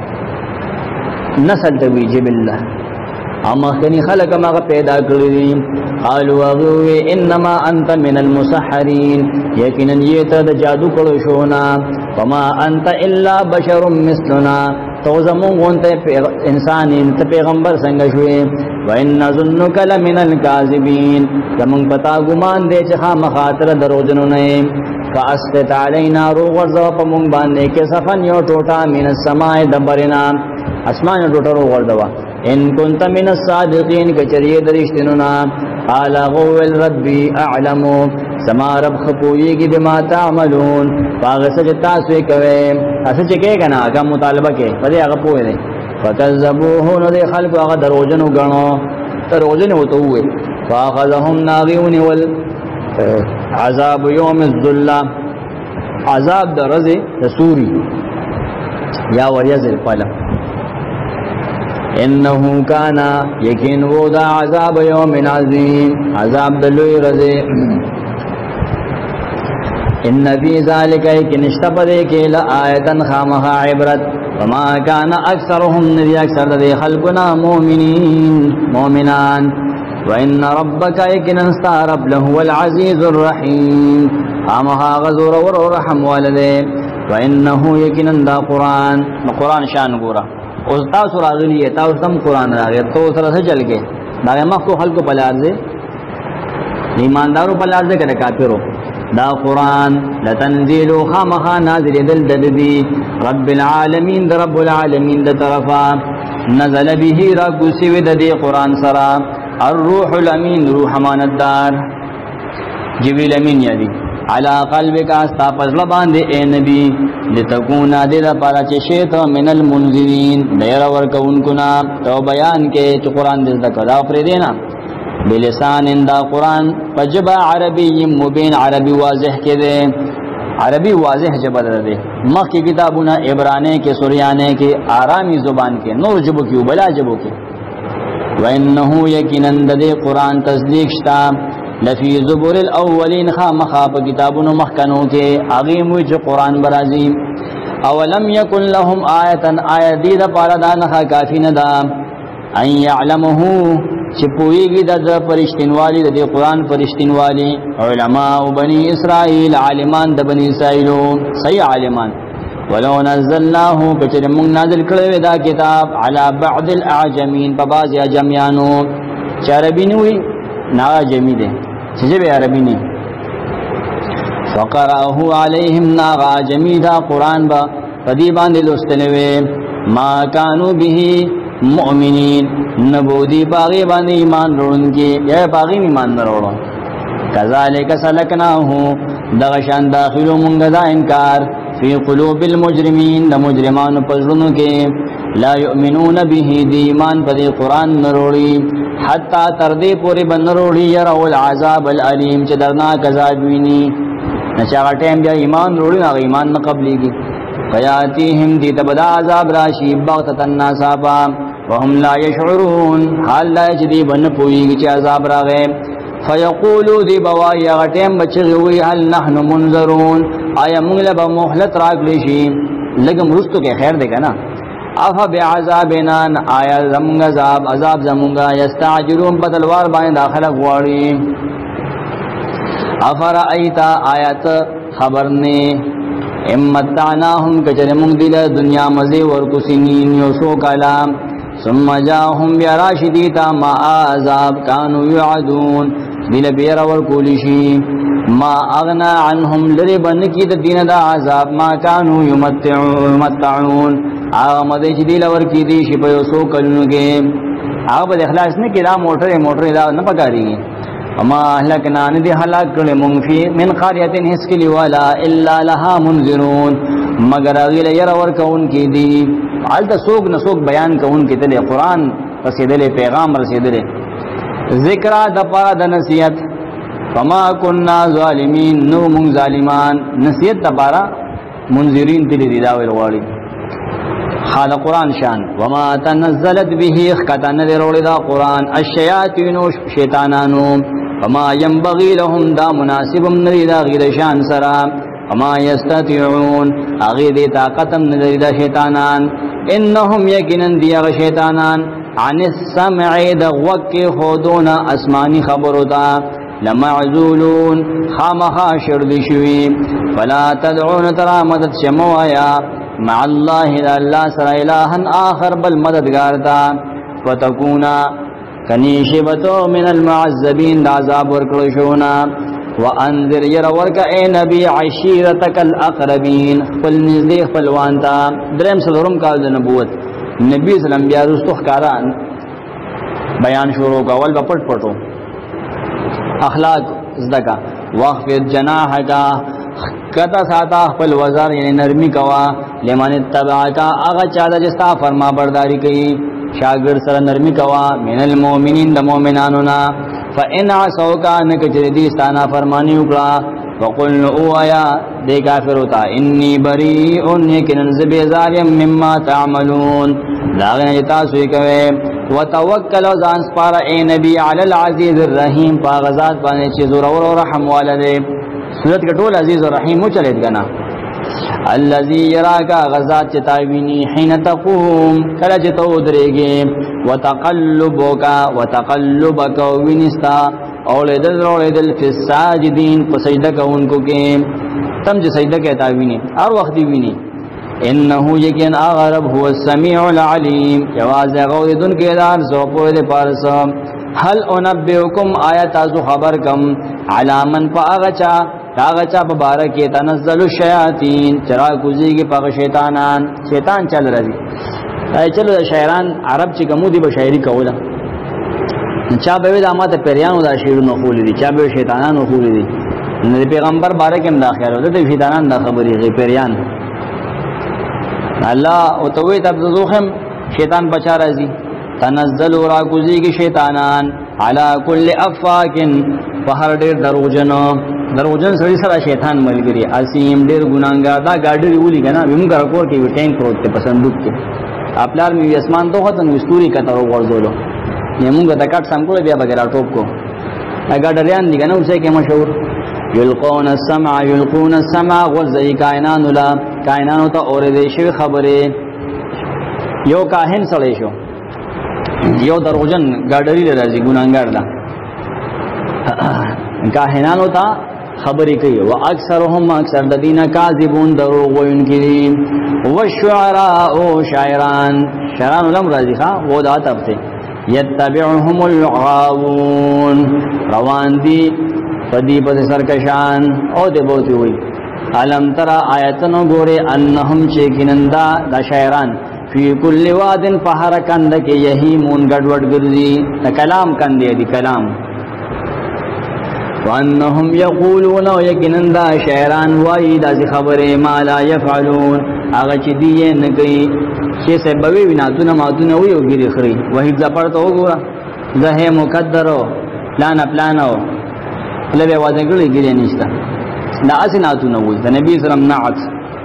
S1: نسل توی جبلہ امخنی خلق مغا پیدا کری قالوا اغوی انما انت من المسحرین یقینا یہ تد جادو کرو شونا وما انت الا بشر مثلنا تو زمون گونتے انسانی تا پیغمبر سنگشوئے وَإِنَّ ظُنُّكَ لَمِنَ الْكَاذِبِينَ زمون پتا گمان دے چخا مخاطر دروجنو نئے فَأَسْقِطْ عَلَيْنَا روغرزو پمونگ باندے کے صفن یو ٹوٹا من السماء دبرنا اسمان یو ٹوٹا روغردوا ان كنت من الصادقین کچریے درشتننا قال غول ربی اعلمو سما رب خپوئی کی بما تعملون فاغسا جتاسوی کوئے اسا چکے کنا اگا مطالبہ کے فدے اگا پوئے دے فکذبوہو ندے خلق اگا دروجنو گنو دروجنو تو ہوئے فاخذهم ناغیون والعذاب یوم الظلہ عذاب در رضی تسوری یا وریزل پالا انہو کانا یقین وہ دا عذاب یوم عظیم عذاب دلوی رضی ان فی ذالک ایک نشتپدے کے لآیتا خامخا عبرت وما کانا اکثرهم ندی اکثر دے خلقنا مومنان وان ربک ایکن انستارب لہو العزیز الرحیم خامخا غزور ورحم والدے وانہو یقین دا قرآن شان گورا اس تاسو راغلی ہے تاسو تم قرآن راغی تو سر سے چل کے داغے مخ کو خلق پلار دے ایماندارو پلار دے کرے کافرو دا قرآن لتنزیلو خامخا نازل دل ددی رب العالمین دا رب العالمین دا طرفا نزل به را گسی ددی قرآن سرا الروح الامین روح ماندار جبیل امین یادی علا قلبک استا پزل باندے اے نبی لتکونا دیدہ پارا چشیتا من المنذرین دیر ورکون کنا تو بیان کے چو قرآن دیدہ کدا اپری دینا بلسان دا قرآن پجبا عربی مبین عربی واضح کے دے عربی واضح جبا دے مخ کی کتابونا عبرانے کے سریانے کے آرامی زبان کے نور جبو کی بلا جبو کے وَإِنَّهُ يَكِنًا دَدِ قرآن تصدیق شتا لفی زبور الاولین خامخا پا کتابون مخکنوں کے اغیموی جو قرآن برازیم اولم یکن لهم آیتا آیت دید پارا دانخا کافی ندا ان یعلمہو چې پوېږي د فرشتینوالي د قرآن فرشتینوالي علماء بني اسرائیل عالمان د بني اسرائیل صحیح عالمان ولو نزلناه کچر موږ نازل کړو دا کتاب على بعض الاعجمين په بعض اعجمیانو چې عربي نه وي نا عجمي دي چې به عربي نه فقرأه عليهم نا عجمي دا قرآن با پدی باندې لوستلوي ما كانوا به مؤمنین نبودی باغی باندې ایمان وروړونکي یا باغی ایمان نه وروړو کذالک سلکناه دغشان داخلو مونږ دا انکار فی قلوب المجرمین د مجرمانو پزړونو کې لا یؤمنون به دی ایمان په قرآن نه وروړي حتا تر دې پورې بن وروړي يروا العذاب الالم چې درناک عذاب ویني نشا ټیم بیا ایمان وروړي هغه ایمان نه قبليږي فیاتیهم دی تبدا عذاب راشی بغتتن ناسابا وهم لا یشعرون حال لا یجدی بن پویگی چی عذاب راغے فیقولو دی بوائی اغتیم بچغوی حل نحن منظرون آیا مغلب محلت راک لیشی لگم رستو کے خیر دے گا نا افا بعذابنا آیا زمونگ عذاب زمونگا یستعجلون بدلوار بائیں داخل اگواری افرائیتا آیت خبرنے امتعناهم کچر مونگ دل دنیا مزی ورکو سنین یوسو کلام ثم جاهم بیراشدیتا ما آذاب کانو یعدون دل بیر ورکو لشی ما اغنا عنهم لربن کی دین دا عذاب ما کانو یمتعون آغا مدیش دل ورکی دیشی پا یوسو کلنگے آغا با اخلاص نکی دا موٹر دا نپکاری گی وما اهلكنا ندي هلاك کړي مونږ فی من قريه هسکلی ولا الا لها منذرون مگر غیله ير ور کون کی دی حالت سوق نسوق بیان کون کی ته قرآن رسیدلې پیغام رسیدلې ذکر د پاره د نصیحت فما كنا ظالمین نو مونږ ظالمان نصیحت د پاره منذرین دي دی دا ویل غواړي حال قرآن شان وما تنزلت به خطن درول دا قرآن الشیاطین شیطانانو وما ينبغي لهم دا مناسبم ندی دا غیر شان سرا وما يستطيعون اغید طاقتم ندی دا شیطانان انهم یقینا دی شیطانان عن السمع دغوک خودون اسمانی خبرتا لمعزولون خامخا شردشوی فلا تدعون ترى مدد شموایا مع الله اذا الله سر الها آخر بل مددگار تا فتكونا کنیشبتو من المعذبین دا عذاب ورکلشونا وانذر یر ورک اے نبی عشیرتک الاقربین خپل نزدې خپلوان تا دریم سلورم کال د نبوت نبی اسلام بیا رستو ښکارا بیان شروع کول په پټ پټو اخلاق زدکا واخفض جناحک کتا ساتا خپل وزر یعنی نرمی کوا لمن اتبعکا اغا چاہتا جستا فرما برداری کئی شاگرد سر نرمی کوا من المومنین دا مومنانونا فإن عصوکا نکچر دیستانا فرمانی اکڑا فقلن او آیا دے کافر ہوتا انی بریئن یکنن زبیزاریم مما تعملون داغن جتاسوی کوئے وتوکل وزان سپارا اے نبی علی العزیز الرحیم پا غزات پانے چی زور و رحم والدے صورت کا ټول عزیز و رحیم مو چلیت گنا الذي يراك غزات چتاوینی حين تقوم کله چتو درېږي وتقلبك وینستا اولدل فی الساجدین په سجده کوونکو کې تم چې سجده کې تاوینی هر وخت ویني انه یقین اغرب هو السميع العليم جواز غوذن کې دار سو په دې پارس هل انبئکم آیات از خبر کم علامن پاغچا داغچا مبارکی تنزل الشیاطین چرا کوزی کی پاغ شیطانان شیطان چل رہی چلو شاعران عرب چې کوم دی به شاعری کوله چا به د امات پیرانو دا شعرونه خولې دي چا به شیطانانو خولې دي نو پیغمبر بارک هم داخله ده شیطانان دا خبرې غي پیران الله او توي تبذوخم شیطان بچا راځي تنزل را کوزی کی شیطانان علی کل افاک فهر ډیر دروژن سړي سره شیطان ملګری اسیم ډیر ګناګار دا ګاډي ولي کنه ویم کار کور کې ټینک پروت ته پسندوک کې خپلار می اسمان ته وخت نو استوري کته ورغورځولو یمونګه د کټ سم کول بیا بغیر ټوپ کو دا ګاډریان دي کنه اوسه کې مشهور یلقون السمع غزئی کائنان لا کائنانو ته اور دې شی خبره یو کاهن سړی شو یو دروغجن ګاډری راځي ګناګار ده کاهنان ہوتا خبرې کوي او اکثرهم اکثر د دینه کاذبون دروغ وایونکي او شعراء او شاعران لم راځي ها و دا تبته یتبعهم الغاوون روان دي پدی پد سرکشان او دې بوتي وي علم ترى آیتن ګوره انهم چیکنندا د شاعران فی کل واد فحر کند کې یهیمون ګډوډ ګرځي د کلام کندې دي کلام وانهم یقولون یکنندا شاعران وای د خبره ما لا يفعلون هغه چې دی نه کوي چې سبب ویناتونه ماتونه وي او ګری خري وحی ځپړته وګوره زه مقدرو پلانو لبه وځګړي ګری نشته دا اسناتونه وي د نبی سلام نعت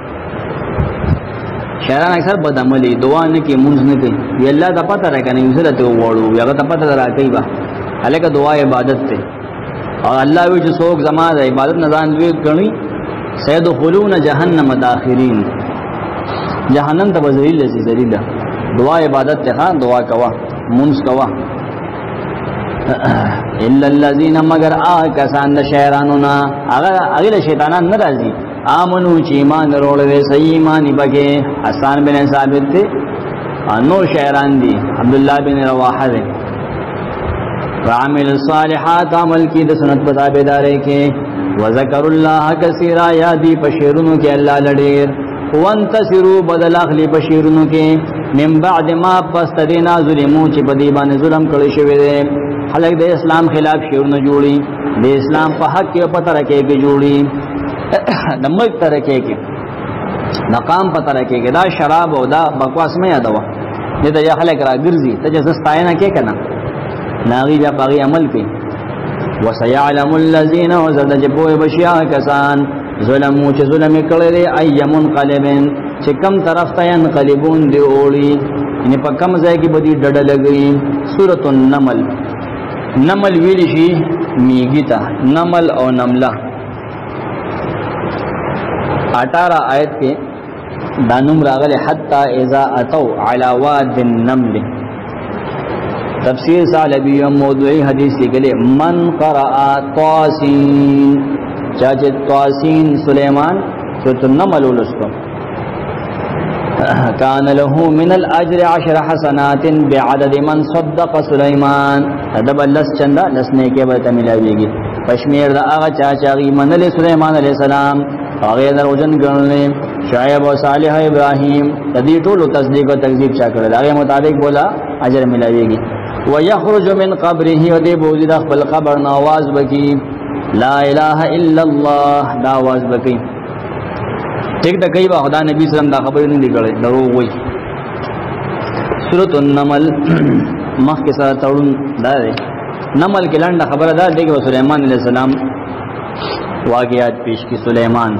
S1: شاعران اکثر بد عملی دعا نه کې مونږ نه کوي وی الله ته پته راکنه یې سره ته وړو هغه ته پته راکې با الکه دعا عبادت ته او الله وی چې څوک زما د عبادت نه ځان دوی غني سيدخلون جهنم داخرين جهنم ته وزریل شي ذلیل دعا عبادت ته دعا کوا مونږ کوا الا الذين مگر کسان د شیطانانو هغه شیطانان ناراضي امنو چې ایمان وروړل صحیح ایمان بګه حسن بن ثابت ته انو شیطان دي عبد الله بن رواحه دي وعمل الصالحات عمل کی د سنت په تابعداري کې وذكر الله كثيرا یادی بشیرونو کې الله لډیر وانتصروا بدل اخلی بشیرونو کې من بعد ما پستدینا ظلمو چې په دی باندې ظلم کړی شوی دی خلک د اسلام خلاف شیرونه جوړي د اسلام په حق کې په طرقه کې جوړي د ملک طرقه کې مقام په طرقه کې دا شراب او دا بکواس مې یادوا دې ته خلک راګرځي ته چې ستاینه کې کنه ناغي بیا باغی عمل کوي وسيعلم الذين وزد جبوه بشیا کسان ظلمو چې ظلم کړي دي ايمن قلبن چې کم طرف ته ينقلبون دی اوړي ان په کم ځای کې بدی ډډ لګي سورۃ النمل نمل ویل شي میګیتا نمل او نمله 18 آیت کې دانوم راغله حتا اذا اتوا على واد النمل تفسیر سالبی موضوعی حدیث لگلے من قرآ طاسین چاچے طاسین سلیمان سورۃ النمل ولستو کان له من الاجر 10 حسنات بعدد من صدق سلیمان ادب لس چندا لسنے کے برته ملاویږي پشمیر دا هغه چاچاغي منل سلیمان علیہ السلام هغه دروژن ګڼل شعیب او صالح ابراهیم تدی ټول تصدیق او تکذیب چا کړل هغه مطابق بولا اجر ملاویږي ويخرج من قبره ودي بوجد خپل قبر نواز بکی لا اله الا الله دا आवाज بکی ټیک د کوي با خدا نبی سلام دا خبر نه لګړې درو وای سورۃ النمل مخ کې سره تړون دا دی نمل کې لاندې خبره ده دغه سليمان عليه السلام واقعات پیش کی سليمان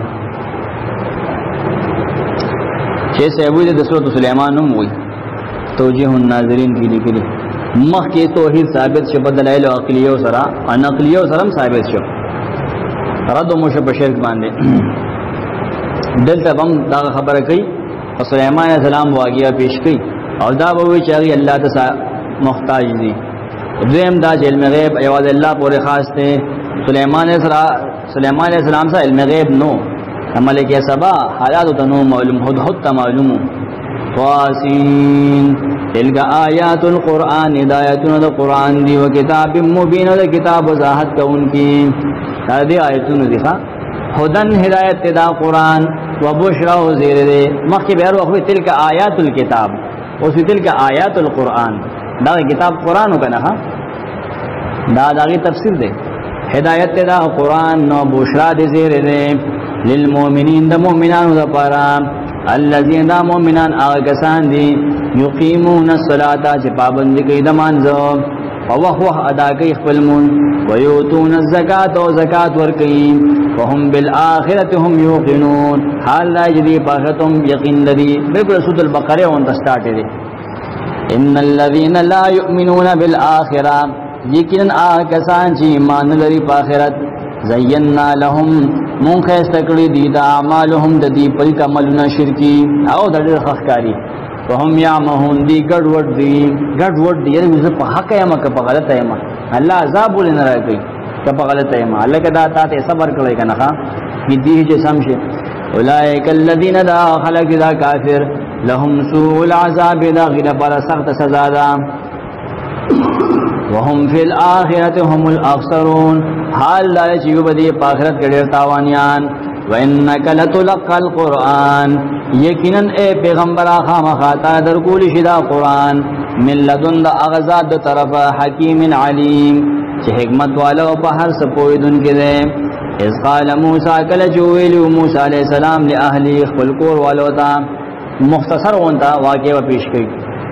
S1: چې سیبوی د سورۃ سليمان هم وای توجیه الناظرین کې لیکلي مخ کې توحید ثابت شو بدلایل او عقلیو سره ان عقلیو سره ثابت شو رد موشه بشیر باندې دلته هم دا خبره کوي او سليمان عليه السلام واقعیا پیش کوي او دا به وی چې الله تعالی محتاج دي دیم دا علم غیب ایواز الله پورې خاص ته سليمان عليه السلام سره علم غیب نو ملک سبا حالات تنو معلوم هدهد معلوم طاسین تلك آیات القرآن ہدایتون دا قرآن دی و کتاب مبین دا کتاب وضاحت کون کی دی آیتون دیخوا خودن ہدایت دا قرآن و بشرا و زیر دے مخی بیر وقوی تلك آیات الكتاب اسی تلك آیات القرآن دا کتاب قرآن کنا دا غی تفسیر دے ہدایت دا قرآن و بشرا دی زیر دے للمؤمنین دا مؤمنان دا پارام الذين دا مؤمنان آگسان دی یقیمون الصلاة چه پابندی کئی دمانزو ووخوخ ادا کئی خپلمون ویوتون الزکاة و زکاة ورکیم وهم بالآخرت هم یوقنون حال لا جدی پاختم یقین لدی بلکل سورة البقرہ وانتستاٹی دی ان الذين لا يؤمنون بالآخرة یقینا آگسان چه ایمان لدی پاخرت زینا لهم مون خیسته کړی دي د اعمالهم د دې پلک عملونه شرکی او د ډېر خخکاری وهم یعمهون دی ګډوډ دی یعنی زه په حق یم که په غلطه یم الله عذاب ولې نه راکوي که په غلطه یم الله که دا تا ته صبر کړی که نه ښه دې چې سم شي اولئک الذین دا خلق دا کافر لهم سوء العذاب دا غیر پر سخت سزا ده وهم فی الاخرة هم الاخسرون حال دا چې یو بدی په آخرت کې ډېر تاوانیان وانک لتلقى القرآن یقینا اے پیغمبر خامخا تا در کول شدا قرآن من لدن دا اغزاد دا طرف حکیم علیم چې حکمت والا په هر څه پوهیدون کې ده اذ قال موسی کله جویلو موسی علیہ السلام لاهلی خپل کور والو ته مختصر وانتا واقعه پیش کړي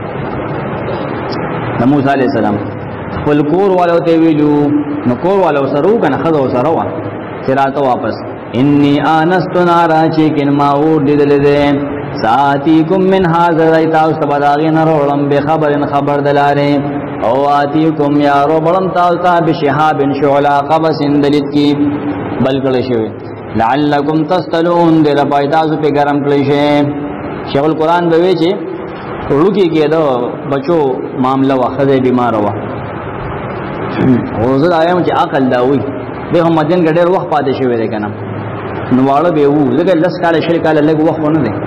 S1: موسی علیہ السلام خپل کور والو ته ویلو نو کور والو سره کنه خذو سره وا چراته واپس انی آنست نارا چیکن ما اور دیدل دے ساتیکم من حاضر ایتاو سبداغین رولم بخبرن خبر دلارے او آتیکم یارو بڑم تاوتا بشحاب شعلا قبس دلت کی بلکلشوی لعلکم تستلون دیر پایتازو پی گرم کلشے شیخ القرآن بوی چی روکی که دو بچو معاملہ و خد بیمار و غرزد آیام چی عقل داوی بے هم مدین کا ډیر وخت پاتې شوی دی کنه نو واړه به وو لکه لس کاله شل کاله لږ وخت ونه دی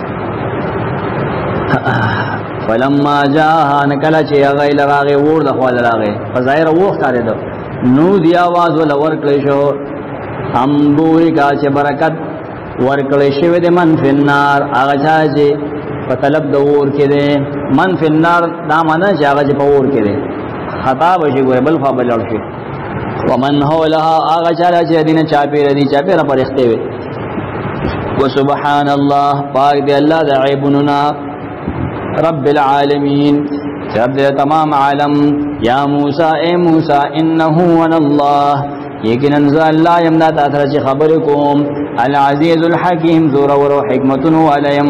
S1: فلما جاء نکلا چې هغه لراغه ور د خپل راغه فظاهر وخت لري دو نو دی आवाज ول ور کړی شو هم دوی کا چې برکت ور کړی شوی دی من فنار هغه چې په طلب د ور کې دی من فنار دا معنی چې هغه په ور کې دی خطا بشي ګور بل فابل شي ومن حولها آغا چالا چه دین چاپیر دی چاپیر پر اختے وی وسبحان اللہ پاک دی اللہ دی عیبننا رب العالمین رب دی تمام عالم یا موسیٰ اے موسیٰ انہو ون اللہ یقین انزا اللہ یمنا تاثر چی خبرکم العزیز الحکیم زور ورو حکمتن علیم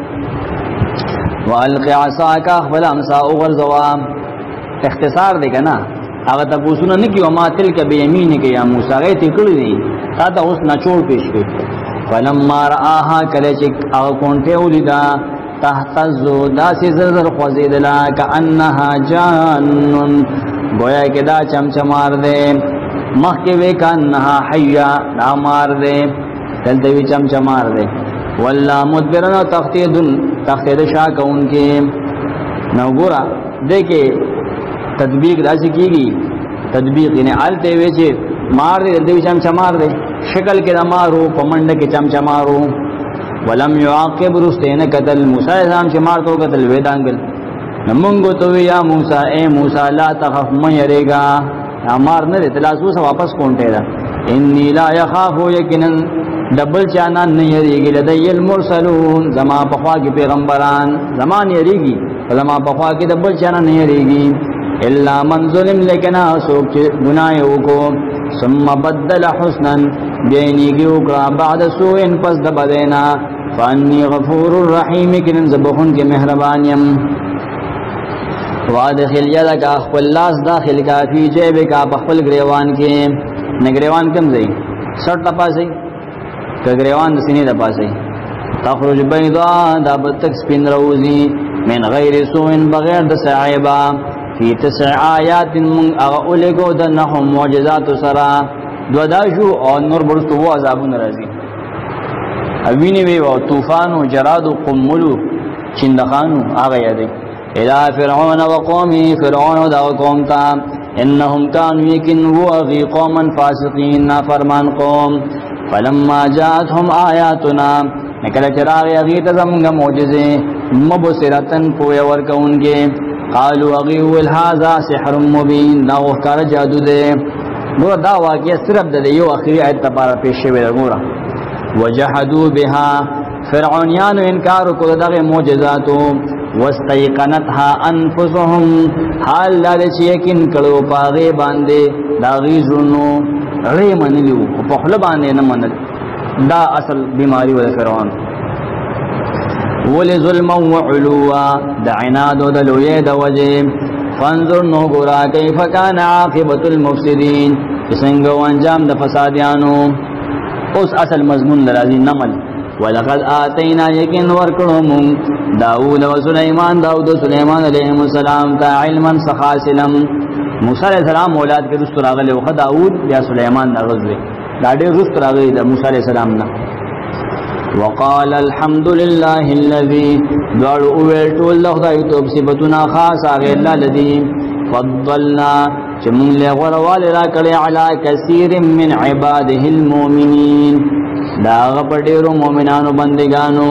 S1: والقی عصاکا اخبر امسا اغرزوام اختصار دی کنا هغه تاسو نه کیو ما تلک به یمینک یا موسی هغه ته کړی دی تا ته اوس نچوړ پیش کړ فلما راها کله چې هغه کونټه ولیدا تهتزو داسې زر خوځیدلا کانها جان گویا کې دا چمچمار دے مخکې وې کانها حیا دا مار دے دلته وی چمچمار دے والله مدبرنا تختید شاکون کې نو ګورا دګه تطبیق راځي کیږي تطبیق یعنی آلته وی چې مار دې دې چمچمار دے شکل کې دا مارو پمنډ کې چمچمارو ولم يعاقب رستین قتل موسی السلام چې مار تو قتل وېدانګل نمونگو تو یا موسی اے موسی لا تخف من یریگا امار نه تلاسو سے واپس کونټه دا انی لا یخاف یقینا دبل چانا نه یریږي لدی المرسلون زما پخوا کی پیغمبران زمان یریږي زما پخوا کی دبل چانا نه یریږي الا من ظلم لکنا سوک گناہ وکړو ثم بدل حسنا بینیږي وکړه بعد سوء پس د بدینا فانی غفور الرحیم کین زبحون کی مهربانیم وادخل یدک اخفل لاس داخل کا فی جیبک بخفل گریوان کے نگریوان کم زی سٹ تپاسی که گریوان دسینی تپاسی تخرج بیضا دابتک سپین روزی من غیر سوء بغیر دس عیبا فی تسع آیات من اغاولکو دنحم معجزات سرا دو داشو اور نور برستو وہ عذابون رازی اوینی وی و طوفانو جرادو قمولو چندخانو آغا یادک الى فرعون وقومه فرعون دا قومتا انهم كانوا يكنوا غي قوما فاسقين نافرمان قوم فلما جاءتهم آياتنا نکل چراغ یغیت زمونگا معجزے مبصرتن پویا ورکونگے قالوا اغیو الهذا سحر مبین دا وحکار جادو دے گورا دا واقعی صرف دے یو اخیری آیت تپارا پیش شوی دا گورا وجحدوا بها فرعونیان انکارو کو دا معجزاتو واستيقنتها انفسهم حال لاره چې یقین کړو پاغه باندې دا غیزونو ری منلیو په خپل باندې نه منل دا اصل بیماری ول فرعون ول ظلم و علوا د عناد د لوی د وجه فانظر نو ګورا کیف کان عاقبت المفسدين څنګه انجام د فسادیانو اوس اصل مضمون لرازي نمل ولقد آتینا یقین ورکړو مون داود و سلیمان، داود و سلیمان علیہم السلام تا علما سخاسلم. موسی علیہ السلام اولاد کې رست راغلی او داود یا سلیمان دا غزوی دا ډېر رست راغلی د موسی علیہ السلام نه. وقال الحمد لله الذي دعوا اول ټول له خدای توب صفاتنا خاص هغه الله الذي فضلنا چې موږ له غوړوال را کړی علی کثیر من عباده المؤمنین دا په ډېرو مؤمنانو بندګانو.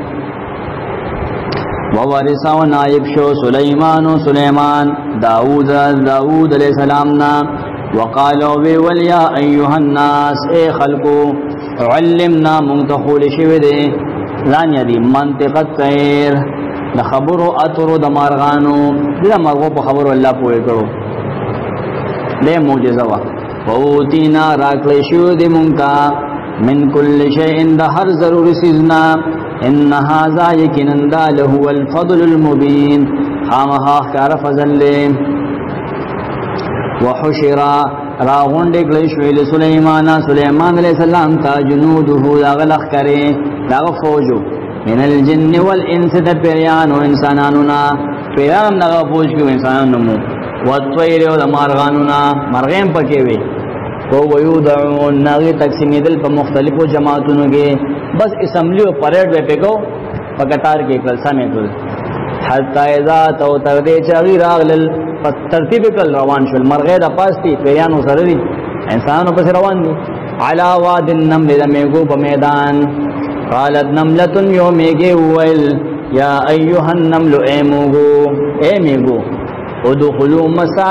S1: وورثه نائب شو سلیمان داود علیہ السلام نا. وقالوا ولیا ایها الناس اے خلقو علمنا منتخول شوی دے ځان یادی منطق الطیر د خبرو اترو د مارغانو د مرغو په خبرو الله پوهه کړو له معجزه وا. اوتینا راکلی شو دې مونږه من کل شیء د هر ضروري سیزنا. ان هذا یقینا له الفضل المبین خامخا کار فضل له. وحشر راغون دکلی شویل سلیمان علیہ السلام تا جنوده داغ لخ کرے داغ فوجو من الجن والانس دا پیریان و انسانانونا پیران داغ فوج کیو انسانانمو والطویر و دا مارغانونا مرغیم پکیوی تو ویودعون ناغی تقسیمی دل پا مختلف جماعتونو کے بس اسمبلی و پریڈ بے پکو پکتار کے کل سمیتل حتی اذا تو تغدی چاگی راغلل ترتیب کل روان شل مرغې د پاستی پیرانو سره دي انسانانو پس روان دي. علا واد النمل د میګو په میدان. قالت نملة یو میګي ویل یا ایها النمل اے میګو ادخلوا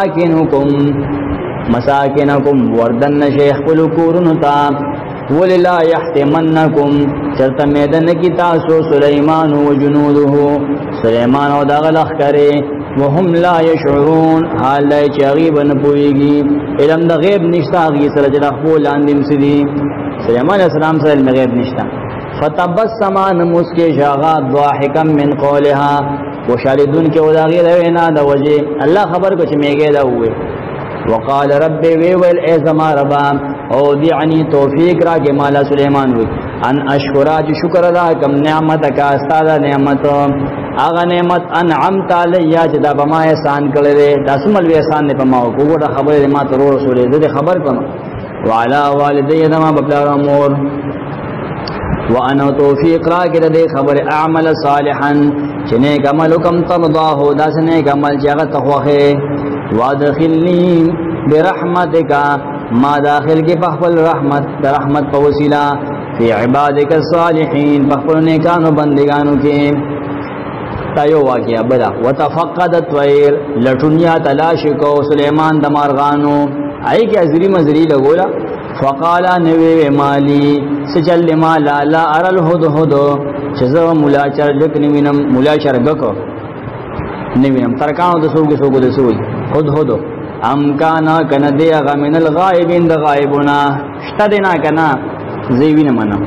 S1: مساکنکم وردن شیخ پلو کورنو تا. وللا یحتمنکم چرت میدن کی تاسو سلیمان و جنوده سلیمان و داغلخ کرے وهم لا يشعرون حال لا چاغیب نپویگی علم دا غیب نشتا غی سر جدا خبول اندیم سدی. سلیمان علیہ السلام سر علم غیب نشتا. فتبسمان مسکی شاغات ضاحکا من قولها وشاردون کے وداغی دوینا دا وجه اللہ خبر کچھ میگے دا ہوئے. وقال رب ویول اے زما ربا اودعنی توفیق را کے مالا سلیمان ہوئی ان اشکرا جو شکر دا کم نعمت کا استادا نعمت آغا نعمت انعمت علیہ چدا پما احسان کردے دا سملوی احسان نے پما ہو کوگو دا خبر دے ما ترور رسولے دے خبر کنو وعلا والدی دما بپلار امور وانا توفیق را کے دے خبر اعمل صالحا چنیک عملو کم ترضاہو دا سنیک عمل چاگت تخوخے وادخلنی برحمتکا ما داخل کی پخفل رحمت دا رحمت پا وسیلہ فی عبادک الصالحین پخفل نیکانو بندگانو کے تایو واقعہ بدا. وتفقد الطیر لٹنیا تلاشکو سلیمان دمارغانو آئی کیا ازری مزری لگولا. فقالا نوی مالی سچل مالا لا ارل هدو چزو ملا چرجک نوینم ملا چرگکو نوینم ترکانو دسوگو دسوگی هدو ام کانا کن دیغا من الغائبین دا غائبونا شتا دینا کنا زیوین منم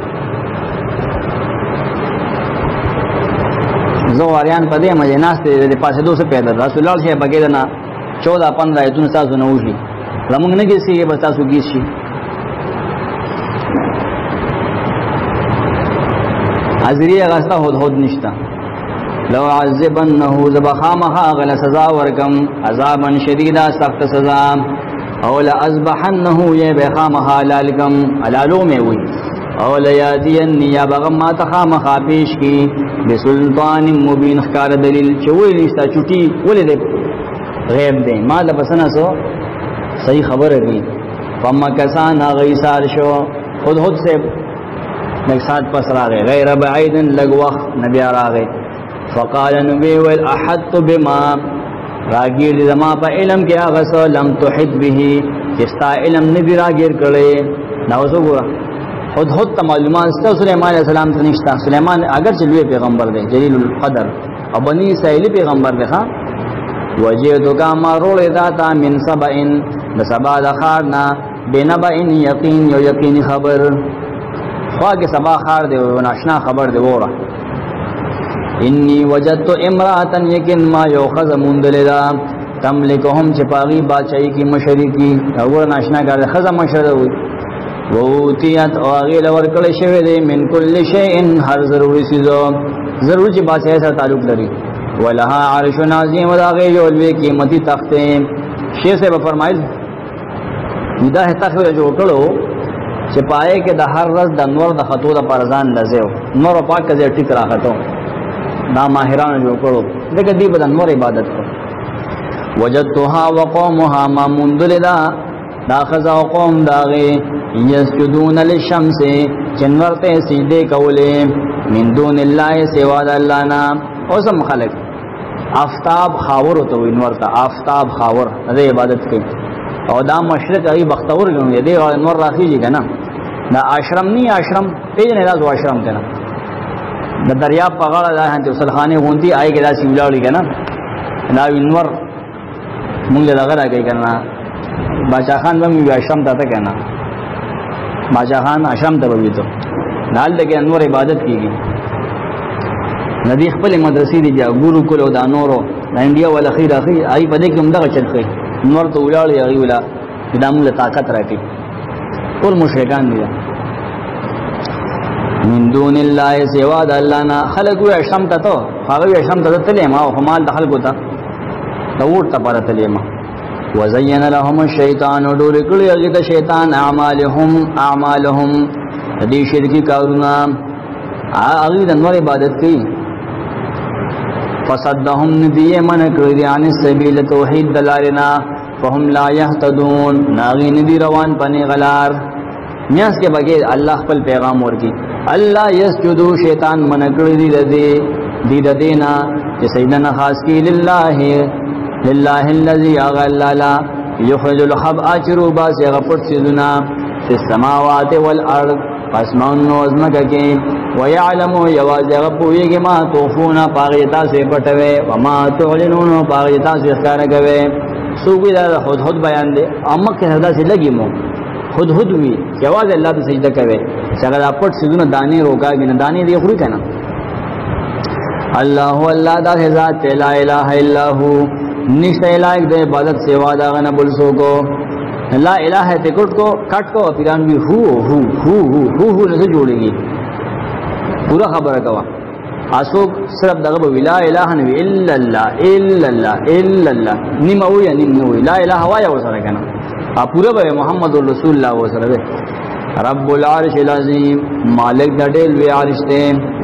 S1: زواریان پا دے مجھے ناستے دے پاسے دو سے پیدا رسول اللہ سے بگی دنا 14-15 ایتون ساسو نوشی رمونگ نگیسی گے بس تاسو گیس شی. حضری اغسطا ہد نشتا. لو عذبنہو زبخامخا غل سزا ورکم عذابا شدیدا سخت سزا او لازبحنہو یہ بخامخا لالکم علالو میں ہوئی او لیاتینی یا بغم ما تخامخا پیش کی بسلطان مبین خکار دلیل چوئی نشتا چوٹی ولی دے غیب دیں ما لپسنا سو صحیح خبر دی. فما کسانا غیسار شو خود سے ایک ساتھ پس راگے غیر بعیدن لگ وقت نبی راگے. فقال نبی والاحدت بما راگیر زما پا علم کیا غسو لم تحد بھی کستا علم نبی راگیر کرے نوزو گورا خود تا معلومان ستا سلیمان علیہ السلام تنشتا. سلیمان اگر چلوے پیغمبر دے جلیل القدر اور بنی اسرائیلی پیغمبر دے خواہ وجیدو کا مرول ذاتا من سبعین بسبا دخارنا بنبعین یقین یو یقین خبر خواہ کے سبا خار دے وناشنا خبر دے وورا. انی وجدتو امراتن یکن ما یو خز مندلدہ تملکہم چپاغی بادشاہی کی مشری کی اور ناشنا کر خز مشر ہوئی. ووتیت او اغیل ورکل شوی دے من کل شیئن ہر ضروری سیزو ضرور چې بادشاہ سره تعلق لري. ولها عرش عظیم وداغه یو لوی قیمتي تخت. شیخ صاحب فرمایل دا تخت جو کړو چې پائے کې د هر ورځ د نور د خطو د پرزان لزیو نور پاک کې ټیک راخته دا ماهرانو جو کړو دغه دی په نور عبادت کو. وجدتها وقومها ما منذلدا دا خزا قوم داغه یسجدون للشمس چنورته سجده کوله من دون الله سوا د الله نه. اوسم خلق آفتاب خاور تو انورته آفتاب خاور د عبادت کوي او دا مشرق ای بختور غنی دی نور راخیږي کنه دا آشرم نی آشرم پیژنې دا آشرم کنه د دریاب په غاړه ده هانته وسلخانه غونډي آی کې دا سیملاړي کنه دا انور مونږ له هغه راګی کنه باچا خان به وی آشرم ته کنه باچا خان آشرم ته وی ته نال دغه انور عبادت کیږي ندی خپل مدرسې دی ګورو کولو دا نورو د انډیا ولا خیر اخی آی بده کوم دغه چل کوي نور ته ولاړ یغي ولا دا موږ طاقت راکې ټول مشرکان دي من دون الله سوا د الله نه. خلق وي شم ته تو هغه شم ته تلې ما او همال دخل کوتا دا ورته پاره تلې ما. وزين لهم الشیطان ودور کړي هغه ته شیطان اعمالهم دې شرکی کارونه هغه د نور عبادت کوي. فصدهم ندیه من کړی عن السبیل توحید دلارنا فهم لا يهتدون ناغي ندی روان پنی غلار میاس کے بغیر الله خپل پیغام ورکی. الله یسجدو شیطان من کړی دی دینا چې سیدنا خاص کی لله الذي اغلل يخرج الحب اجربا سيغفر سيدنا في السماوات والارض اسمان نوزمک کې ويعلم يواز غپويږي ما توفونا پاغیتا سے پټوي وما تعلنون پاغیتا سے ښکار کوي. سوګي دا خود بیان دي امه کې هدا سے لګي مو خود وی یواز الله ته سجده کوي څنګه پټ سيدونه داني روکاږي نه داني دی خوري کنه. الله دا ذات لا اله الا هو نشته لایق د عبادت سوا دا غنه بل سو کو لا الہ تے کٹ کو پیران بھی ہو نہ جوڑेगी پورا خبر کوا اسوک صرف دغه لا الہ الا الله نیم او یا نیم نو لا الہ وایا وسره کنه پورا به محمد رسول الله وسره رب العرش العظیم مالک د ډېر وی عرش ته.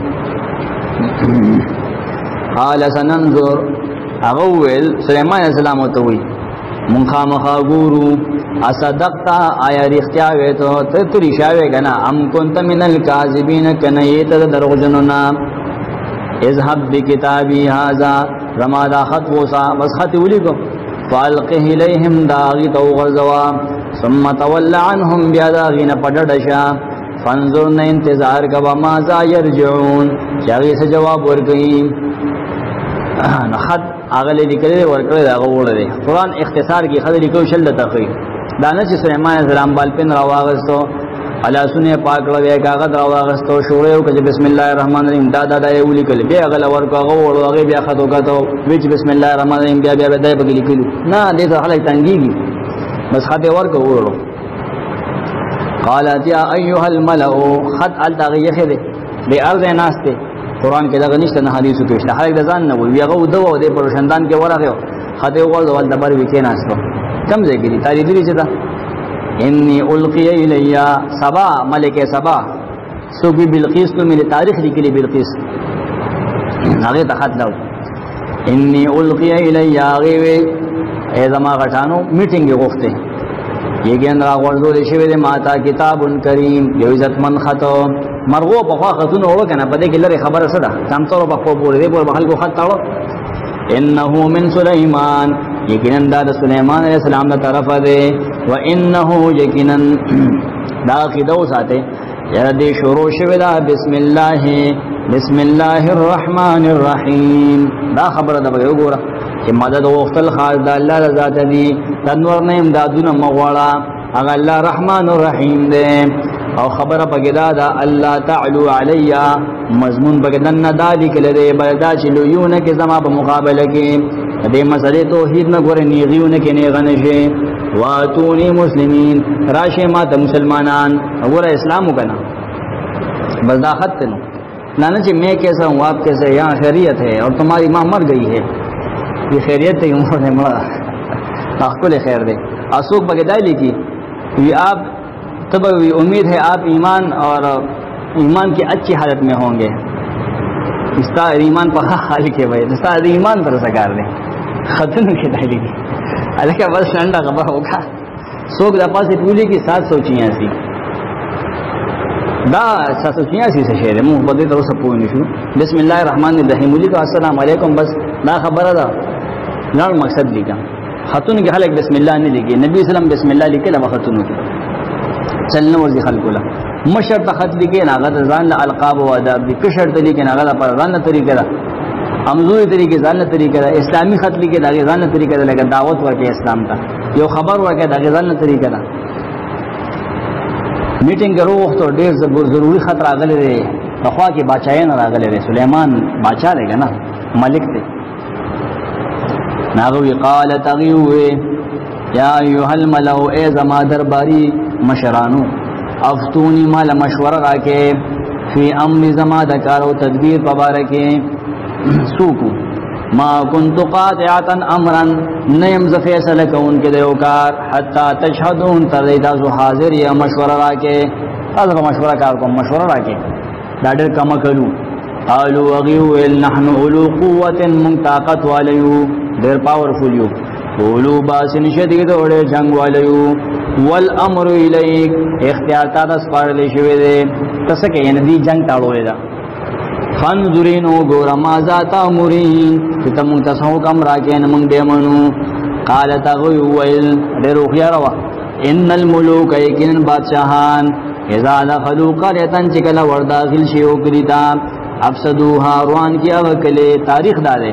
S1: قال سننظر اغوال سليمان عليه السلام ته وی مخامخا ګورو اصدقتا آیا رښتیا وې ته تری شاوې کنه ام كنت من الكاذبين کنه یې ته دروغجنونا. اذهب بكتابي هذا رما دا خط وصا بس خط ولګو فالقه اليهم داغي تو غزوا ثم تولى عنهم بيداغي نه پډډشا فانظر نه انتظار کوا ما ذا يرجعون چاغي سے جواب ورکړي. خط اغله لیکلې ورکړې دا غوړې قرآن اختصار کې خلک لیکو شل تخې دانه چې سليمان عليه السلام بالپن راواغستو الا سنه پاک لوي کاغذ راواغستو شوړیو کې بسم الله الرحمن الرحیم دا یو لیکل بیا اغله ورکو غوړو بیا خطو کاته وچ بسم الله الرحمن الرحیم بیا دای په لیکلو نه دې خلک تنګيږي بس خط ورکو وړو. قالت يا ايها الملأ خط الدغه خده به ارض ناسته قرآن کې دا غنښت نه حدیثو کې شته هغه ځان نه وي هغه دوه د پرشندان کې ورغه خطه وغول ول دبر وکې ناشته کم ځای کې تاریخ دې چې دا انی القی الیا سبا ملک سبا سو بی بلقیس نو مې تاریخ لیکلي بلقیس هغه ته خط لاو انی القی الیا غوی ای زما غټانو میټینګ غوښته یګین را ورزول شوی د ماتا کتاب کریم یو عزتمن خطو مرغو په خوا خطونه وکنه په دې کې لري خبره سره سمتور په خو پورې دی په خلکو خط تاړو انه من سليمان یقینا د سليمان عليه السلام له طرفه دی و انه یقینا دا قیدو ساته یا دې شروع شوی دا بسم الله الرحمن الرحیم دا خبره ده وګوره چې مدد وختل خاص د الله ذات دی تنور نه امدادونه مغواړه هغه الله رحمان الرحیم دی او خبره پکې دا الله تعالی علیا مضمون پکې دنه دادی کله دی بلدا چې لویونه کې زما په مقابله کې دې مسلې توحید نه ګورې نیغیونه کې نه غنشه واتونی مسلمین راشه ما ته مسلمانان وګوره اسلام وکنا بس دا خط نو नाना जी मैं कैसा हूँ, आप कैसे, यहाँ खैरियत है और तुम्हारी माँ मर गई है, ये खैरियत है, उन्होंने मरा ताकुल खैर दे। असूक बगदाई लिखी ये आप तब उम्मीद है आप ईमान और ईमान की अच्छी हालत में होंगे, इसका ईमान पर हाल के भाई इसका ईमान पर सकार दे खतन की दाली की अलग का बस ठंडा खबर होगा सोख दफा से पूरी की 786 दा 786 से शेर मुंह बदे तो सब पूरी निशु बिस्मिल्लाहिर्रहमानिर्रहीम मुझे तो अस्सलाम वालेकुम बस ना खबर था ना मकसद लिखा खतून के हल बिस्मिल्लाह नहीं लिखी, नबी वसल्लम बिस्मिल्लाह लिखे लवा खतून की चलने वर्जी खलकुला मशर्त खत लिखे नागत जान अलकाब व अदाब की शर्त लिखे नागत पर जान तरीके अमजूरी तरीके जान तरीके इस्लामी खत लिखे दागे जान तरीके लगा दावत वर्के इस्लाम का यो खबर वर्के दागे जान तरीके मीटिंग करो तो डेढ़ जरूरी खत रागल रे अखवा के बादशाह न रागल रे सुलेमान बादशाह रहेगा ना मलिक थे नागवी काल तगी हुए या अय्युहल मलउ ए जमा दरबारी मशरानू अफ्तूनी माल मशवरा राके फी अम्र जमा दकारो तदबीर पबारके सूकू मा कुन्तु कातिअतन अमरन नयम फैसला कौन के देवकार हत्ता तशहदून तरदा जो हाजिर या मशवरा राके अगर मशवरा कार को मशवरा राके डाडर कम करू आलू अगियु नहनु उलू कुव्वतिन मुं ताकत वालयू देर पावरफुल यू उलू बासिन शदीद ओड़े जंग वालयू वल अमरु इलैक इख्तियार तादस पारले शवे दे तसके यानी जंग ताड़ोलेदा फंजुरिनो गोरा माजा तामुरीन तम तसो कम राके नमंग देमनु काल तगुल दे रुखिया रवा इन्नल मुलूक यकिन बादशाहान इज़ा दखलू क़रयतन चिकला वरदाखिल शियो करिता अफसदूहा रुआन किया वकले तारीख डाले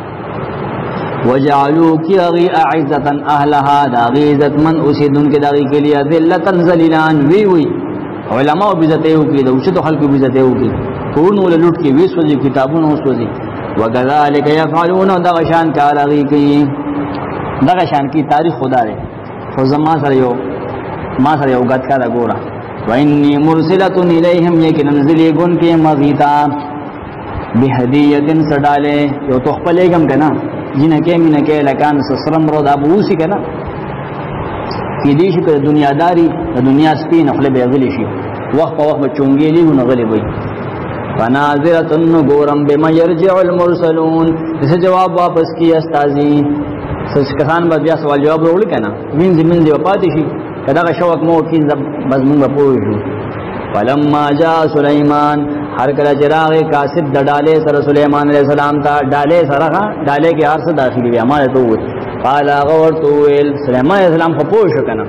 S1: वजालू की अगी अइज़्ज़तन अहलहा दागी इज़्ज़तमन उसी दुन के दागी के लिए ज़िल्लतन ज़लीलान वी हुई उलमा बिज़ते हो की उसे तो हल्की बिज़ते हो की कौन वो लुट की 20 वजी किताबों उस वजी वगज़ालिक यफ़अलून दगशान का लगी की दगशान की तारीख खुदा रे खुज़मा सरियो मा सरियो गत का गोरा वइन्नी मुरसिलतुन इलैहिम यकिन ज़िली गुन के मगीता बिहदियतिन सडाले यो तो खपलेगम के ना जिनके मिनके लकान ससरम रोद अबूसी के ना की देश के दुनियादारी दुनिया स्पी नखले बेगलिशी वक्त चुंगेली नगले बई फनाज़िरतुन गोरम बिमा यरजिउल मुरसलून इसे जवाब वापस की अस्ताजी सच कसान बस या सवाल जवाब रोल के ना मिन वपातिशी कदा का शौक मो की बस मुंग पोजू फलम्मा जा सुलेमान हर कला चिराग कासिद डाले सर सुलेमान अलैहि सलाम था डाले सरहा डाले के हार से दाखिल हुआ हमारे तो काला गौर तो सुलेमान अलैहि सलाम को पोश कना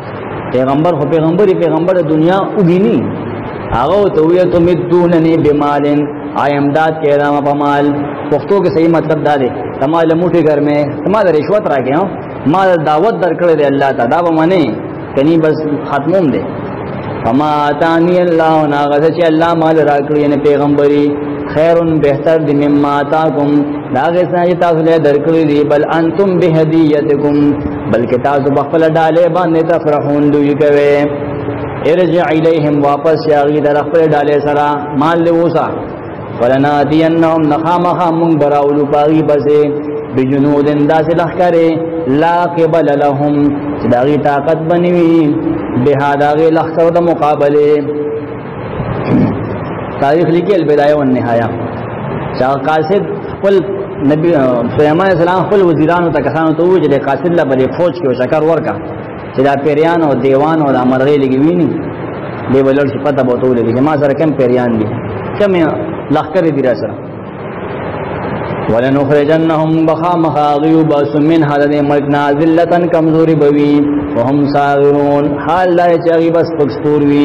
S1: पैगंबर दुनिया उगिनी आगो तो ये तो मिदूननी बिमालिन आयमदाद के राम पमाल पुख्तों के सही मतलब डाले तमाल मुठी घर में तमाल रिश्वत रखे हो माल दावत दरकड़े दे अल्लाह ता दाव मने कनी बस खत्म दे फमा आतानी अल्लाह नागसे अल्लाह माल राकड़ी ने पैगंबरी खैरुन बेहतर दि मिम्मा आताकुम दागे साजी तासले दरकड़ी दी बल अंतुम बिहदियतकुम बल्कि तासु बखल डाले बांधे तफरहून दुई कवे इरजिअ इलैहिम वापस यागी दरखल डाले सरा माल लेवसा फलनातियन्नहुम नखामखा मुंग बराउलु पागी बसे बिजुनूदिन दास लखकरे ला क़िबल लहुम दागी ताकत बनीवी बेहादागे लखकर द मुकाबले तारीख लिखी अलबिदाया व निहाया शाह कासिद कुल नबी सुलेमान अलैहिस्सलाम कुल वजीरान तक कसानो तो जले कासिद ला बले फौज के शकर वर्का चला पेरियान और देवान और अमरगे लगी वीनी ले बलर से पता बहुत ले कि मा सर कम पेरियान दी कम लखकर दिरा सर वलनुखरिजन्नहुम बखा मखागियु बसुमिन हदन मलकना जिल्लतन कमजोरी बवी वहम सागिरून हाल ला चागी बस पक्सपूरवी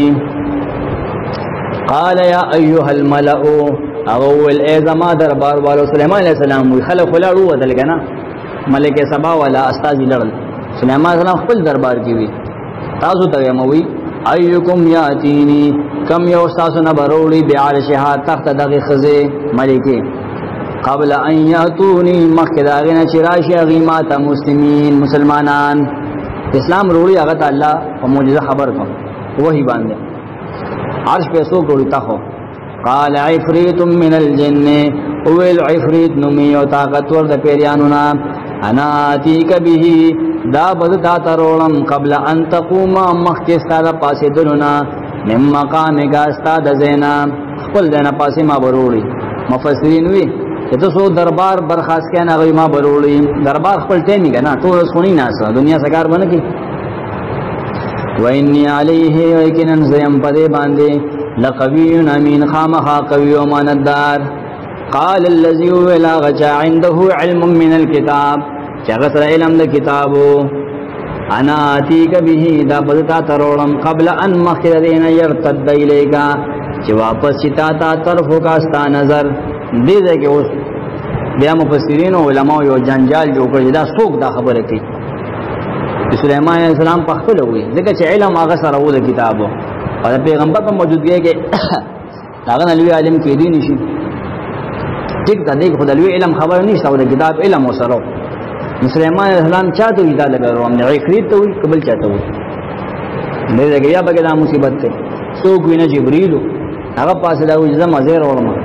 S1: قال या अय्युहल मलउ अगोल ए जमा दरबार वालो सुलेमान अलैहिस्सलाम खलक खलाड़ू बदल गया ना मलिक सबा वाला अस्ताजी लड़ल सुलेमान अलैहिस्सलाम खुल दरबार की हुई ताजु तगे मवी अय्युकुम यातीनी कम योस्तासु न बरोड़ी बिआरशहा तख्त दगे खजे मलिके قبل ان یاتونی مخداغنا چراش غیمات مسلمین مسلمانان اسلام روڑی اغت اللہ و معجزہ خبر کو وہی باندھے عرش پہ سو کوڑی تاخو قال عفریت من الجن اویل عفریت نمی و طاقتور دا پیریانونا انا آتیک به دا بدتا ترولم قبل ان تقوم مخکستا دا پاسی دلونا من مقامک استاد زینا خپل دینا پاسی ما بروڑی مفسرین وی کہ تو سو دربار برخاست کہنا غی ما بروڑی دربار خپل ٹیمی گا نا تو رسخونی ناسا دنیا سکار بنکی وَإِنِّي عَلَيْهِ وَإِكِنًا زَيَمْ پَدے باندے لَقَوِيٌ أَمِينٌ خَامَخَا قَوِيُّ وَمَانَدَّار قَالَ الَّذِي وَلَا غَچَا عِنْدَهُ عِلْمٌ مِّنَ الْكِتَابِ چغسر علم دا کتابو انا آتیک به دا بدتا تروڑم قبل ان مخیر دین یرتد الیکا چی واپس چتا تا طرفو کاستا نظر دیدے کہ اس بیا مفسرین و علماء یو جنجال جو کر دا سوک دا خبر کی سلیمان علیہ السلام پخپل ہوئی دیکھا چی علم آغا سر ہو دا کتابو اور پیغمبر پر موجود گئے کہ لاغن علوی علم کی دین شی ٹک دا دیکھ خود علوی علم خبر نہیں سا دا کتاب علم و سرو سلیمان علیہ السلام چاہتا ہوئی دا لگا رو ہم نے عقرید تو ہوئی قبل چاہتا ہوئی دیدے کہ یا بگے دا مصیبت تے سوک وینا جبریلو اگر پاس دا ہوئی جزم ازیر علماء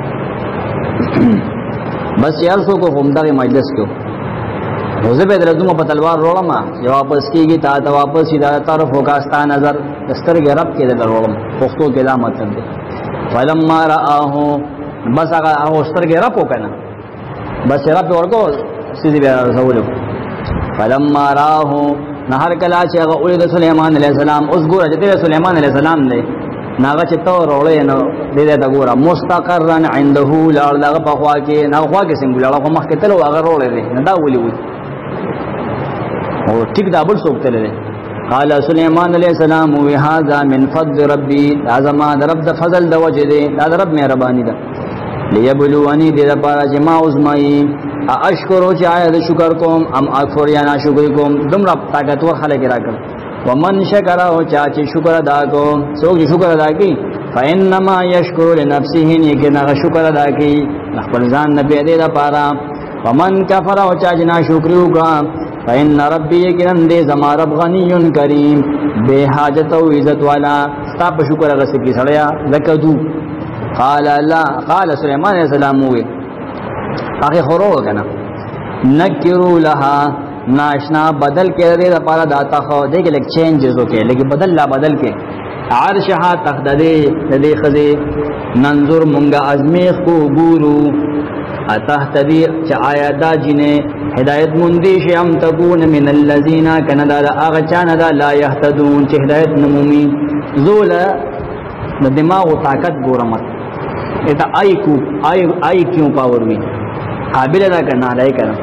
S1: بس یار سو کو خمدہ مجلس کیوں روزے پہ درزوں میں پتلوار روڑما جو واپس کی گی تا واپس ہی طرف ہوکاستا نظر دستر کے رب کے در روڑم پختوں کے لا مطلب دے فلما رآہو بس اگر استر کے رب ہو کنا بس رب اور کو سیدھی بے رسولو فلما رآہو نہر کلا چے اگر اولید سلیمان علیہ السلام اس گورا جتے سلیمان علیہ السلام دے ناغا چتو روڑے نو دے دیتا گورا مستقرن عندہو لار لاغا پخوا کے ناغا خوا کے سنگو لارا خوا مخ کے تلو اگر روڑے دے ندا اولی ہوئی اور ٹھیک دا بل سوکتے لے قال سلیمان علیہ السلام وہذا من فضل ربی لازم دا رب دا فضل دا وجہ دے دا رب میں ربانی دا لیبلوانی دے دا پارا جما عظمائی اشکرو چی آیا دا شکر کوم ام اکفر یا نا شکر کوم دم رب طاقتور خلق را کر ومن شکرہو چاچی شکر ادا کو سوک جی شکر ادا کی فإنما یشکر لنفسہن یہ کہ نغا شکر ادا کی نخبر زان نبی دے دا پارا ومن کفرہو چاچی نا شکریو کا فإن ربی یکنن دے زما رب غنی کریم بے حاجت و عزت والا ستاپ شکر غصب کی سڑیا لکدو قال سلیمان علیہ السلام ہوئے آخی خورو کنا نکرو لہا ناشنا بدل کے دے دا پارا داتا خو دیکھ لیک چینجز ہو کے لیکن بدل لا بدل کے عرشہا تخت دے خزے ننظر منگا ازمیخ کو گورو اتحتدی چا آیا دا جنے ہدایت مندیش ام تکون من اللذین کنا دا آغچان دا لا یحتدون چا ہدایت نمومی زولا دا دماغ و طاقت گورمت ایتا آئی کیوں پاور ہوئی قابل دا کرنا لائی کرنا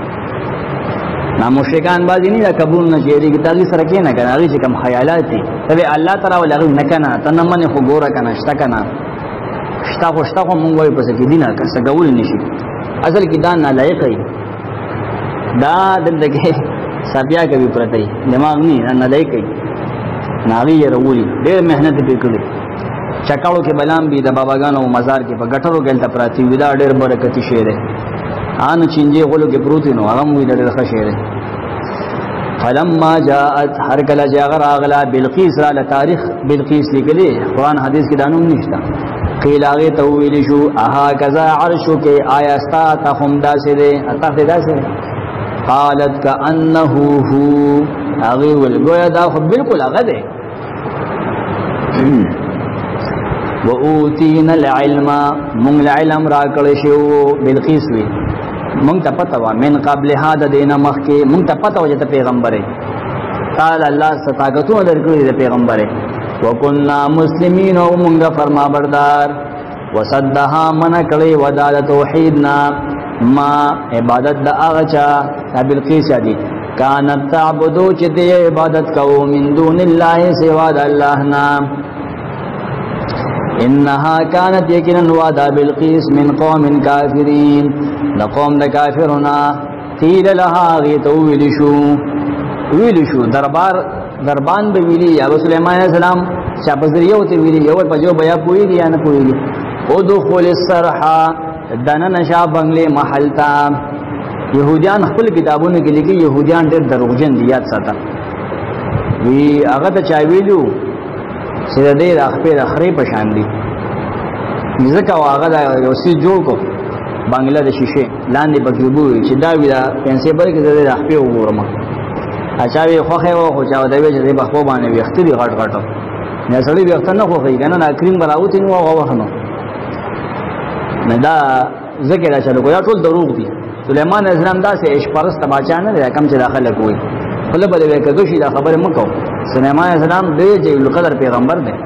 S1: نا مشرکان بازی نہیں دا قبول نہ چیری کی تاغی سرکی نہ کرنا اگی چکم خیالات تھی تبی اللہ تعالی والا اگی نکنا تنمن خو گورا کنا شتکنا شتا خو منگوی پس کی دینا کسا قبول نشی اصل کی دان نالائق ہے دا دل دکے سابیا کبھی پرتی دماغ نہیں نالائق ہے ناغی یہ رولی دیر محنت پی کلی چکاڑو کے بلام بھی دا باباگانو مزار کے پا گٹرو گلتا پراتی ودا دیر برکتی شیر ہے آن چنجے غلو کے پروتی نو اغم وی دیر خشیر ہے فلما جاءت ہر کلا جاغر آغلا بلقیس را لتاریخ بلقیس لکلی قرآن حدیث کی دانوں نشتا قیل آغی توویلی شو اہا کذا عرشو کے آیا استا تخم دا سے دے اتاق دا سے قالت کا انہو ہو آغی والگویا دا خب بالکل آغا دے وَأُوتِينَ الْعِلْمَ مُنگ العلم را کرشو بلقیس وی منگ تا پتا وا من قبل هذا دینا مخ کے منگ تا پتا وا جتا پیغمبر ہے قال اللہ ستاکتون در کردی دا پیغمبر ہے وَكُنَّا مُسْلِمِينَ ومنگ فرما بردار وصدها من کلی وداد توحیدنا ما عبادت دا آغچا تا بلقیس دی کانت تعبدو چتی عبادت کو من دون اللہ سواد اللہ نام انہا کانت یقینا وعدہ بلقیس من قوم کافرین لقوم دا کافرنا قیل لها غیتو ویلشو دربان بے ویلی یا سلیمان علیہ السلام شاپذریہ ہوتے ویلی یا پجو بیا پوئی دی یا نہ پوئی دی ادخل السرحا دنن شاہ بنگلے محلتا یہودیان خپل کتابوں نے لکھی یہودیان دیر دروغجن دیات ساتا وی اغا تا چاویلو سیدہ دیر اخپیر اخری پشان دی ځکه هغه دا یو څه جوړ کو بنگله د شیشه لاندې پکې وبوي چې دا وی دا پنسي بل کې د خپل وګورم اچاوي خوخه و خو چا دا وی چې په خو باندې وختري غټ غټ نه سړی وخت نه خوخه کنه نا کریم براوتی نو هغه وخت نه دا ذکر چلو کو یا ټول دروغ دي سليمان عليه السلام دا سه عشق پرست بادشاہ نه کم چې داخله کوي خپل بل وی کدو شي دا خبره مکو سليمان عليه السلام دې جلیل القدر پیغمبر دی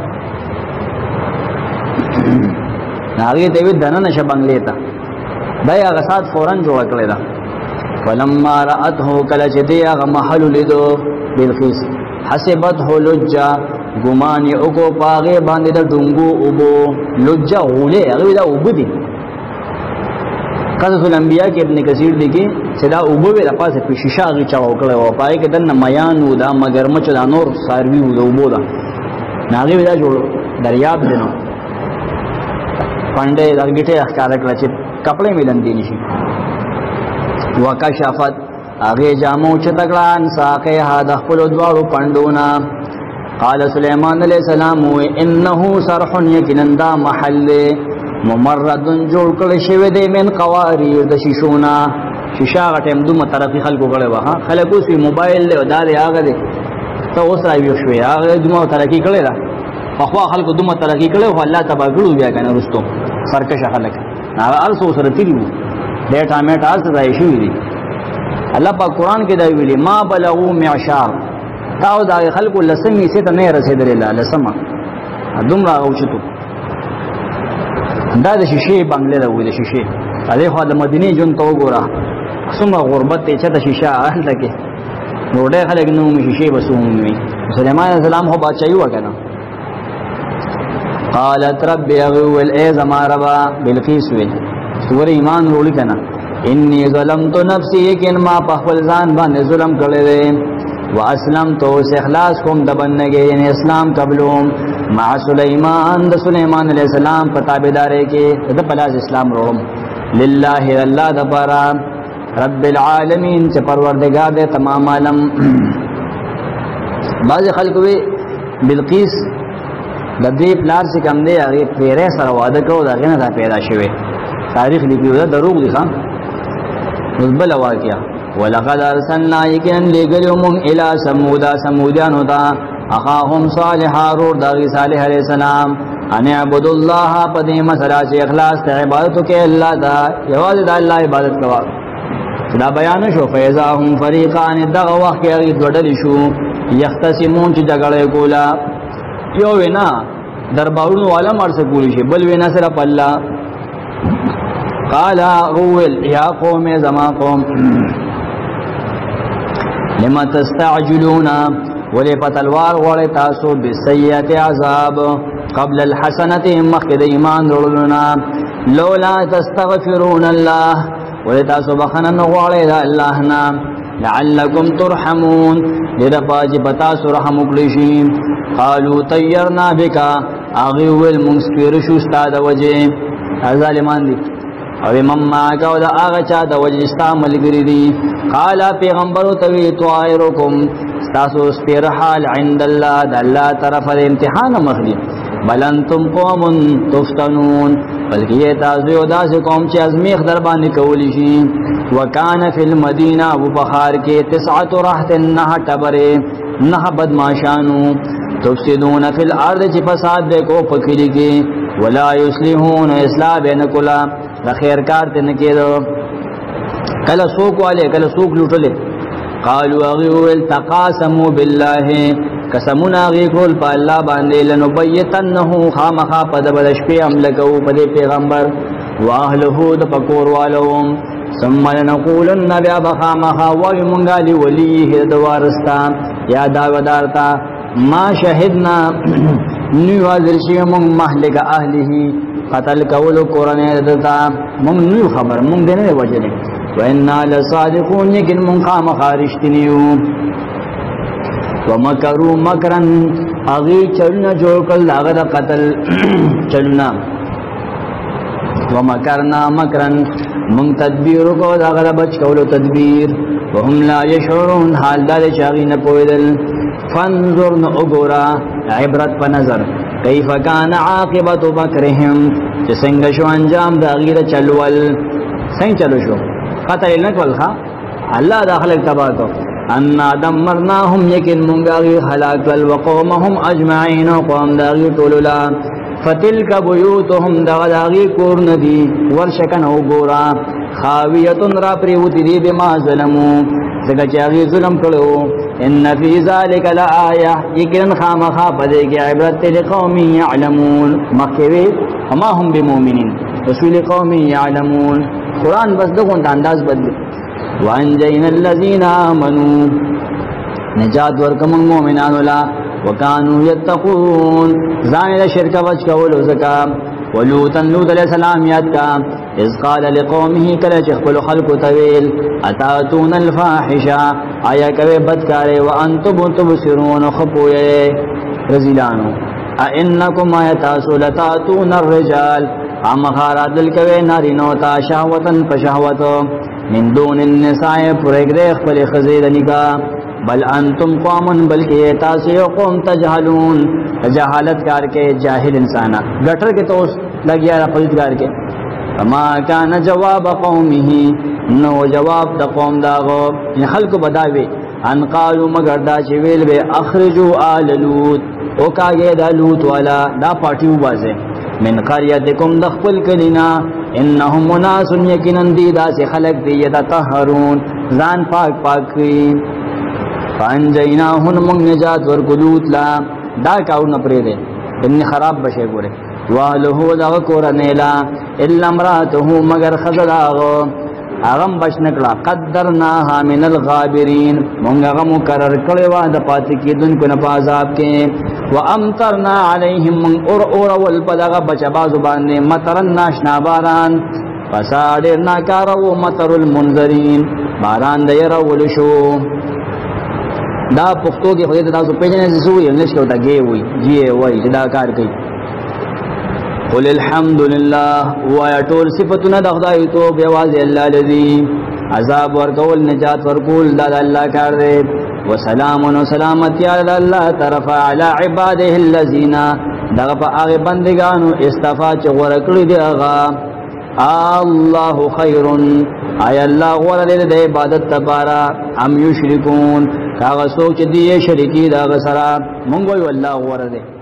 S1: هغه ته وی دنه نشه بنگلې ته دا هغه سات فورن جوړ کړی دا فلما رأته کله چې دی هغه محل لیدو بلقیس حسبته لجا ګمان یې وکړو پاغه باندې د ډنګو اوبو لجا غولې هغه دا اوبو دي قصص الانبیاء کې ابن کثیر لیکي چې دا اوبو وی د پاسه په شیشه غي چا وکړو او پای کې دنه میانو دا مگرمچ دا نور ساروی وو د اوبو دا هغه دا جوړ دریاب دینو پانډه لګټه اخکار کړل چې کپڑے ملن دي نشي وکشفت اغه جامو چې تګړان ساقه هاد خپل دوارو پندونا قال سليمان عليه السلام انه صرح يكنندا محل ممرد جوړ کړي شوی دی من قوارير د شیشونا شیشا غټم دومره طرفي خلکو غړې وها خلکو سي موبایل له داري هغه دي ته اوس راوي شوی هغه دومره طرفي کړي را خو خلکو دومره طرفي کړي خو الله تبا ګړو بیا کنه رستو سرکش خلک هغه ارسو سره تیریو ډېر ټامیټ اس راځي شوی دي الله په قران کې دا ویلي ما بلغو معشار تاو دا خلکو لسمي سي ته نه رسیدل الله لسما دومره اوچتو دا د شیشه بنگله دا ویل شیشه هغه خو د مدینه جون تو ګورا څومره غربت ته چې د شیشه اهل تکي نو ډېر خلک نو شیشه وسومي سليمان عليه السلام هو بادشاہي وکنه قالت رب اغول اے زما ربا بلقیس وی سور ایمان رولی کنا انی ظلمت نفسی یکن ما پخفل ځان باندې ظلم کړی دی واسلمت اخلاص کوم د بندګۍ یعنی اسلام قبلوم مع سليمان د سليمان عليه السلام په تابعداري کې د پلاس اسلام روم لله الله دبارا رب العالمین چې پروردگار دې تمام عالم بعض خلک وی بلقیس د دې پلار چې کوم دی هغه پیره سره واده کوو دا غنه پیدا شوی تاریخ لیکي دا دروغ دي ښا بل واقعیا ولقد ارسلنا يكن لغلهم الى ثمود ثمودان ہوتا اخاهم صالح رور داغي صالح عليه السلام ان اعبدوا الله قديم سرا چې اخلاص ته عبادت کې الله دا یواز د الله عبادت کوا دا بیان شو فیضاهم فریقان دغه وخت کې دوړل شو یختصمون چې جګړه کولا یو وینا دربارونو والا مرسه کولی شي بل وینا سره پلا قال اول یا قوم زما قوم لما تستعجلون ولی پتلوار غوړی تاسو بسیئات عذاب قبل الحسنه مخد ایمان ورلنا لولا تستغفرون الله ولی تاسو بخنن غوړی د الله نام لعلكم ترحمون لرباج بتا سرحم وکړي قالوا طيرنا بك اغيول منسفر شو استاد وجه ظالمان دي او مما کا دا هغه چا د وجه استعمال ګری دي قال پیغمبر توي طائركم تاسو سپیر حال عند الله د الله طرف امتحان مخدي بل انتم قوم تفتنون بلکې تاسو یو داسې قوم چې ازمیخ در باندې کولی شي وکانه فی المدینه ابو بخار کې 9 رحت نه ټبره نه بدمعشانو تفسدون فی الارض چې فساد به کو پکړي کې ولا یصلحون اصلاح بین کلا د خیر کار ته نه کېدو کله سوق والے کله سوق لوټلې قالوا اغيول تقاسموا بالله قسمنا غي کول په الله باندې لنبيتنه خامخا په د بلشپې عمل کوو په پیغمبر واهله د پکور والوم ثم لنقولن بیا بخامخا ومنغا لوليه د وارستا یا داودارتا ما شهدنا نو حاضر شي مون مهلك اهله قتل کول قرانه دتا مون نو خبر مون دنه وجه وإنا لصادقون يكن من قام خارجتنيو ومكروا مكرا اغي چلنا جوړ کړل هغه د قتل چلنا ومكرنا مكرا من تدبیر کو هغه د بچ کولو تدبیر وهم لا يشعرون حال د شاغین پویدل فانظر نغورا عبرت په نظر کیف کان عاقبت مکرهم چې څنګه شو انجام د غیر چلول څنګه چلو شو قتل نکول ښا الله داخل تبا کو ان دمرناهم یکن منغاغي هلاك وقومهم اجمعين قوم داغي طوللا فتلك بيوتهم داغي کور ندي ورشکن او ګورا خاویتن را پریوتی دی بما ظلمو زکا چاگی ظلم کرو ان فی ذالک لآیہ یکرن خامخا پدے کی عبرت لقومی یعلمون مخیوی وما هم بمومنین رسول قومی یعلمون قرآن بس دکھون تا انداز بدلی وانجین الذین آمنوا نجات ورکم المومنان لا وکانو یتقون زائد شرک وچ کولو زکا ولوطا لوط علیہ السلام یاد کا اذ قال لقومه کل چخبل خلق طویل اتاتون الفاحشہ آیا کوئے بدکارے وانتم تبصرون خبوئے رزیلانو اینکم آیتاسو لتاتون الرجال ام خارات دلکوئے نارینوتا شہوتا پشہوتو من دون النساء پرگریخ پل خزید نکا بل انتم قوم بلکہ تاسی قوم تجہلون جہالت کار کے جاہل انسانا گٹر کے تو لگیا رقلت کار کے فما کان جواب قومه نو جواب دا قوم داغو ان خلق بداوی ان قالو مگر دا چویل بے اخرجو آل لوت او کاگے دا لوت والا دا پارٹیو بازے من قریتکم دخپل کلینا انہم مناس یکنن دی دا سے خلق دی یتطہرون زان پاک پاک کی فانجیناہن منگ نجات ورکلوت لا دا کاؤ نپرے دے انی خراب بشے گورے والہو دا کورنیلا الا امراتہو مگر خزل آغو اغم بچ نکلا قدرناها من الغابرین منگ اغم مقرر کڑوا دا پاتی کی دن کو نپا عذاب کے وامطرنا علیہم من ار والبلغ بچ بازو باندے مطرن ناشنا باران فسادرنا کارو مطر المنذرین باران دیر ولشو دا پختو کی خودی تاسو پیجنے سے سوئی انگلش کو تا گئے ہوئی جیے ہوئی جدا کار کئی قل الحمدللہ وایا ټول صفتنا د خدای تو بیواز اللہ لذی عذاب ورکول نجات ورکول دا اللہ کار دے وسلام و سلامتی علی اللہ طرف علی عباده الذین دا پا آغی بندگانو استفا چه ورکلی دی آغا اللہ خیر آیا اللہ غورل دی عبادت تبارا ام یشرکون کاغا سوک چه دی شرکی دا غسرا منگوی واللہ غورل دی